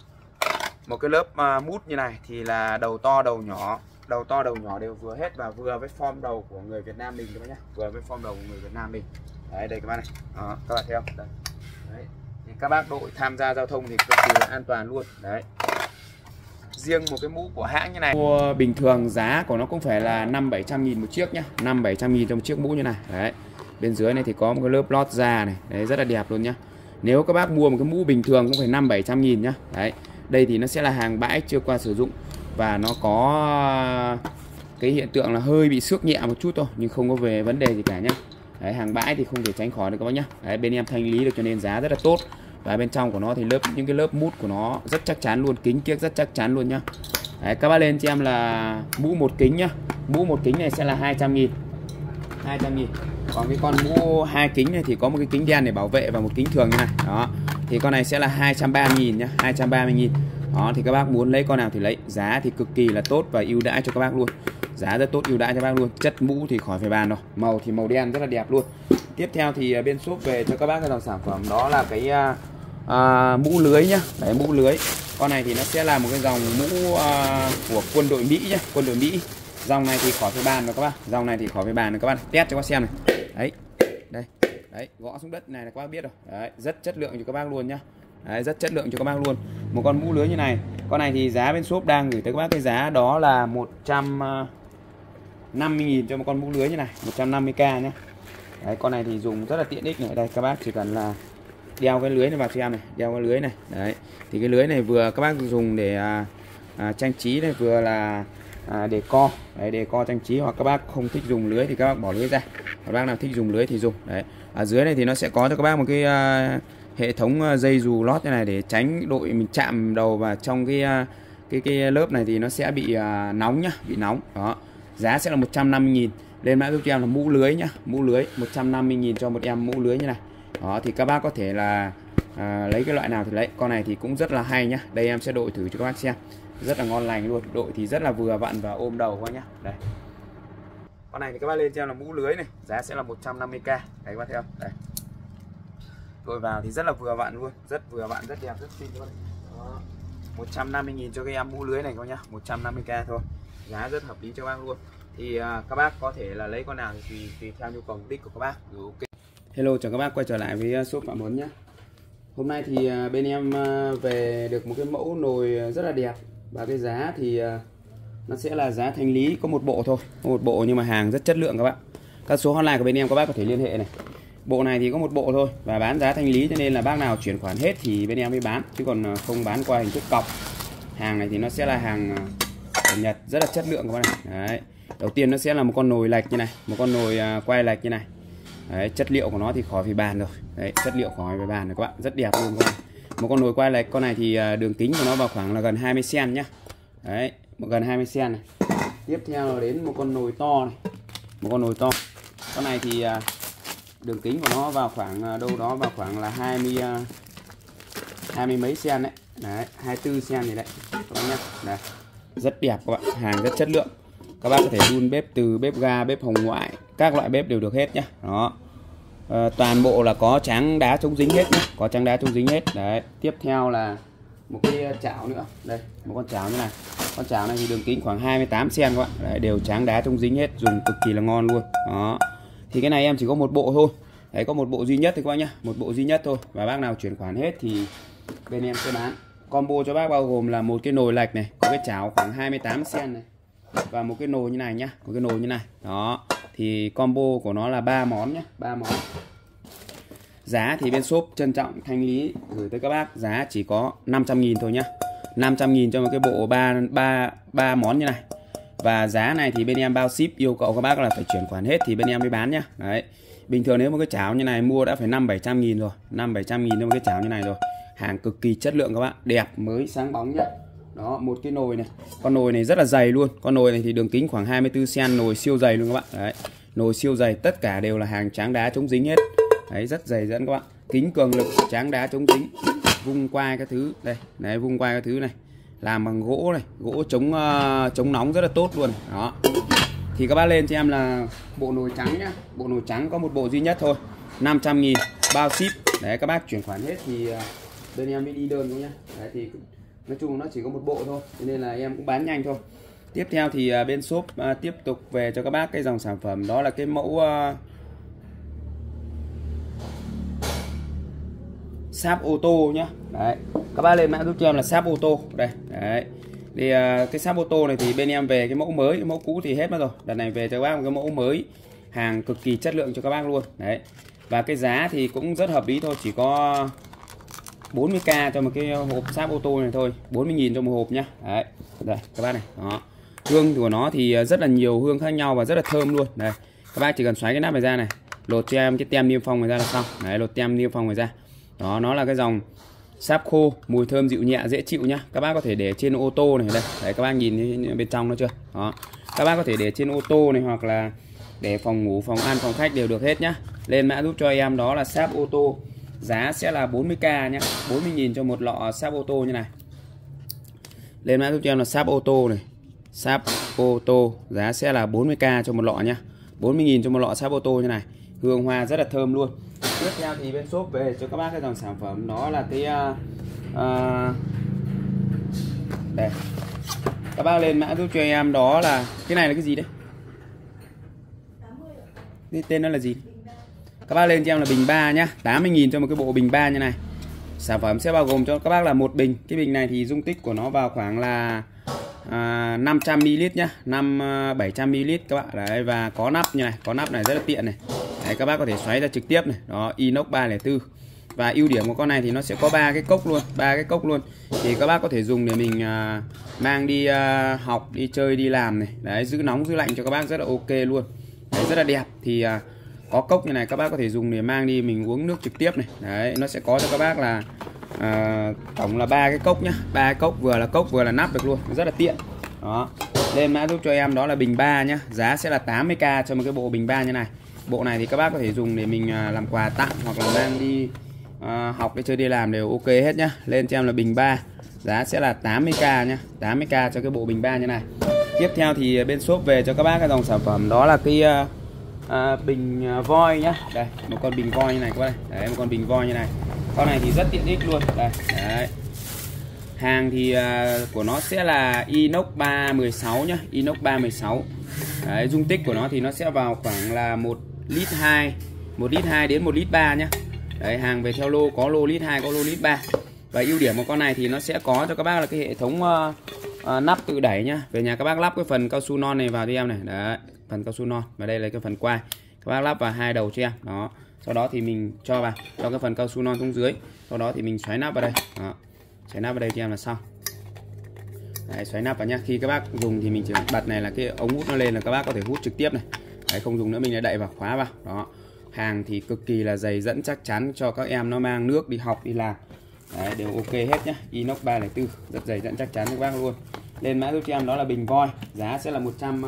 Speaker 1: một cái lớp mút như này thì là đầu to đầu nhỏ, đầu to đầu nhỏ đều vừa hết và vừa với form đầu của người Việt Nam mình các bác nhá, vừa với form đầu của người Việt Nam mình. Đấy, đây các bác này. Đó, các bạn thấy không? Đây. Đấy. Thì các bác đội tham gia giao thông thì cực kỳ là an toàn luôn. Đấy. Riêng một cái mũ của hãng như này mua bình thường giá của nó cũng phải là năm bảy trăm nghìn một chiếc nhá, năm bảy trăm nghìn cho một chiếc mũ như này. Đấy. Bên dưới này thì có một cái lớp lót da này, đấy rất là đẹp luôn nhá. Nếu các bác mua một cái mũ bình thường cũng phải năm bảy trăm nghìn nhá. Đấy. Đây thì nó sẽ là hàng bãi chưa qua sử dụng và nó có cái hiện tượng là hơi bị xước nhẹ một chút thôi nhưng không có về vấn đề gì cả nhá. Đấy, hàng bãi thì không thể tránh khỏi được các bác nhá. Đấy, bên em thanh lý được cho nên giá rất là tốt. Và bên trong của nó thì lớp những cái lớp mút của nó rất chắc chắn luôn, kính kiếc rất chắc chắn luôn nhá. Đấy, các bác lên cho em là mũ một kính nhá. Mũ một kính này sẽ là hai trăm nghìn. hai trăm nghìn. Còn cái con mũ hai kính này thì có một cái kính đen để bảo vệ và một kính thường như này. Đó. Thì con này sẽ là hai trăm ba mươi nghìn nhá, hai trăm ba mươi nghìn. Đó thì các bác muốn lấy con nào thì lấy, giá thì cực kỳ là tốt và ưu đãi cho các bác luôn. Giá rất tốt, ưu đãi cho các bác luôn. Chất mũ thì khỏi phải bàn đâu. Màu thì màu đen rất là đẹp luôn. Tiếp theo thì bên shop về cho các bác cái dòng sản phẩm đó là cái à, mũ lưới nhá. Đấy, mũ lưới. Con này thì nó sẽ là một cái dòng mũ à, của quân đội Mỹ nhá, quân đội Mỹ. Dòng này thì khỏi phải bàn rồi các bác. Dòng này thì khỏi phải bàn rồi các bác. Test cho các bác xem này. Đấy. Đây. Đấy, gõ xuống đất này là các bác biết rồi. Đấy, rất chất lượng cho các bác luôn nhá. Đấy, rất chất lượng cho các bác luôn. Một con mũ lưới như này. Con này thì giá bên shop đang gửi tới các bác cái giá đó là một trăm năm mươi nghìn cho một con mũ lưới như này, một trăm năm mươi k nhá. Đấy, con này thì dùng rất là tiện ích này. Đây, các bác chỉ cần là đeo cái lưới này vào cho em này, đeo cái lưới này. Đấy, thì cái lưới này vừa các bác dùng để à, à, trang trí này, vừa là à, để co. Đấy, để co trang trí, hoặc các bác không thích dùng lưới thì các bác bỏ lưới ra. Các bác nào thích dùng lưới thì dùng. Đấy, ở dưới này thì nó sẽ có cho các bác một cái à, hệ thống dây dù lót như này để tránh đội mình chạm đầu vào trong cái cái cái lớp này thì nó sẽ bị à, nóng nhá, bị nóng. Đó, giá sẽ là một trăm năm mươi nghìn. Lên mã giúp cho em là mũ lưới nhá, mũ lưới một trăm năm mươi nghìn cho một em mũ lưới như này. Đó, thì các bác có thể là à, lấy cái loại nào thì lấy. Con này thì cũng rất là hay nhá. Đây em sẽ đội thử cho các bác xem, rất là ngon lành luôn. Đội thì rất là vừa vặn và ôm đầu quá nhá. Đây, con này thì các bác lên cho em là mũ lưới này, giá sẽ là một trăm năm mươi k. Đấy, các bác thấy không? Đây, đội vào thì rất là vừa vặn luôn, rất vừa vặn, rất đẹp, rất xinh luôn. Đó, một trăm năm mươi nghìn cho cái em mũ lưới này các bác nhá, một trăm năm mươi k thôi. Giá rất hợp lý cho các bác luôn. Thì à, các bác có thể là lấy con nào thì tùy, tùy theo nhu cầu mục đích của các bác. Rồi, ok. Hello, chào các bác quay trở lại với shop Phạm Huấn nhé. Hôm nay thì à, bên em à, về được một cái mẫu nồi rất là đẹp. Và cái giá thì à, nó sẽ là giá thanh lý, có một bộ thôi, có một bộ nhưng mà hàng rất chất lượng các bạn. Các số hotline của bên em các bác có thể liên hệ này. Bộ này thì có một bộ thôi và bán giá thanh lý, cho nên là bác nào chuyển khoản hết thì bên em mới bán, chứ còn không bán qua hình thức cọc. Hàng này thì nó sẽ là hàng của Nhật, rất là chất lượng các bạn này. Đấy. Đầu tiên nó sẽ là một con nồi lệch như này, một con nồi quay lệch như này. Đấy, chất liệu của nó thì khỏi phải bàn rồi. Đấy, chất liệu khỏi phải bàn rồi các bạn, rất đẹp luôn các bạn. Một con nồi quay lệch, con này thì đường kính của nó vào khoảng là gần hai mươi xăng-ti-mét nhá. Đấy, một gần hai mươi xăng-ti-mét này. Tiếp theo là đến một con nồi to này, một con nồi to. Con này thì đường kính của nó vào khoảng đâu đó vào khoảng là hai mươi hai mươi mấy xăng đấy. Đấy, hai mươi tư xăng thì đấy các bạn nhá. Đấy, rất đẹp các bạn, hàng rất chất lượng. Các bác có thể đun bếp từ bếp ga, bếp hồng ngoại, các loại bếp đều được hết nhá. Đó, à, toàn bộ là có tráng đá chống dính hết nhá, có tráng đá chống dính hết. Đấy, tiếp theo là một cái chảo nữa, đây một con chảo như này. Con chảo này thì đường kính khoảng hai mươi tám xăng-ti-mét các bạn. Đấy, đều tráng đá chống dính hết, dùng cực kỳ là ngon luôn. Đó, thì cái này em chỉ có một bộ thôi. Đấy, có một bộ duy nhất thôi các bác nhá, một bộ duy nhất thôi. Và bác nào chuyển khoản hết thì bên em sẽ bán. Combo cho bác bao gồm là một cái nồi lệch này, có cái chảo khoảng hai mươi tám xăng-ti-mét này, và một cái nồi như này nhá, một cái nồi như này. Đó, thì combo của nó là ba món nhá, ba món. Giá thì bên shop trân trọng thanh lý gửi tới các bác giá chỉ có năm trăm nghìn thôi nhá. năm trăm nghìn cho một cái bộ ba ba ba món như này. Và giá này thì bên em bao ship, yêu cầu các bác là phải chuyển khoản hết thì bên em mới bán nhá. Đấy. Bình thường nếu một cái chảo như này mua đã phải năm bảy trăm nghìn rồi, năm bảy trăm nghìn cho một cái chảo như này rồi. Hàng cực kỳ chất lượng các bạn, đẹp mới sáng bóng nhá. Đó, một cái nồi này. Con nồi này rất là dày luôn. Con nồi này thì đường kính khoảng hai mươi tư xăng-ti-mét, nồi siêu dày luôn các bạn. Đấy. Nồi siêu dày, tất cả đều là hàng tráng đá chống dính hết. Đấy, rất dày dẫn các bạn. Kính cường lực, tráng đá chống dính, vung quai các thứ. Đây, đấy, vung quai các thứ này. Làm bằng gỗ này, gỗ chống uh, chống nóng rất là tốt luôn. Đó. Thì các bác lên cho em là bộ nồi trắng nhá. Bộ nồi trắng có một bộ duy nhất thôi, năm trăm nghìn bao ship. Đấy, các bác chuyển khoản hết thì uh, bên em mới đi đơn thôi nhá. Đấy, thì nói chung nó chỉ có một bộ thôi, cho nên là em cũng bán nhanh thôi. Tiếp theo thì uh, bên shop uh, tiếp tục về cho các bác cái dòng sản phẩm đó là cái mẫu uh, sáp ô tô nhá. Đấy, các bác lên mã giúp cho em là sáp ô tô đây. Đấy, thì uh, cái sáp ô tô này thì bên em về cái mẫu mới, cái mẫu cũ thì hết mất rồi. Đợt này về cho các bác một cái mẫu mới, hàng cực kỳ chất lượng cho các bác luôn. Đấy, và cái giá thì cũng rất hợp lý thôi, chỉ có bốn mươi k cho một cái hộp sáp ô tô này thôi, bốn mươi nghìn cho một hộp nhá. Đấy, đây các bác này. Đó, hương của nó thì rất là nhiều hương khác nhau và rất là thơm luôn. Đây, các bác chỉ cần xoáy cái nắp này ra này, lột cho em cái tem niêm phong này ra là xong. Đấy, lột tem niêm phong này ra. Đó, nó là cái dòng sáp khô, mùi thơm dịu nhẹ dễ chịu nhá. Các bác có thể để trên ô tô này đây. Đấy, các bác nhìn bên trong nó chưa? Đó, các bác có thể để trên ô tô này, hoặc là để phòng ngủ, phòng ăn, phòng khách đều được hết nhá. Lên mã giúp cho em đó là sáp ô tô. Giá sẽ là bốn mươi k nhá, bốn mươi nghìn cho một lọ sáp ô tô như này. Lên mã giúp cho em là sáp ô tô này. Sáp ô tô giá sẽ là bốn mươi k cho một lọ nhá. bốn mươi nghìn cho một lọ sáp ô tô như này. Hương hoa rất là thơm luôn. Tiếp theo thì bên shop về cho các bác cái dòng sản phẩm đó là cái uh, uh, đây. Các bác lên mã giúp cho em đó là cái này là cái gì đấy? Cái tên nó là gì? Các bác lên cho em là bình ba nhá, tám mươi nghìn cho một cái bộ bình ba như này. Sản phẩm sẽ bao gồm cho các bác là một bình. Cái bình này thì dung tích của nó vào khoảng là à, năm trăm mi li lít nhá, năm bảy trăm mi li lít các bạn. Đấy, và có nắp như này, có nắp này rất là tiện này. Đấy, các bác có thể xoáy ra trực tiếp này. Đó, inox ba không bốn. Và ưu điểm của con này thì nó sẽ có ba cái cốc luôn, ba cái cốc luôn. Thì các bác có thể dùng để mình à, mang đi à, học, đi chơi, đi làm này. Đấy, giữ nóng giữ lạnh cho các bác rất là ok luôn. Đấy, rất là đẹp. Thì à, có cốc như này các bác có thể dùng để mang đi mình uống nước trực tiếp này. Đấy, nó sẽ có cho các bác là à, tổng là ba cái cốc nhá, ba cái cốc, vừa là cốc vừa là nắp được luôn, rất là tiện. Đó, lên mã giúp cho em đó là bình ba nhá, giá sẽ là tám mươi k cho một cái bộ bình ba như này. Bộ này thì các bác có thể dùng để mình à, làm quà tặng hoặc là mang đi à, học, đi chơi, đi làm đều ok hết nhá. Lên cho em là bình ba, giá sẽ là tám mươi k nhá, tám mươi k cho cái bộ bình ba như này. Tiếp theo thì bên shop về cho các bác cái dòng sản phẩm đó là cái à, À, bình à, voi nhá. Đây, một con bình voi như này các bạn. Đấy, một con bình voi như này. Con này thì rất tiện ích luôn. Đây, đấy. Hàng thì à, của nó sẽ là inox ba mười sáu nhá, inox ba mười sáu. Đấy, dung tích của nó thì nó sẽ vào khoảng là một lít hai, một lít hai đến một lít ba nhá. Đấy, hàng về theo lô, có lô lít hai, có lô lít ba. Và ưu điểm của con này thì nó sẽ có cho các bác là cái hệ thống uh, uh, nắp tự đẩy nhá. Về nhà các bác lắp cái phần cao su non này vào cho em này. Đấy, phần cao su non, và đây là cái phần quai. Các bác lắp vào hai đầu cho em. Đó. Sau đó thì mình cho vào cho cái phần cao su non xuống dưới. Sau đó thì mình xoáy nắp vào đây. Đó. Xoáy nắp vào đây cho em là xong. Đấy, xoáy nắp vào nhá. Khi các bác dùng thì mình chỉ bật này là cái ống hút nó lên là các bác có thể hút trực tiếp này. Đấy, không dùng nữa mình lại đậy vào khóa vào. Đó. Hàng thì cực kỳ là dày dẫn chắc chắn cho các em nó mang nước đi học đi làm. Đấy, đều ok hết nhá. Inox ba không bốn rất dày dẫn chắc chắn các bác luôn. Lên mã giúp cho em đó là bình voi, giá sẽ là một trăm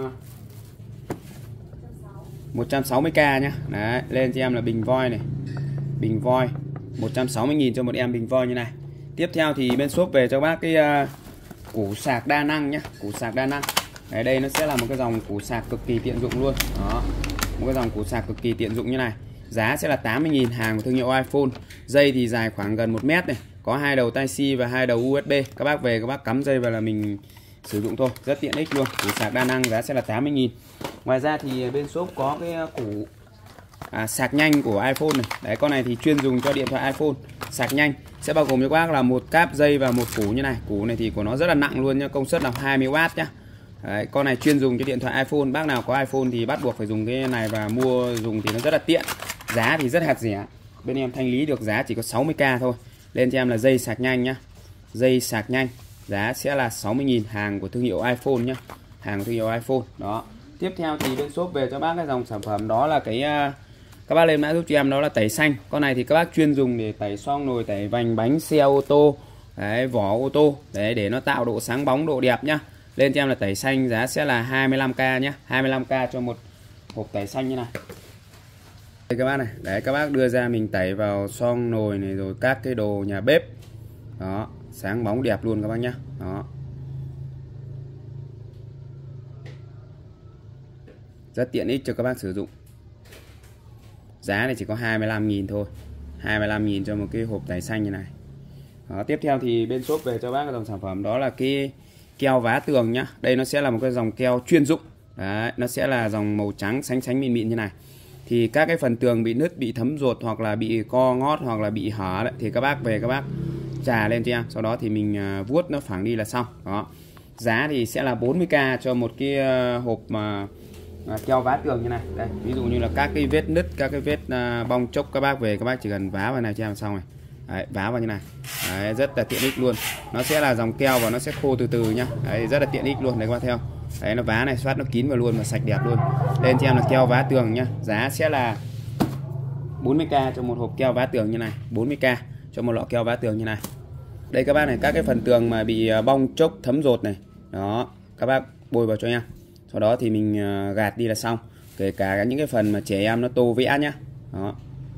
Speaker 1: một trăm sáu mươi k nhá. Đấy, lên cho em là bình voi này. Bình voi một trăm sáu mươi nghìn cho một em bình voi như này. Tiếp theo thì bên shop về cho bác cái uh, củ sạc đa năng nhá, củ sạc đa năng. Đấy, đây nó sẽ là một cái dòng củ sạc cực kỳ tiện dụng luôn. Đó. Một cái dòng củ sạc cực kỳ tiện dụng như này. Giá sẽ là tám mươi nghìn, hàng của thương hiệu iPhone. Dây thì dài khoảng gần một mét này, có hai đầu Type C và hai đầu u ét bê. Các bác về các bác cắm dây vào là mình sử dụng thôi, rất tiện ích luôn. Củ sạc đa năng giá sẽ là tám mươi nghìn. Ngoài ra thì bên shop có cái củ à, sạc nhanh của iPhone này. Đấy, con này thì chuyên dùng cho điện thoại iPhone. Sạc nhanh sẽ bao gồm cho các bác là một cáp dây và một củ như này. Củ này thì của nó rất là nặng luôn nha, công suất là hai mươi oát nhá. Đấy, con này chuyên dùng cho điện thoại iPhone. Bác nào có iPhone thì bắt buộc phải dùng cái này và mua dùng thì nó rất là tiện. Giá thì rất hạt rẻ. Bên em thanh lý được giá chỉ có sáu mươi k thôi. Lên cho em là dây sạc nhanh nhá. Dây sạc nhanh giá sẽ là sáu mươi nghìn, hàng của thương hiệu iPhone nhá. Hàng của thương hiệu iPhone. Đó. Tiếp theo thì bên shop về cho bác cái dòng sản phẩm đó là cái uh, các bác lên mã giúp cho em đó là tẩy xanh. Con này thì các bác chuyên dùng để tẩy xoong nồi, tẩy vành bánh xe ô tô, đấy, vỏ ô tô. Đấy, để nó tạo độ sáng bóng, độ đẹp nhá. Lên cho em là tẩy xanh, giá sẽ là hai mươi lăm k nhá. hai mươi lăm k cho một hộp tẩy xanh như này. Đây các bác này, đấy các bác đưa ra mình tẩy vào xoong nồi này rồi các cái đồ nhà bếp. Đó, sáng bóng đẹp luôn các bác nhá. Đó. Rất tiện ích cho các bác sử dụng. Giá này chỉ có hai mươi lăm nghìn thôi. hai mươi lăm nghìn cho một cái hộp tẩy xanh như này. Đó, tiếp theo thì bên shop về cho bác cái dòng sản phẩm đó là cái keo vá tường nhá. Đây nó sẽ là một cái dòng keo chuyên dụng. Đấy, nó sẽ là dòng màu trắng sánh sánh mịn mịn như này. Thì các cái phần tường bị nứt, bị thấm ruột hoặc là bị co ngót hoặc là bị hở đấy, thì các bác về các bác chà lên cho em, sau đó thì mình vuốt nó phẳng đi là xong. Đó. Giá thì sẽ là bốn mươi k cho một cái hộp mà À, keo vá tường như này. Đây, ví dụ như là các cái vết nứt, các cái vết uh, bong chốc, các bác về các bác chỉ cần vá vào này cho em xong này. Đấy, vá vào như này. Đấy, rất là tiện ích luôn. Nó sẽ là dòng keo và nó sẽ khô từ từ nhá. Đấy, rất là tiện ích luôn. Đấy các bác theo. Đấy, nó vá này xoát nó kín vào luôn và sạch đẹp luôn. Lên cho em là keo vá tường nhá. Giá sẽ là bốn mươi k cho một hộp keo vá tường như này. bốn mươi k cho một lọ keo vá tường như này. Đây các bác này, các cái phần tường mà bị bong chốc, thấm rột này. Đó, các bác bôi vào cho em. Sau đó thì mình gạt đi là xong. Kể cả những cái phần mà trẻ em nó tô vẽ nhá. Đó.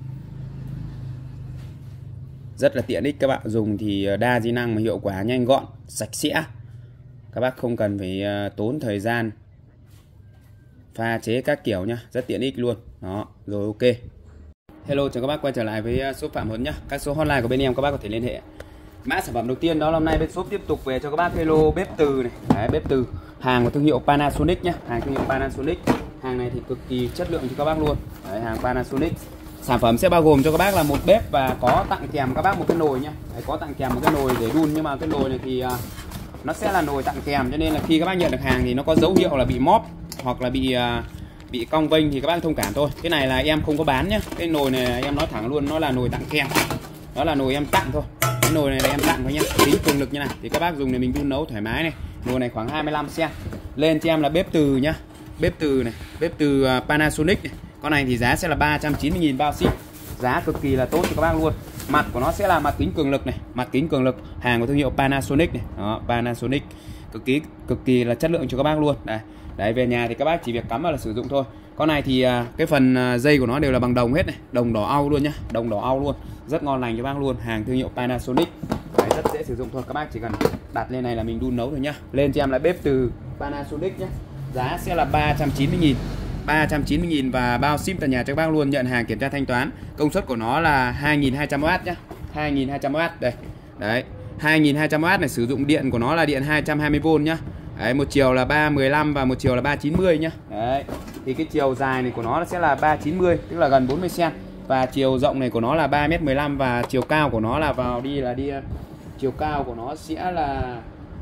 Speaker 1: Rất là tiện ích các bạn. Dùng thì đa di năng mà hiệu quả nhanh gọn, sạch sẽ. Các bác không cần phải tốn thời gian pha chế các kiểu nhá. Rất tiện ích luôn. Đó, rồi ok. Hello, chào các bác quay trở lại với shop Phạm Huấn nhá. Các số hotline của bên em các bác có thể liên hệ. Mã sản phẩm đầu tiên đó là hôm nay bên shop tiếp tục về cho các bác cái lô bếp từ này. Đấy, bếp từ hàng của thương hiệu Panasonic nhá, hàng thương hiệu Panasonic. Hàng này thì cực kỳ chất lượng cho các bác luôn. Đấy, hàng Panasonic. Sản phẩm sẽ bao gồm cho các bác là một bếp và có tặng kèm các bác một cái nồi nhá. Đấy, có tặng kèm một cái nồi để đun, nhưng mà cái nồi này thì uh, nó sẽ là nồi tặng kèm, cho nên là khi các bác nhận được hàng thì nó có dấu hiệu là bị móp hoặc là bị uh, bị cong vênh thì các bác thông cảm thôi. Cái này là em không có bán nhá. Cái nồi này em nói thẳng luôn, nó là nồi tặng kèm. Đó là nồi em tặng thôi. Cái nồi này là em tặng thôi nhá. Tính cường lực như này thì các bác dùng để mình đun nấu thoải mái này. Nồi này khoảng hai mươi lăm xăng. Lên cho em là bếp từ nhá. Bếp từ này, bếp từ uh, Panasonic này. Con này thì giá sẽ là ba trăm chín mươi nghìn bao ship. Giá cực kỳ là tốt cho các bác luôn. Mặt của nó sẽ là mặt kính cường lực này, mặt kính cường lực, hàng của thương hiệu Panasonic này. Đó, Panasonic cực kỳ cực kỳ là chất lượng cho các bác luôn. Đây. Đấy, về nhà thì các bác chỉ việc cắm vào là sử dụng thôi. Con này thì cái phần dây của nó đều là bằng đồng hết này, đồng đỏ au luôn nhá, đồng đỏ au luôn, rất ngon lành cho bác luôn, hàng thương hiệu Panasonic. Đấy, rất dễ sử dụng thôi, các bác chỉ cần đặt lên này là mình đun nấu rồi nhá. Lên cho em là bếp từ Panasonic nhá. Giá sẽ là ba trăm chín mươi nghìn. ba trăm chín mươi nghìn và bao ship tận nhà cho các bác luôn, nhận hàng kiểm tra thanh toán. Công suất của nó là hai nghìn hai trăm oát nhá. hai nghìn hai trăm oát đây. Đấy, hai nghìn hai trăm oát này, sử dụng điện của nó là điện hai trăm hai mươi vôn nhá. Đấy, một chiều là ba mười lăm và một chiều là ba chín mươi nhá. Đấy. Thì cái chiều dài này của nó sẽ là ba chín mươi, tức là gần bốn mươi xăng, và chiều rộng này của nó là ba mét mười lăm, và chiều cao của nó là vào đi là đi chiều cao của nó sẽ là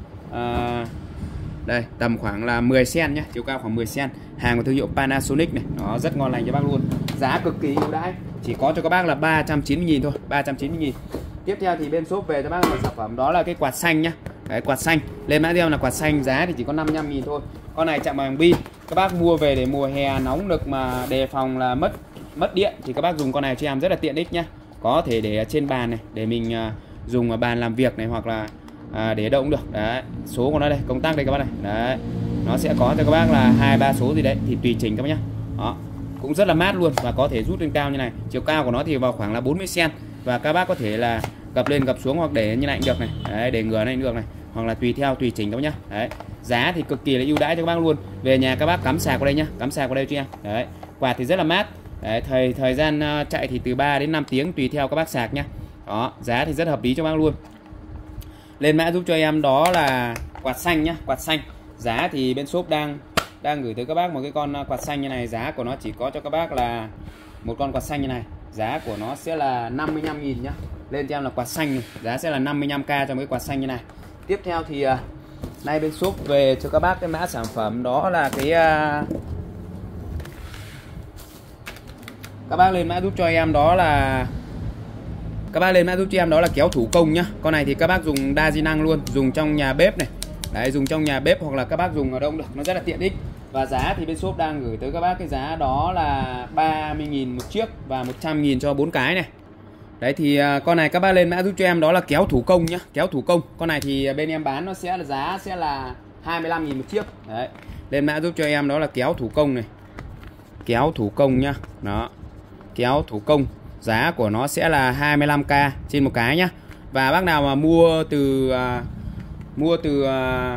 Speaker 1: à, đây tầm khoảng là mười xăng nhá, chiều cao khoảng mười xăng. Hàng của thương hiệu Panasonic này, nó rất ngon lành cho bác luôn. Giá cực kỳ ưu đãi, chỉ có cho các bác là ba trăm chín mươi nghìn thôi, ba trăm chín mươi nghìn. Tiếp theo thì bên shop về cho bác một sản phẩm, đó là cái quạt xanh nhá. Đấy, quạt xanh. Lên mã deal là quạt xanh, giá thì chỉ có năm mươi lăm nghìn thôi. Con này chạm bằng pin. Các bác mua về để mùa hè nóng nực mà đề phòng là mất mất điện thì các bác dùng con này cho em rất là tiện ích nhá. Có thể để trên bàn này để mình uh, dùng ở bàn làm việc này, hoặc là uh, để đâu cũng được. Đấy, số của nó đây, công tắc đây các bác này. Đấy. Nó sẽ có cho các bác là hai ba số gì đấy thì tùy chỉnh các bác nhá. Đó. Cũng rất là mát luôn và có thể rút lên cao như này. Chiều cao của nó thì vào khoảng là bốn mươi xăng, và các bác có thể là gập lên gập xuống hoặc để như này cũng được này. Đấy, để ngửa này cũng được này, hoặc là tùy theo tùy chỉnh các bác nhá. Đấy, giá thì cực kỳ là ưu đãi cho các bác luôn. Về nhà các bác cắm sạc vào đây nhá, cắm sạc vào đây cho em. Đấy, quạt thì rất là mát. Đấy, thời thời gian uh, chạy thì từ ba đến năm tiếng tùy theo các bác sạc nhá. Đó, giá thì rất hợp lý cho bác luôn. Lên mã giúp cho em đó là quạt xanh nhá, quạt xanh. Giá thì bên shop đang đang gửi tới các bác một cái con quạt xanh như này, giá của nó chỉ có cho các bác là một con quạt xanh như này. Giá của nó sẽ là năm mươi lăm nghìn nhá. Lên cho em là quạt xanh này, giá sẽ là năm mươi lăm k cho một cái quạt xanh như này. Tiếp theo thì uh, nay bên shop về cho các bác cái mã sản phẩm, đó là cái uh, các bác lên mã giúp cho em đó là các bác lên mã giúp cho em đó là kéo thủ công nhá. Con này thì các bác dùng đa di năng luôn, dùng trong nhà bếp này. Đấy, dùng trong nhà bếp hoặc là các bác dùng ở đâu cũng được, nó rất là tiện ích. Và giá thì bên shop đang gửi tới các bác cái giá đó là ba mươi nghìn một chiếc và một trăm nghìn cho bốn cái này. Đấy thì uh, con này các bác lên mã giúp cho em đó là kéo thủ công nhá, kéo thủ công. Con này thì bên em bán nó sẽ là giá sẽ là hai mươi lăm nghìn một chiếc. Đấy. Lên mã giúp cho em đó là kéo thủ công này. Kéo thủ công nhá. Đó. Kéo thủ công. Giá của nó sẽ là hai mươi lăm k trên một cái nhá. Và bác nào mà mua từ uh, mua từ uh,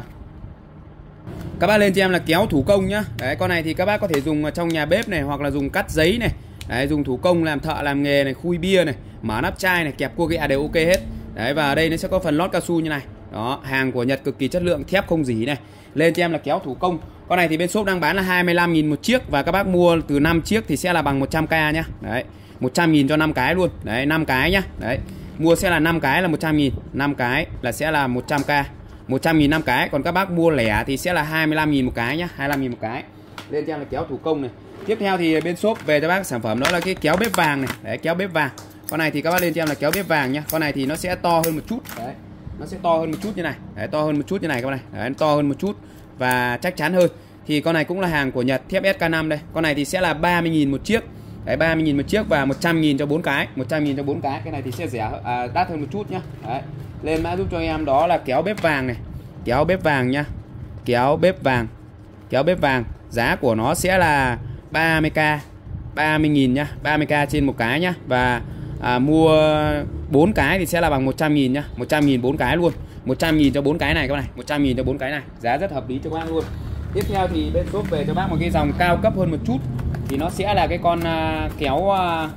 Speaker 1: các bác lên cho em là kéo thủ công nhá. Đấy, con này thì các bác có thể dùng trong nhà bếp này, hoặc là dùng cắt giấy này. Đấy, dùng thủ công làm thợ làm nghề này, khui bia này, mở nắp chai này, kẹp cua ghẹ đều ok hết. Đấy, và ở đây nó sẽ có phần lót cao su như này. Đó, hàng của Nhật cực kỳ chất lượng, thép không rỉ này. Lên cho em là kéo thủ công. Con này thì bên shop đang bán là hai mươi lăm nghìn một chiếc, và các bác mua từ năm chiếc thì sẽ là bằng một trăm k nhá. Đấy, một trăm nghìn cho năm cái luôn. Đấy, năm cái nhá. Đấy. Mua sẽ là năm cái là một trăm nghìn, năm cái là sẽ là một trăm k. một trăm nghìn năm cái, còn các bác mua lẻ thì sẽ là hai mươi lăm nghìn một cái nhá, hai mươi lăm nghìn một cái. Lên cho em là kéo thủ công này. Tiếp theo thì bên shop về cho bác sản phẩm đó là cái kéo bếp vàng này. Đấy, kéo bếp vàng. Con này thì các bác lên cho em là kéo bếp vàng nhá. Con này thì nó sẽ to hơn một chút. Đấy. Nó sẽ to hơn một chút như này. Đấy, to hơn một chút như này các bác này. Đấy, nó to hơn một chút và chắc chắn hơn. Thì con này cũng là hàng của Nhật, thép S K năm đây. Con này thì sẽ là ba mươi nghìn một chiếc. Đấy, ba mươi nghìn một chiếc và một trăm nghìn cho bốn cái, một trăm nghìn cho bốn cái. Cái này thì sẽ rẻ à, đắt hơn một chút nhá. Đấy. Lên mã giúp cho em đó là kéo bếp vàng này. Kéo bếp vàng nhá. Kéo bếp vàng. Kéo bếp vàng. Giá của nó sẽ là ba mươi k, ba mươi nghìn nhá, ba mươi k trên một cái nhá. Và à, mua bốn cái thì sẽ là bằng một trăm nghìn nhá, một trăm nghìn bốn cái luôn. một trăm nghìn cho bốn cái này các bạn này, một trăm nghìn cho bốn cái này. Giá rất hợp lý cho các bác luôn. Tiếp theo thì bên shop về cho bác một cái dòng cao cấp hơn một chút. Thì nó sẽ là cái con uh, kéo uh,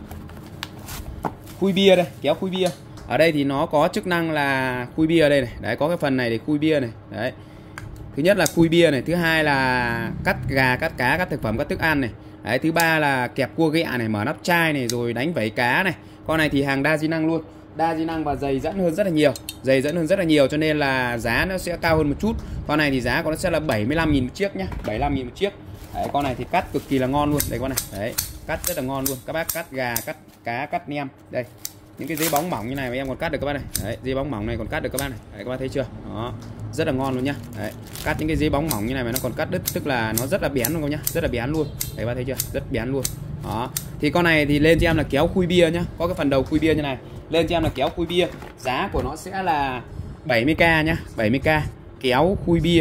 Speaker 1: khui bia đây, kéo khui bia. Ở đây thì nó có chức năng là khui bia ở đây này. Đấy, có cái phần này để khui bia này. Đấy. Thứ nhất là khui bia này, thứ hai là cắt gà, cắt cá, cắt thực phẩm, cắt thức ăn này. Đấy, thứ ba là kẹp cua ghẹ này, mở nắp chai này, rồi đánh vảy cá này. Con này thì hàng đa di năng luôn, đa di năng và dày dẫn hơn rất là nhiều, dày dẫn hơn rất là nhiều, cho nên là giá nó sẽ cao hơn một chút. Con này thì giá của nó sẽ là bảy mươi lăm nghìn một chiếc nhá, bảy mươi lăm nghìn một chiếc. Đấy, con này thì cắt cực kỳ là ngon luôn. Đây con này, đấy, cắt rất là ngon luôn. Các bác cắt gà, cắt cá, cắt nem. Đây, những cái giấy bóng mỏng như này mà em còn cắt được các bác này. Đấy, giấy bóng mỏng này còn cắt được các bác này. Đấy, các bác thấy chưa? Đó, rất là ngon luôn nhá. Đấy, cắt những cái giấy bóng mỏng như này mà nó còn cắt đứt, tức là nó rất là bén luôn các nhá, rất là bén luôn. Đấy, các bác thấy chưa? Rất bén luôn. Đó, thì con này thì lên cho em là kéo khui bia nhá, có cái phần đầu khui bia như này. Lên cho em là kéo khui bia, giá của nó sẽ là bảy mươi k nhá, bảy mươi k. Kéo khui bia,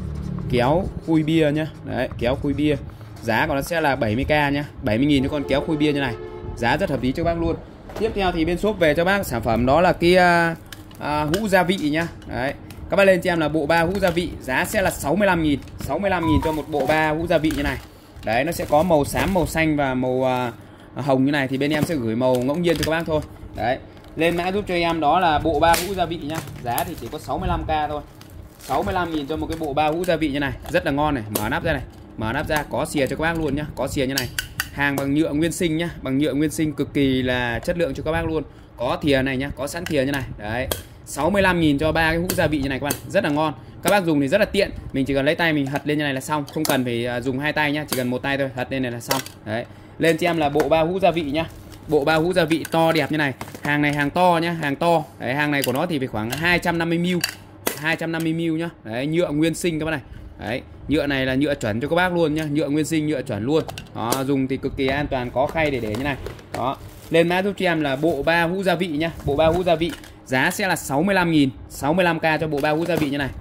Speaker 1: kéo khui bia nhá. Đấy, kéo khui bia, giá của nó sẽ là bảy mươi k nhá, bảy mươi nghìn cho con kéo khui bia như này. Giá rất hợp lý cho bác luôn. Tiếp theo thì bên shop về cho bác sản phẩm đó là cái à, à, hũ gia vị nhá. Đấy, các bác lên cho em là bộ ba hũ gia vị, giá sẽ là sáu mươi lăm nghìn, sáu mươi lăm nghìn cho một bộ ba hũ gia vị như này. Đấy, nó sẽ có màu xám, màu xanh và màu à, hồng như này, thì bên em sẽ gửi màu ngẫu nhiên cho các bác thôi. Đấy, lên mã giúp cho em đó là bộ ba hũ gia vị nhá, giá thì chỉ có sáu mươi lăm k thôi, sáu mươi lăm nghìn cho một cái bộ ba hũ gia vị như này, rất là ngon này. Mở nắp ra này, mở nắp ra có xìa cho các bác luôn nhá, có xìa như này. Hàng bằng nhựa nguyên sinh nhá, bằng nhựa nguyên sinh cực kỳ là chất lượng cho các bác luôn. Có thìa này nhá, có sẵn thìa như này. Đấy, sáu mươi lăm nghìn cho ba cái hũ gia vị như này các bạn, rất là ngon. Các bác dùng thì rất là tiện, mình chỉ cần lấy tay mình hật lên như này là xong, không cần phải dùng hai tay nhá, chỉ cần một tay thôi, hật lên này là xong. Đấy, lên cho em là bộ ba hũ gia vị nhá, bộ ba hũ gia vị to đẹp như này. Hàng này hàng to nhá, hàng to. Đấy, hàng này của nó thì phải khoảng hai trăm năm mươi mi li lít, hai trăm năm mươi mi li lít nhá. Đấy, nhựa nguyên sinh các bác này. Đấy, nhựa này là nhựa chuẩn cho các bác luôn nhá, nhựa nguyên sinh, nhựa chuẩn luôn. Đó, dùng thì cực kỳ an toàn, có khay để để như này. Đó, lên mã giúp cho em là bộ ba hũ gia vị nhá, bộ ba hũ gia vị, giá sẽ là sáu mươi lăm nghìn, sáu mươi lăm k cho bộ ba hũ gia vị như này.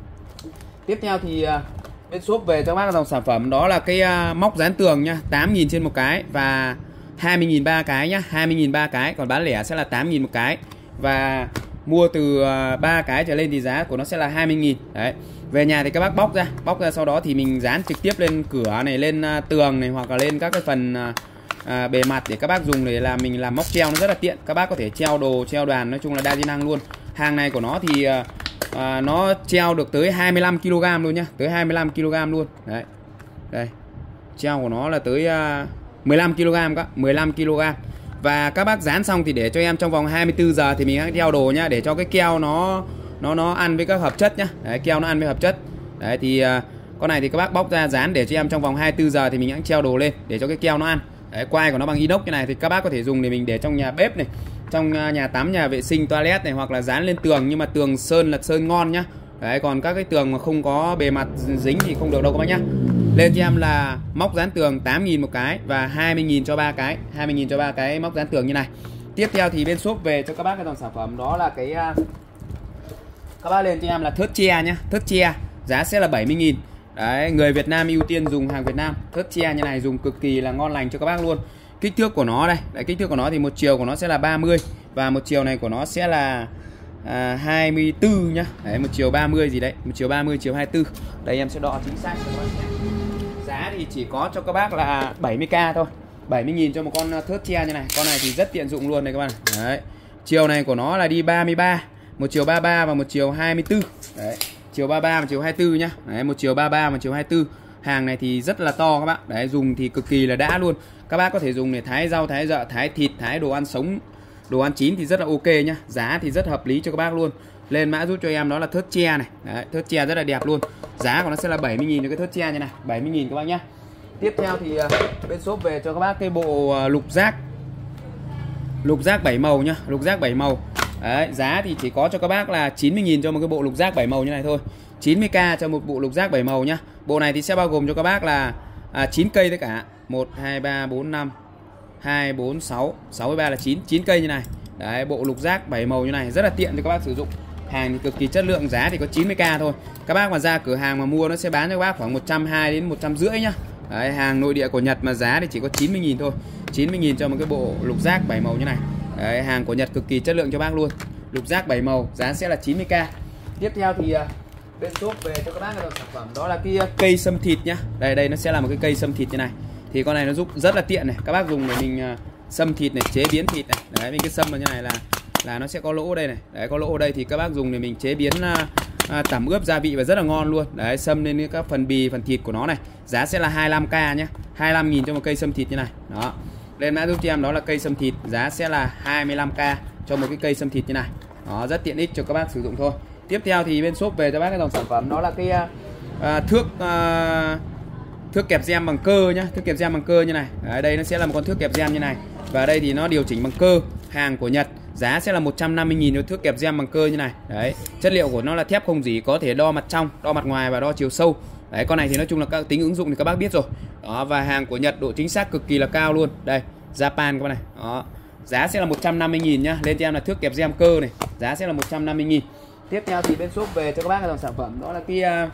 Speaker 1: Tiếp theo thì uh, bên shop về cho các bác dòng sản phẩm đó là cái uh, móc dán tường nhá, tám nghìn trên một cái và hai mươi nghìn ba cái nhá, hai mươi nghìn ba cái, còn bán lẻ sẽ là tám nghìn một cái. Và mua từ uh, ba cái trở lên thì giá của nó sẽ là hai mươi nghìn. Đấy. Về nhà thì các bác bóc ra, bóc ra sau đó thì mình dán trực tiếp lên cửa này, lên uh, tường này, hoặc là lên các cái phần uh, uh, bề mặt để các bác dùng để làm mình làm móc treo, nó rất là tiện. Các bác có thể treo đồ, treo đoàn, nói chung là đa di năng luôn. Hàng này của nó thì uh, uh, nó treo được tới hai mươi lăm ki lô gam luôn nhá, tới hai mươi lăm ki lô gam luôn. Đấy. Đây. Treo của nó là tới uh, mười lăm ki lô gam các, mười lăm ki lô gam. Và các bác dán xong thì để cho em trong vòng hai mươi tư giờ thì mình hãy treo đồ nhá, để cho cái keo nó nó nó ăn với các hợp chất nhá. Đấy, keo nó ăn với hợp chất. Đấy thì uh, con này thì các bác bóc ra dán để cho em trong vòng hai mươi tư giờ thì mình hãy treo đồ lên để cho cái keo nó ăn. Đấy, quai của nó bằng inox như này thì các bác có thể dùng để mình để trong nhà bếp này, trong uh, nhà tắm, nhà vệ sinh, toilet này, hoặc là dán lên tường, nhưng mà tường sơn là sơn ngon nhá. Đấy, còn các cái tường mà không có bề mặt dính thì không được đâu các bác nhá. Lên cho em là móc dán tường tám nghìn một cái và hai mươi nghìn cho ba cái, hai mươi nghìn cho ba cái móc dán tường như này. Tiếp theo thì bên shop về cho các bác cái dòng sản phẩm đó là cái uh, các bác lên cho em là thớt tre nhá, thớt tre, giá sẽ là bảy mươi nghìn. Đấy, người Việt Nam ưu tiên dùng hàng Việt Nam. Thớt tre như này dùng cực kỳ là ngon lành cho các bác luôn. Kích thước của nó đây, đấy, kích thước của nó thì một chiều của nó sẽ là ba mươi và một chiều này của nó sẽ là à, hai mươi tư nhá. Đấy, một chiều ba mươi gì đấy, một chiều ba mươi, chiều hai mươi tư. Đây em sẽ đo chính xác cho các bác xem. Giá thì chỉ có cho các bác là bảy mươi k thôi, bảy mươi nghìn cho một con thớt tre như này. Con này thì rất tiện dụng luôn đây các bạn. Đấy, chiều này của nó là đi ba mươi ba, một chiều ba mươi ba và một chiều hai mươi tư. Đấy, chiều ba mươi ba và chiều hai mươi tư nhá. Đấy, một chiều ba mươi ba và chiều hai mươi tư. Hàng này thì rất là to các bác. Đấy, dùng thì cực kỳ là đã luôn. Các bác có thể dùng để thái rau, thái dợ, thái thịt, thái đồ ăn sống, đồ ăn chín thì rất là ok nhá. Giá thì rất hợp lý cho các bác luôn. Lên mã giúp cho em đó là thớt tre này. Đấy, thớt tre rất là đẹp luôn. Giá của nó sẽ là bảy mươi nghìn cho cái thớt tre như này, bảy mươi nghìn các bác nhá. Tiếp theo thì uh, bên shop về cho các bác cái bộ uh, lục giác. Lục giác bảy màu nhá, lục giác bảy màu. Đấy, giá thì chỉ có cho các bác là chín mươi nghìn cho một cái bộ lục giác bảy màu như này thôi. chín mươi k cho một bộ lục giác bảy màu nhá. Bộ này thì sẽ bao gồm cho các bác là à, chín cây tất cả. một hai ba bốn năm hai bốn sáu, sáu mươi ba là chín, chín cây như này. Đấy, bộ lục giác bảy màu như này rất là tiện cho các bác sử dụng. Hàng thì cực kỳ chất lượng, giá thì có chín mươi k thôi. Các bác mà ra cửa hàng mà mua nó sẽ bán cho các bác khoảng một trăm hai mươi đến một trăm rưỡi nhá. Đấy, hàng nội địa của Nhật mà giá thì chỉ có chín mươi nghìn thôi. chín mươi nghìn cho một cái bộ lục giác bảy màu như này. Đấy, hàng của Nhật cực kỳ chất lượng cho bác luôn. Lục giác bảy màu, giá sẽ là chín mươi k. Tiếp theo thì uh, bên shop về cho các bác cái sản phẩm đó là cái uh, cây sâm thịt nhá. Đây đây nó sẽ là một cái cây sâm thịt như này. Thì con này nó giúp rất là tiện này. Các bác dùng để mình uh, sâm thịt này, chế biến thịt này. Đấy, mình cái sâm như này là là nó sẽ có lỗ đây này. Đấy, có lỗ ở đây thì các bác dùng để mình chế biến uh, à, tẩm ướp gia vị và rất là ngon luôn. Đấy, xâm lên các phần bì, phần thịt của nó này. Giá sẽ là hai mươi lăm k nhé, hai mươi lăm nghìn cho một cây sâm thịt như này. Đó. Lên mã giúp cho em đó là cây sâm thịt, giá sẽ là hai mươi lăm k cho một cái cây sâm thịt như này. Đó, rất tiện ích cho các bác sử dụng thôi. Tiếp theo thì bên shop về cho bác cái dòng sản phẩm đó là cái à, thước à, thước kẹp gem bằng cơ nhá, thước kẹp gem bằng cơ như này. Ở đây nó sẽ là một con thước kẹp gem như này. Và ở đây thì nó điều chỉnh bằng cơ, hàng của Nhật, giá sẽ là một trăm năm mươi nghìn cho thước kẹp gem bằng cơ như này. Đấy, chất liệu của nó là thép không rỉ, có thể đo mặt trong, đo mặt ngoài và đo chiều sâu. Đấy, con này thì nói chung là các tính ứng dụng thì các bác biết rồi. Đó, và hàng của Nhật độ chính xác cực kỳ là cao luôn. Đây, Japan các bác này. Đó, giá sẽ là một trăm năm mươi nghìn nhá. Lên cho em là thước kẹp gem cơ này, giá sẽ là một trăm năm mươi nghìn. Tiếp theo thì bên shop về cho các bác cái dòng sản phẩm đó là cái uh,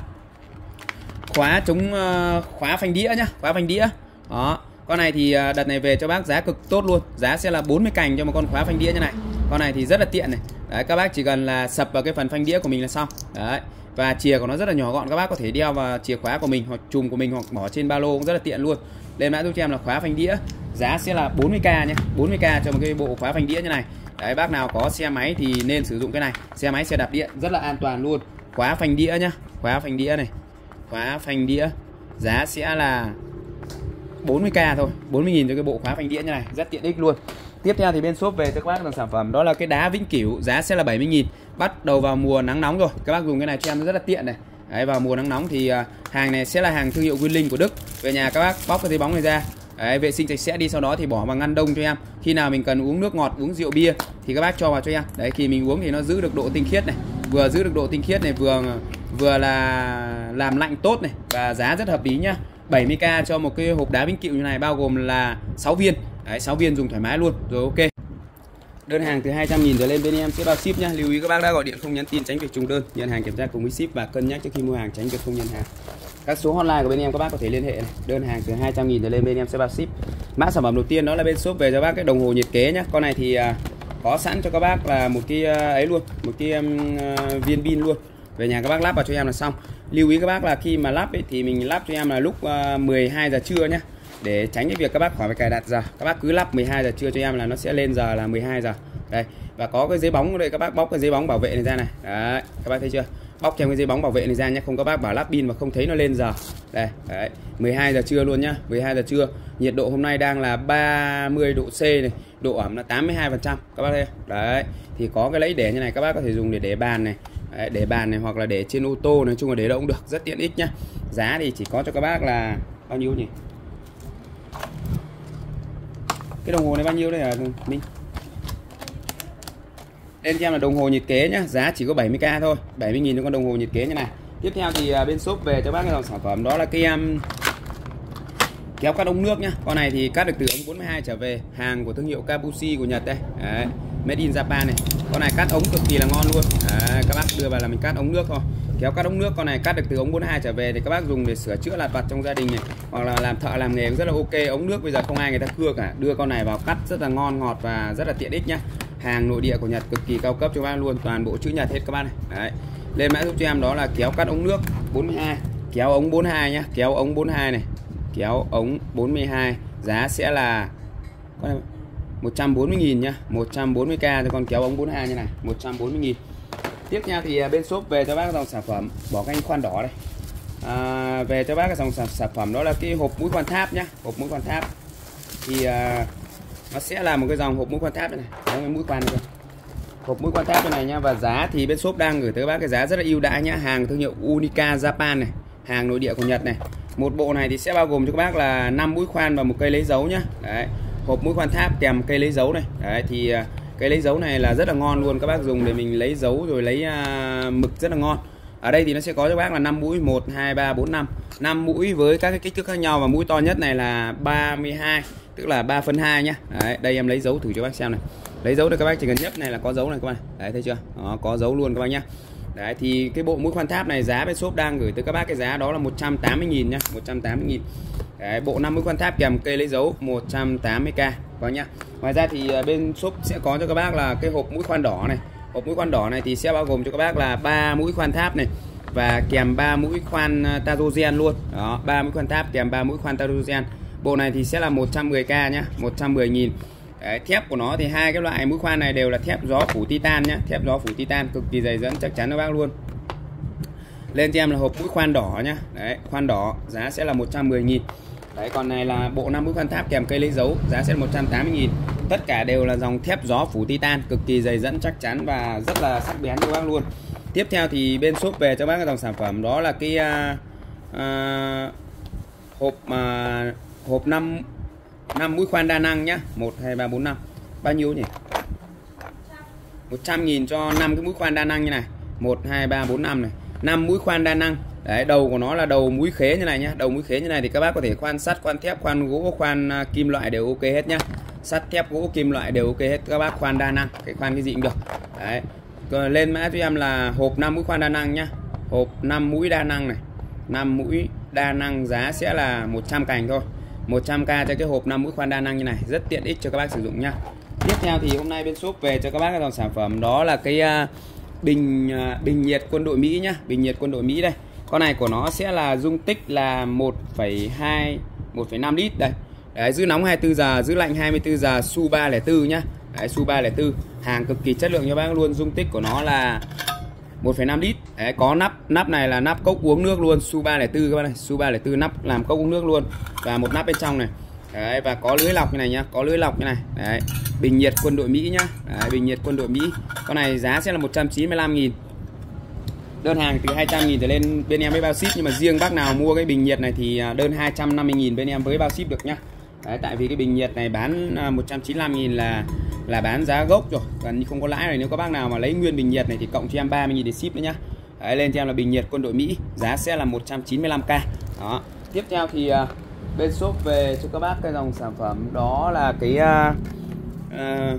Speaker 1: khóa chống uh, khóa phanh đĩa nhá, khóa phanh đĩa. Đó, con này thì uh, đợt này về cho bác giá cực tốt luôn, giá sẽ là bốn mươi cành cho một con khóa phanh đĩa như này. Con này thì rất là tiện này. Đấy, các bác chỉ cần là sập vào cái phần phanh đĩa của mình là xong. Đấy, và chìa của nó rất là nhỏ gọn, các bác có thể đeo vào chìa khóa của mình hoặc chùm của mình hoặc bỏ trên ba lô cũng rất là tiện luôn. Lên mã giúp cho em là khóa phanh đĩa, giá sẽ là bốn mươi k nhé, bốn mươi k cho một cái bộ khóa phanh đĩa như này. Đấy, bác nào có xe máy thì nên sử dụng cái này, xe máy xe đạp điện rất là an toàn luôn. Khóa phanh đĩa nhá, khóa phanh đĩa này, khóa phanh đĩa, giá sẽ là bốn mươi k thôi, bốn mươi nghìn cho cái bộ khóa phanh đĩa như này, rất tiện ích luôn. Tiếp theo thì bên shop về cho các bác dòng sản phẩm đó là cái đá vĩnh cửu, giá sẽ là bảy mươi nghìn. Bắt đầu vào mùa nắng nóng rồi, các bác dùng cái này cho em rất là tiện này. Đấy, vào mùa nắng nóng thì uh, hàng này sẽ là hàng thương hiệu Winling của Đức. Về nhà các bác bóc cái giấy bóng này ra, đấy, vệ sinh sạch sẽ đi, sau đó thì bỏ vào ngăn đông cho em. Khi nào mình cần uống nước ngọt, uống rượu bia thì các bác cho vào cho em. Đấy, khi mình uống thì nó giữ được độ tinh khiết này, vừa giữ được độ tinh khiết này, vừa vừa là làm lạnh tốt này, và giá rất hợp lý nhá. bảy mươi k cho một cái hộp đá vĩnh cửu như này, bao gồm là sáu viên. Đấy, sáu viên dùng thoải mái luôn. Rồi, ok. Đơn hàng từ hai trăm nghìn trở lên bên em sẽ bao ship nhá. Lưu ý các bác đã gọi điện không nhắn tin tránh việc trùng đơn, nhận hàng kiểm tra cùng với ship và cân nhắc trước khi mua hàng tránh việc không nhận hàng. Các số hotline của bên em các bác có thể liên hệ này. Đơn hàng từ hai trăm nghìn trở lên bên em sẽ bao ship. Mã sản phẩm đầu tiên đó là bên shop về cho bác cái đồng hồ nhiệt kế nhá. Con này thì uh, có sẵn cho các bác là một cái uh, ấy luôn, một cái um, uh, viên pin luôn. Về nhà các bác lắp vào cho em là xong. Lưu ý các bác là khi mà lắp ấy, thì mình lắp cho em là lúc uh, mười hai giờ trưa nhá, để tránh cái việc các bác khỏi phải cài đặt giờ. Các bác cứ lắp mười hai giờ trưa cho em là nó sẽ lên giờ là mười hai giờ. Đây, và có cái giấy bóng ở đây, các bác bóc cái giấy bóng bảo vệ này ra này. Đấy, các bác thấy chưa? Bóc thêm cái giấy bóng bảo vệ này ra nhé, không các bác bảo lắp pin mà không thấy nó lên giờ. Đây, đấy, mười hai giờ trưa luôn nhá, mười hai giờ trưa. Nhiệt độ hôm nay đang là ba mươi độ C này, độ ẩm là tám mươi hai phần trăm. Các bác thấy không? Đấy, thì có cái lấy để như này, các bác có thể dùng để để bàn này. Đấy, để bàn này hoặc là để trên ô tô, nói chung là để đâu cũng được, rất tiện ích nhá. Giá thì chỉ có cho các bác là bao nhiêu nhỉ? Cái đồng hồ này bao nhiêu đây hả Minh? Lên cho em là đồng hồ nhiệt kế nhá, giá chỉ có bảy mươi k thôi, bảy mươi nghìn cho con đồng hồ nhiệt kế như này. Tiếp theo thì bên shop về cho bác cái dòng sản phẩm đó là cái um, kéo cắt ống nước nhá. Con này thì cắt được từ ống bốn mươi hai trở về, hàng của thương hiệu Kabushi của Nhật đây. Đấy, made in Japan này. Con này cắt ống cực kỳ là ngon luôn. Đấy, các bác đưa vào là mình cắt ống nước thôi. Kéo cắt ống nước con này cắt được từ ống bốn mươi hai trở về thì các bác dùng để sửa chữa lặt vặt trong gia đình này, hoặc là làm thợ làm nghề cũng rất là ok. Ống nước bây giờ không ai người ta cưa cả, đưa con này vào cắt rất là ngon ngọt và rất là tiện ích nhá. Hàng nội địa của Nhật cực kỳ cao cấp cho các bác luôn, toàn bộ chữ Nhật hết các bác này. Đấy, lên mã giúp cho em đó là kéo cắt ống nước bốn mươi hai, kéo ống bốn mươi hai nhá, kéo ống bốn mươi hai này, kéo ống bốn mươi hai, giá sẽ là một trăm bốn mươi nghìn nhá, một trăm bốn mươi k cho con kéo ống bốn mươi hai như này, một trăm bốn mươi nghìn. Tiếp theo thì bên shop về cho bác dòng sản phẩm bỏ canh khoan đỏ đây. À, về cho bác cái dòng sản, sản phẩm đó là cái hộp mũi khoan tháp nhá, hộp mũi khoan tháp. Thì à, nó sẽ là một cái dòng hộp mũi khoan tháp này, này. Đấy, mũi khoan này. Hộp mũi khoan tháp này nhá, và giá thì bên shop đang gửi tới các bác cái giá rất là ưu đãi nhá, hàng thương hiệu Unica Japan này, hàng nội địa của Nhật này. Một bộ này thì sẽ bao gồm cho các bác là năm mũi khoan và một cây lấy dấu nhá. Đấy, hộp mũi khoan tháp kèm cây lấy dấu này. Đấy, thì cây lấy dấu này là rất là ngon luôn, các bác dùng để mình lấy dấu rồi lấy uh, mực rất là ngon. Ở đây thì nó sẽ có cho các bác là năm mũi, một, hai, ba, bốn, năm, năm mũi với các cái kích thước khác nhau, và mũi to nhất này là ba mươi hai, tức là ba phân hai nhá. Đấy, đây em lấy dấu thử cho bác xem này. Lấy dấu đây các bác chỉ cần nhấp này là có dấu này các bạn. Đấy, thấy chưa? Đó, có dấu luôn các bác nhá. Đấy, thì cái bộ mũi khoan tháp này giá bên shop đang gửi tới các bác cái giá đó là một trăm tám mươi nghìn nhá, một trăm tám mươi nghìn. Đấy, bộ năm mũi khoan tháp kèm cây lấy dấu một trăm tám mươi k các bác nhá. Ngoài ra thì bên shop sẽ có cho các bác là cái hộp mũi khoan đỏ này. Hộp mũi khoan đỏ này thì sẽ bao gồm cho các bác là ba mũi khoan tháp này và kèm ba mũi khoan Tarogen luôn. Đó, ba mũi khoan tháp kèm ba mũi khoan Tarogen. Bộ này thì sẽ là một trăm mười k nhá, một trăm mười nghìn. Đấy, thép của nó thì hai cái loại mũi khoan này đều là thép gió phủ titan nhá, thép gió phủ titan cực kỳ dày dẫn chắc chắn các bác luôn. Lên cho em là hộp mũi khoan đỏ nhá. Đấy, khoan đỏ giá sẽ là một trăm mười nghìn. Đấy, còn này là bộ năm mũi khoan tháp kèm cây lấy dấu, giá sẽ là một trăm tám mươi nghìn. Tất cả đều là dòng thép gió phủ titan, cực kỳ dày dẫn, chắc chắn và rất là sắc bén cho các bác luôn. Tiếp theo thì bên shop về cho bác cái dòng sản phẩm đó là cái uh, uh, hộp uh, hộp năm năm mũi khoan đa năng nhá. một hai ba bốn năm. Bao nhiêu nhỉ? một trăm nghìn cho năm cái mũi khoan đa năng như này. một hai ba bốn năm này. năm mũi khoan đa năng. Đấy, đầu của nó là đầu mũi khế như này nhá. Đầu mũi khế như này thì các bác có thể khoan sắt, khoan thép, khoan gỗ, khoan uh, kim loại đều ok hết nhá. Sắt, thép, gỗ, kim loại đều ok hết. Các bác khoan đa năng, cái khoan cái gì cũng được. Đấy. Rồi lên mã cho em là hộp năm mũi khoan đa năng nhá. Hộp năm mũi đa năng này. năm mũi đa năng giá sẽ là một trăm cành thôi. một trăm k cho cái hộp năm mũi khoan đa năng như này, rất tiện ích cho các bác sử dụng nhá. Tiếp theo thì hôm nay bên shop về cho các bác cái dòng sản phẩm đó là cái uh, bình uh, bình nhiệt quân đội Mỹ nhá. Bình nhiệt quân đội Mỹ đây. Con này của nó sẽ là dung tích là một phẩy hai một phẩy năm lít đây. Đấy, giữ nóng hai mươi tư giờ, giữ lạnh hai mươi tư giờ, su ba không bốn nhá. Đấy, su ba không bốn, hàng cực kỳ chất lượng cho bác luôn. Dung tích của nó là một phẩy năm lít. Đấy, có nắp, nắp này là nắp cốc uống nước luôn, su ba không bốn các bác này, su ba không bốn nắp làm cốc uống nước luôn. Và một nắp bên trong này. Đấy, và có lưới lọc như này nhá, có lưới lọc như này. Đấy, bình nhiệt quân đội Mỹ nhá. Đấy, bình nhiệt quân đội Mỹ. Con này giá sẽ là một trăm chín mươi lăm nghìn. Đơn hàng từ hai trăm nghìn trở lên bên em với bao ship, nhưng mà riêng bác nào mua cái bình nhiệt này thì đơn hai trăm năm mươi nghìn bên em với bao ship được nhá. Đấy, tại vì cái bình nhiệt này bán một trăm chín mươi lăm nghìn là là bán giá gốc rồi, gần như không có lãi rồi. Nếu có bác nào mà lấy nguyên bình nhiệt này thì cộng cho em ba mươi nghìn để ship nữa nhá. Đấy, lên cho em là bình nhiệt quân đội Mỹ, giá sẽ là một trăm chín mươi lăm k. Đó. Tiếp theo thì uh, bên shop về cho các bác cái dòng sản phẩm đó là cái uh, uh,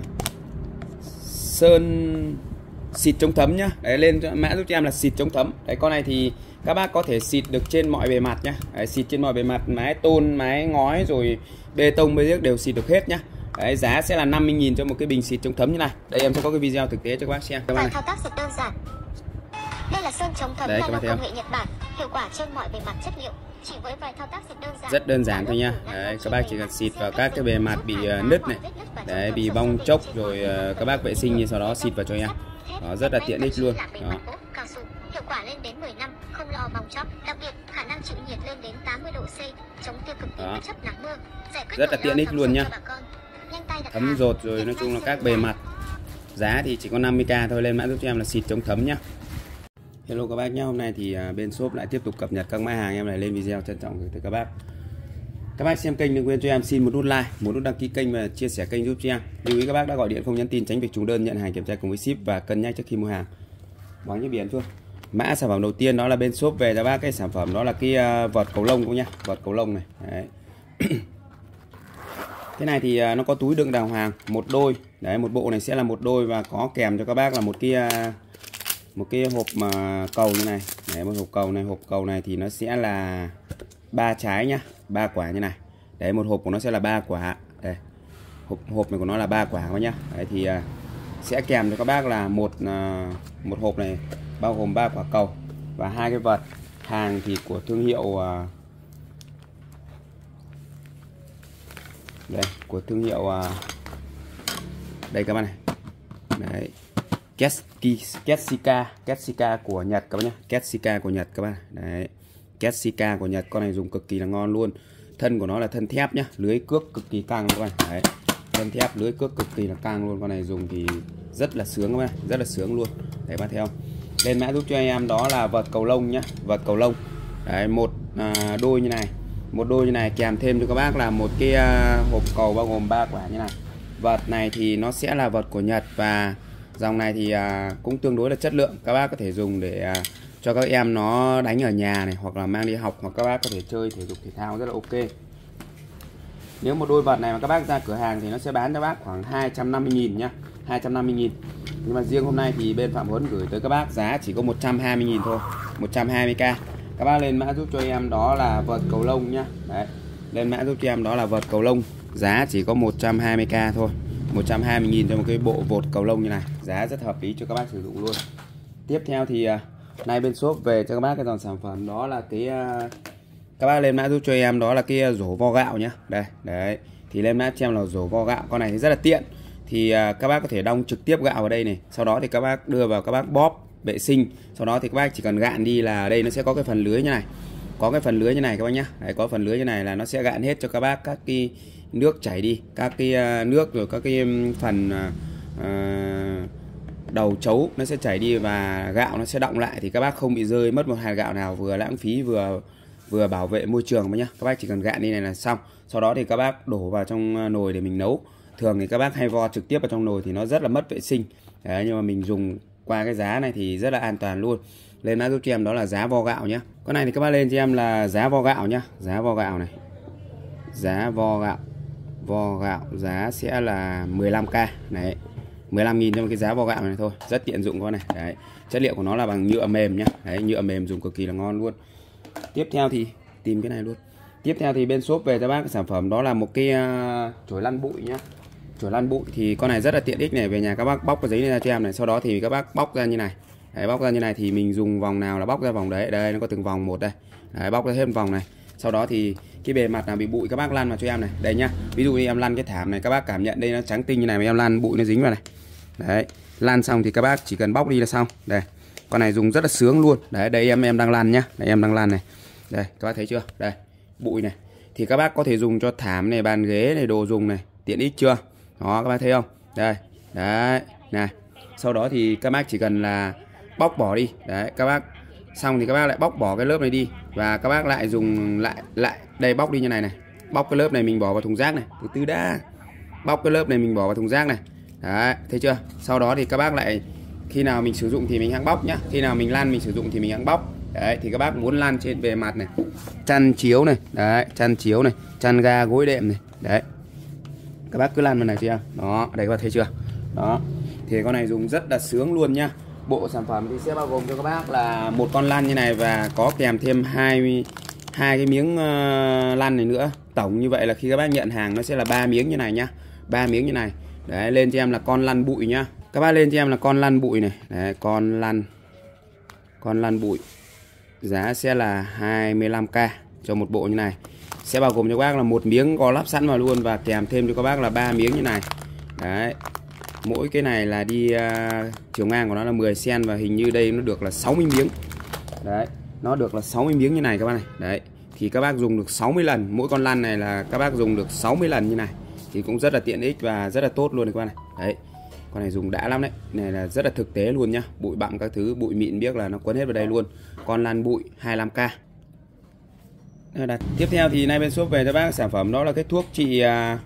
Speaker 1: sơn xịt chống thấm nhá. Đấy, lên mã giúp cho em là xịt chống thấm. Đấy, con này thì các bác có thể xịt được trên mọi bề mặt nhá. Đấy, xịt trên mọi bề mặt, mái tôn, mái ngói rồi bê tông bê giếc đều xịt được hết nhá. Đấy, giá sẽ là năm mươi nghìn cho một cái bình xịt chống thấm như này. Đây em sẽ có cái video thực tế cho các bác xem. Các bác này.
Speaker 3: Thao tác rất đơn giản. Đây là sơn chống thấm nano công nghệ Nhật Bản, hiệu quả trên mọi bề mặt chất liệu. Chỉ với vài thao tác rất đơn giản.
Speaker 1: Rất đơn giản thôi nha. Đấy, các bác chỉ cần xịt vào các cái bề mặt bị uh, nứt này. Đấy, bị bong chốc rồi uh, các bác vệ sinh như sau đó xịt vào cho em. Đó, rất là tiện ích luôn. Đó.
Speaker 3: Hiệu quả lên đến mười năm, không lo bong chóc, đặc biệt khả năng chịu nhiệt lên đến tám mươi độ C, chống tiêu cực tím chấp nắng mưa, giải quyết
Speaker 1: rất là tiện ích luôn nhá. Thấm rột rồi, nói chung là các bề mặt. Giá thì chỉ có năm mươi k thôi, lên mã giúp cho em là xịt chống thấm nhá. Hello các bác nhé, hôm nay thì bên shop lại tiếp tục cập nhật các mã hàng em này lên video, trân trọng gửi tới các bác. Các bác xem kênh đừng quên cho em xin một nút like, một nút đăng ký kênh và chia sẻ kênh giúp cho em. Lưu ý các bác đã gọi điện không nhắn tin tránh việc trùng đơn, nhận hàng kiểm tra cùng với ship và cân nhắc trước khi mua hàng. Bóng như biển chưa? Mã sản phẩm đầu tiên đó là bên shop về cho bác cái sản phẩm đó là cái vợt cầu lông cũng nhá, vợt cầu lông này. Đấy. Cái này thì nó có túi đựng đàng hoàng, một đôi. Đấy, một bộ này sẽ là một đôi và có kèm cho các bác là một cái một cái hộp mà cầu như này. Đấy, một hộp cầu này, hộp cầu này thì nó sẽ là ba trái nhá, ba quả như này. Đấy, một hộp của nó sẽ là ba quả. Đây. Hộp hộp này của nó là ba quả các nhá. Đấy thì uh, sẽ kèm cho các bác là một uh, một hộp này bao gồm ba quả cầu và hai cái vật. Hàng thì của thương hiệu uh, đây, của thương hiệu uh, đây các bạn này. Đấy. Ketsika, Ketsika của Nhật các bác nhá, Ketsika của Nhật các bạn. Đấy. Ketsika của Nhật, con này dùng cực kỳ là ngon luôn. Thân của nó là thân thép nhá, lưới cước cực kỳ căng các bạn. Đấy. Thân thép lưới cước cực kỳ là căng luôn, con này dùng thì rất là sướng các bạn, rất là sướng luôn. Đấy, bác thấy không? Lên mã giúp cho anh em đó là vợt cầu lông nhá, vợt cầu lông. Đấy, một à, đôi như này, một đôi như này kèm thêm cho các bác là một cái à, hộp cầu bao gồm ba quả như này. Vợt này thì nó sẽ là vợt của Nhật và dòng này thì à, cũng tương đối là chất lượng. Các bác có thể dùng để à, cho các em nó đánh ở nhà này, hoặc là mang đi học, hoặc các bác có thể chơi thể dục thể thao rất là ok. Nếu một đôi vợt này mà các bác ra cửa hàng thì nó sẽ bán cho bác khoảng hai trăm năm mươi nghìn nhá, hai trăm năm mươi nghìn. Nhưng mà riêng hôm nay thì bên Phạm Huấn gửi tới các bác giá chỉ có một trăm hai mươi nghìn thôi, một trăm hai mươi k. Các bác lên mã giúp cho em đó là vợt cầu lông nhá. Đấy. Lên mã giúp cho em đó là vợt cầu lông, giá chỉ có một trăm hai mươi k thôi. một trăm hai mươi nghìn cho một cái bộ vợt cầu lông như này, giá rất hợp lý cho các bác sử dụng luôn. Tiếp theo thì uh, nay bên shop về cho các bác cái dòng sản phẩm đó là cái uh, các bác lên mã giúp cho em đó là cái rổ vo gạo nhá. Đây, đấy. Thì lên mã cho em là rổ vo gạo, con này thì rất là tiện. Thì uh, các bác có thể đong trực tiếp gạo vào đây này, sau đó thì các bác đưa vào các bác bóp vệ sinh. Sau đó thì các bác chỉ cần gạn đi là ở đây nó sẽ có cái phần lưới như này, có cái phần lưới như này các bác nhá. Đấy, có phần lưới như này là nó sẽ gạn hết cho các bác các cái nước chảy đi, các cái nước rồi các cái phần uh, đầu chấu nó sẽ chảy đi và gạo nó sẽ đọng lại, thì các bác không bị rơi mất một hạt gạo nào, vừa lãng phí vừa vừa bảo vệ môi trường mà nhá. Các bác chỉ cần gạn đi này là xong. Sau đó thì các bác đổ vào trong nồi để mình nấu. Thường thì các bác hay vo trực tiếp vào trong nồi thì nó rất là mất vệ sinh. Đấy, nhưng mà mình dùng qua cái giá này thì rất là an toàn luôn. Lên mã giúp cho em đó là giá vo gạo nhá. Con này thì các bác lên cho em là giá vo gạo nhá. Giá vo gạo này, giá vo gạo, vo gạo giá sẽ là mười lăm k này, mười lăm nghìn cho một cái giá vo gạo này thôi. Rất tiện dụng con này. Đấy, chất liệu của nó là bằng nhựa mềm nhá. Đấy, nhựa mềm dùng cực kỳ là ngon luôn. Tiếp theo thì tìm cái này luôn. Tiếp theo thì bên shop về cho bác cái sản phẩm đó là một cái uh, chổi lăn bụi nhá. Chổi lăn bụi thì con này rất là tiện ích này. Về nhà các bác bóc cái giấy này ra cho em này, sau đó thì các bác bóc ra như này. Đấy, bóc ra như này thì mình dùng vòng nào là bóc ra vòng đấy. Đây nó có từng vòng một đây. Đấy, bóc ra hết vòng này. Sau đó thì cái bề mặt nào bị bụi các bác lăn vào cho em này. Đây nhá. Ví dụ như em lăn cái thảm này, các bác cảm nhận đây nó trắng tinh như này mà em lăn bụi nó dính vào này. Đấy, lăn xong thì các bác chỉ cần bóc đi là xong. Đây. Con này dùng rất là sướng luôn. Đấy, đây em em đang lăn nhá. Đây em đang lăn này. Đây, các bác thấy chưa? Đây, bụi này. Thì các bác có thể dùng cho thảm này, bàn ghế này, đồ dùng này, tiện ích chưa? Đó, các bác thấy không? Đây. Đấy, này. Sau đó thì các bác chỉ cần là bóc bỏ đi. Đấy, các bác xong thì các bác lại bóc bỏ cái lớp này đi và các bác lại dùng lại lại đây, bóc đi như này này. Bóc cái lớp này mình bỏ vào thùng rác này. Từ từ đã. Bóc cái lớp này mình bỏ vào thùng rác này. Đấy, thấy chưa? Sau đó thì các bác lại khi nào mình sử dụng thì mình hãng bóc nhá. Khi nào mình lăn mình sử dụng thì mình hãng bóc. Đấy, thì các bác muốn lăn trên bề mặt này, chăn chiếu này, đấy, chăn chiếu này, chăn ga gối đệm này. Đấy. Các bác cứ lăn vào này cho em. Đó, đây các bác thấy chưa? Đó. Thì con này dùng rất là sướng luôn nhá. Bộ sản phẩm thì sẽ bao gồm cho các bác là một con lăn như này và có kèm thêm hai hai cái miếng uh, lăn này nữa. Tổng như vậy là khi các bác nhận hàng nó sẽ là ba miếng như này nhá. ba miếng như này. Đấy, lên cho em là con lăn bụi nhá. Các bác lên cho em là con lăn bụi này. Đấy, con lăn con lăn bụi. Giá sẽ là hai mươi lăm k cho một bộ như này. Sẽ bao gồm cho các bác là một miếng có lắp sẵn vào luôn và kèm thêm cho các bác là ba miếng như này. Đấy. Mỗi cái này là đi uh, chiều ngang của nó là mười xen và hình như đây nó được là sáu mươi miếng. Đấy, nó được là sáu mươi miếng như này các bác này. Đấy, thì các bác dùng được sáu mươi lần. Mỗi con lăn này là các bác dùng được sáu mươi lần như này. Thì cũng rất là tiện ích và rất là tốt luôn các bác này. Đấy. Con này dùng đã lắm đấy. Này là rất là thực tế luôn nhá. Bụi bặm các thứ, bụi mịn biết là nó quấn hết vào đây luôn. Con lăn bụi hai mươi lăm k. Đặt. Tiếp theo thì nay bên shop về cho bác sản phẩm đó là cái thuốc trị uh,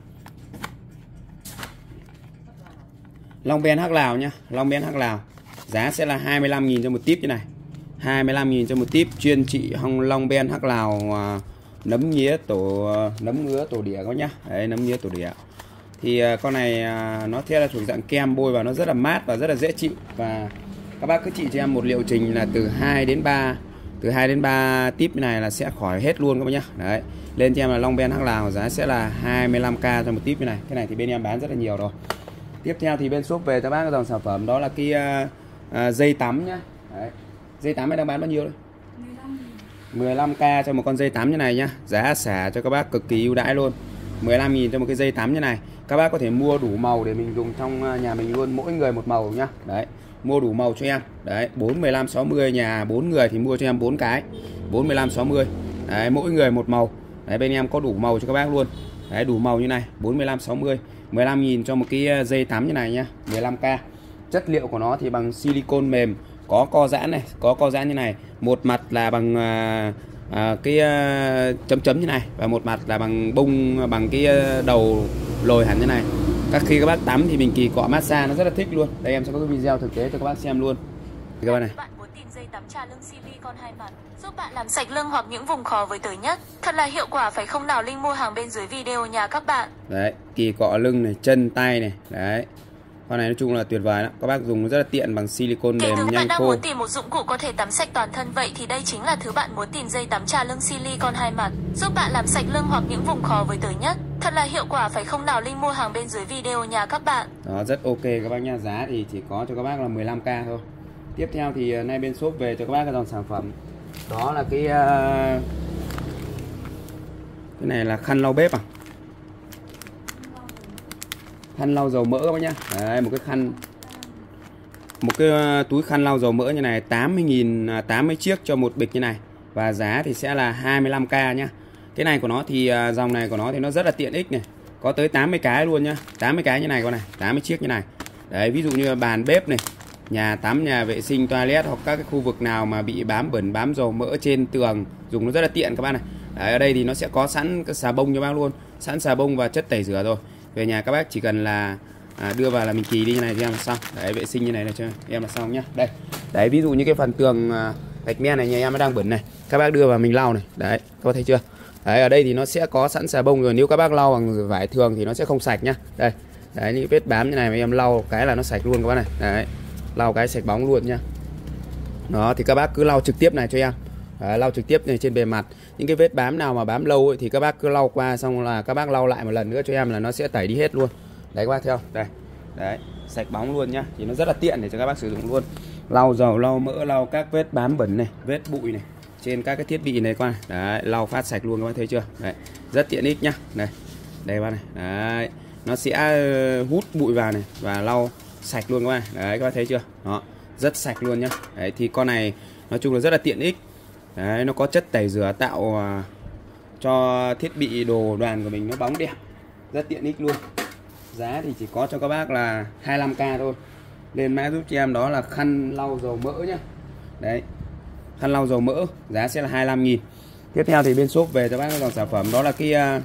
Speaker 1: Long Ben Hắc Lào nhá. Long Ben Hắc Lào. Giá sẽ là hai mươi lăm nghìn cho một típ như này. hai mươi lăm nghìn cho một típ, chuyên trị hong Long Ben Hắc Lào, uh, nấm nhía tổ uh, nấm ngứa tổ đĩa các nhá. Đấy, nấm nhía tổ đĩa. Thì uh, con này uh, nó theo là thuộc dạng kem, bôi vào nó rất là mát và rất là dễ chịu. Và các bác cứ trị cho em một liệu trình là từ hai đến ba từ hai đến ba típ như này là sẽ khỏi hết luôn các bác nhá. Đấy. Lên cho em là Long Ben Hắc Lào, giá sẽ là hai mươi lăm k cho một típ như này. Cái này thì bên em bán rất là nhiều rồi. Tiếp theo thì bên shop về cho bác cái dòng sản phẩm đó là cái uh, uh, dây tắm nhá. Đấy. Dây tắm đang bán bao nhiêu đấy? mười lăm k cho một con dây tắm như này nhá. Giá xả cho các bác cực kỳ ưu đãi luôn. mười lăm nghìn cho một cái dây tắm như này. Các bác có thể mua đủ màu để mình dùng trong nhà mình luôn, mỗi người một màu nhá. Đấy, mua đủ màu cho em. Đấy, bốn, mười lăm, sáu mươi, nhà bốn người thì mua cho em bốn cái. bốn, mười lăm, sáu mươi. Đấy, mỗi người một màu. Đấy, bên em có đủ màu cho các bác luôn. Đấy, đủ màu như này, bốn, mười lăm, sáu mươi. mười lăm nghìn cho một cái dây tắm như này nhá, mười lăm k. Chất liệu của nó thì bằng silicon mềm, có co giãn này, có co giãn như này. Một mặt là bằng à, à, cái à, chấm chấm như này và một mặt là bằng bông, bằng cái à, đầu lồi hẳn như này. Các khi các bác tắm thì mình kỳ cọ massage nó rất là thích luôn. Đây em sẽ có cái video thực tế cho các bác xem luôn. Các bạn này.
Speaker 2: Bạn muốn tìm dây tắm trà lưng silicon hai mặt giúp bạn làm sạch lưng hoặc những vùng khó với tới nhất. Thật là hiệu quả phải không nào? Link mua hàng bên dưới video nhà các bạn.
Speaker 1: Đấy, kỳ cọ lưng này, chân tay này. Đấy. Con này nói chung là tuyệt vời lắm. Các bác dùng rất là tiện, bằng silicon mềm, nhanh khô.
Speaker 2: Bạn đang muốn tìm một dụng cụ có thể tắm sạch toàn thân, vậy thì đây chính là thứ bạn muốn tìm. Dây tắm trà lưng silicon hai mặt giúp bạn làm sạch lưng hoặc những vùng khó với tới nhất. Thật là hiệu quả phải không nào? Link mua hàng bên dưới video nhà các bạn.
Speaker 1: Đó, rất ok các bác nha. Giá thì chỉ có cho các bác là mười lăm k thôi. Tiếp theo thì nay bên shop về cho các bác cái dòng sản phẩm đó là cái uh, cái này là khăn lau bếp à, khăn lau dầu mỡ các bác nhá. Đấy, một cái khăn một cái túi khăn lau dầu mỡ như này tám mươi nghìn, tám mươi chiếc cho một bịch như này, và giá thì sẽ là hai mươi lăm k nhá. Cái này của nó thì dòng này của nó thì nó rất là tiện ích này, có tới tám mươi cái luôn nhá, tám mươi cái như này con này, tám mươi chiếc như này. Đấy, ví dụ như bàn bếp này, nhà tắm, nhà vệ sinh, toilet hoặc các cái khu vực nào mà bị bám bẩn, bám dầu mỡ trên tường, dùng nó rất là tiện các bạn này. Đấy, ở đây thì nó sẽ có sẵn cái xà bông cho bác luôn, sẵn xà bông và chất tẩy rửa rồi. Về nhà các bác chỉ cần là à, đưa vào là mình kì đi như này cho em là xong. Đấy, vệ sinh như này là cho em là xong nhá. Đây, đấy, ví dụ như cái phần tường à, gạch men này nhà em nó đang bẩn này, các bác đưa vào mình lau này. Đấy, các bác thấy chưa? Đấy, ở đây thì nó sẽ có sẵn xà bông rồi, nếu các bác lau bằng vải thường thì nó sẽ không sạch nhá. Đây, đấy, những vết bám như này mà em lau cái là nó sạch luôn các bác này. Đấy, lau cái sạch bóng luôn nhá. Đó, thì các bác cứ lau trực tiếp này cho em. Đấy, lau trực tiếp này trên bề mặt. Những cái vết bám nào mà bám lâu ấy, thì các bác cứ lau qua, xong là các bác lau lại một lần nữa cho em là nó sẽ tẩy đi hết luôn. Đấy các bác thấy không? Đây. Đấy, sạch bóng luôn nhá. Thì nó rất là tiện để cho các bác sử dụng luôn. Lau dầu, lau mỡ, lau các vết bám bẩn này, vết bụi này trên các cái thiết bị này các bác. Đấy, lau phát sạch luôn các bác thấy chưa? Đấy, rất tiện ích nhá. Đây. Đây các bác này. Đấy, nó sẽ hút bụi vào này và lau sạch luôn các bác. Đấy các bác thấy chưa? Đó, rất sạch luôn nhá. Đấy, thì con này nói chung là rất là tiện ích. Đấy, nó có chất tẩy rửa tạo uh, cho thiết bị đồ đoàn của mình nó bóng đẹp, rất tiện ích luôn. Giá thì chỉ có cho các bác là hai mươi lăm k thôi. Lên mã giúp cho em đó là khăn lau dầu mỡ nhá. Đấy, khăn lau dầu mỡ giá sẽ là hai mươi lăm nghìn. Tiếp theo thì bên shop về cho bác cái dòng sản phẩm đó là cái uh,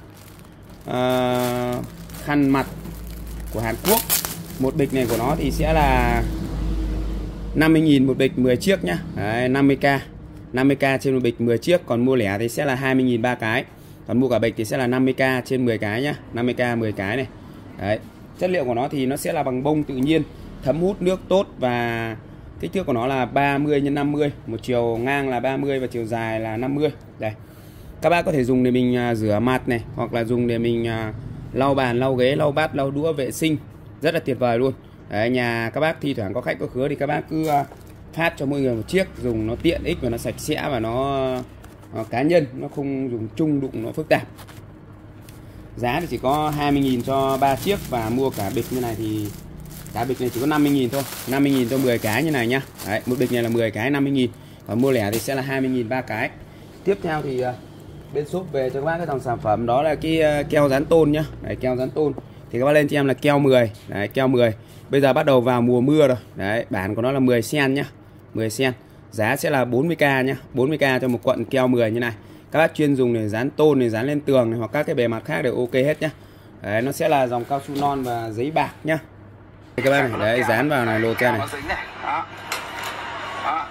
Speaker 1: uh, khăn mặt của Hàn Quốc. Một bịch này của nó thì sẽ là năm mươi nghìn một bịch, mười chiếc nhá. Đấy, năm mươi k, năm mươi k trên một bịch mười chiếc, còn mua lẻ thì sẽ là hai mươi nghìn ba cái. Còn mua cả bịch thì sẽ là năm mươi k trên mười cái nhá, năm mươi k mười cái này. Đấy, chất liệu của nó thì nó sẽ là bằng bông tự nhiên, thấm hút nước tốt, và kích thước của nó là ba mươi nhân năm mươi, một chiều ngang là ba mươi và chiều dài là năm mươi. Đây. Các bác có thể dùng để mình rửa mặt này, hoặc là dùng để mình lau bàn, lau ghế, lau bát, lau đũa, vệ sinh. Rất là tuyệt vời luôn. Đấy, nhà các bác thi thoảng có khách có khứa thì các bác cứ phát cho mỗi người một chiếc, dùng nó tiện ích và nó sạch sẽ và nó, nó cá nhân, nó không dùng chung đụng nó phức tạp. Giá thì chỉ có hai mươi nghìn cho ba chiếc, và mua cả bịch như này thì cả bịch này chỉ có năm mươi nghìn thôi, năm mươi nghìn cho mười cái như này nhá. Đấy, một bịch này là mười cái năm mươi nghìn, và mua lẻ thì sẽ là hai mươi nghìn ba cái. Tiếp theo thì bên shop về cho các bác cái dòng sản phẩm đó là cái keo dán tôn nhá. Đấy, keo dán tôn thì các bác lên cho em là keo mười. Đấy, keo mười. Bây giờ bắt đầu vào mùa mưa rồi. Đấy, bản của nó là mười xen nhá, mười xen. Giá sẽ là bốn mươi k nhá, bốn mươi k cho một cuộn keo mười như này. Các bác chuyên dùng để dán tôn này, dán lên tường này, hoặc các cái bề mặt khác đều ok hết nhá. Đấy, nó sẽ là dòng cao su non và giấy bạc nhá. Đây, các bác này, đấy, dán vào này lô keo này. Đó. Đó.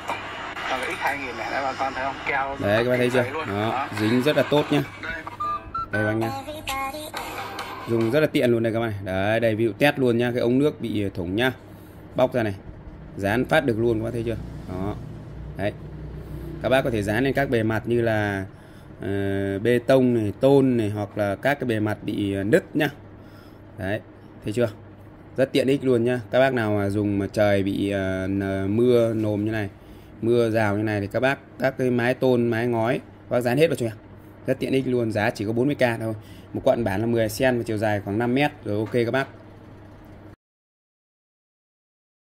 Speaker 1: Đấy, các bác thấy chưa? Đó, dính rất là tốt nhá. Đây bác nhá. Dùng rất là tiện luôn đây các bạn này. Đấy, đây ví dụ test luôn nhá, cái ống nước bị thủng nhá, bóc ra này, dán phát được luôn, các bác thấy chưa? Đó. Đấy. Các bác có thể dán lên các bề mặt như là uh, bê tông này, tôn này, hoặc là các cái bề mặt bị nứt nhá. Đấy, thấy chưa? Rất tiện ích luôn nhá. Các bác nào mà dùng mà trời bị uh, mưa nồm như này, mưa rào như này thì các bác các cái mái tôn, mái ngói các bác dán hết vào cho em. Rất tiện ích luôn, giá chỉ có bốn mươi k thôi. Một cuộn bản là mười xen và chiều dài khoảng năm mét rồi, ok các bác.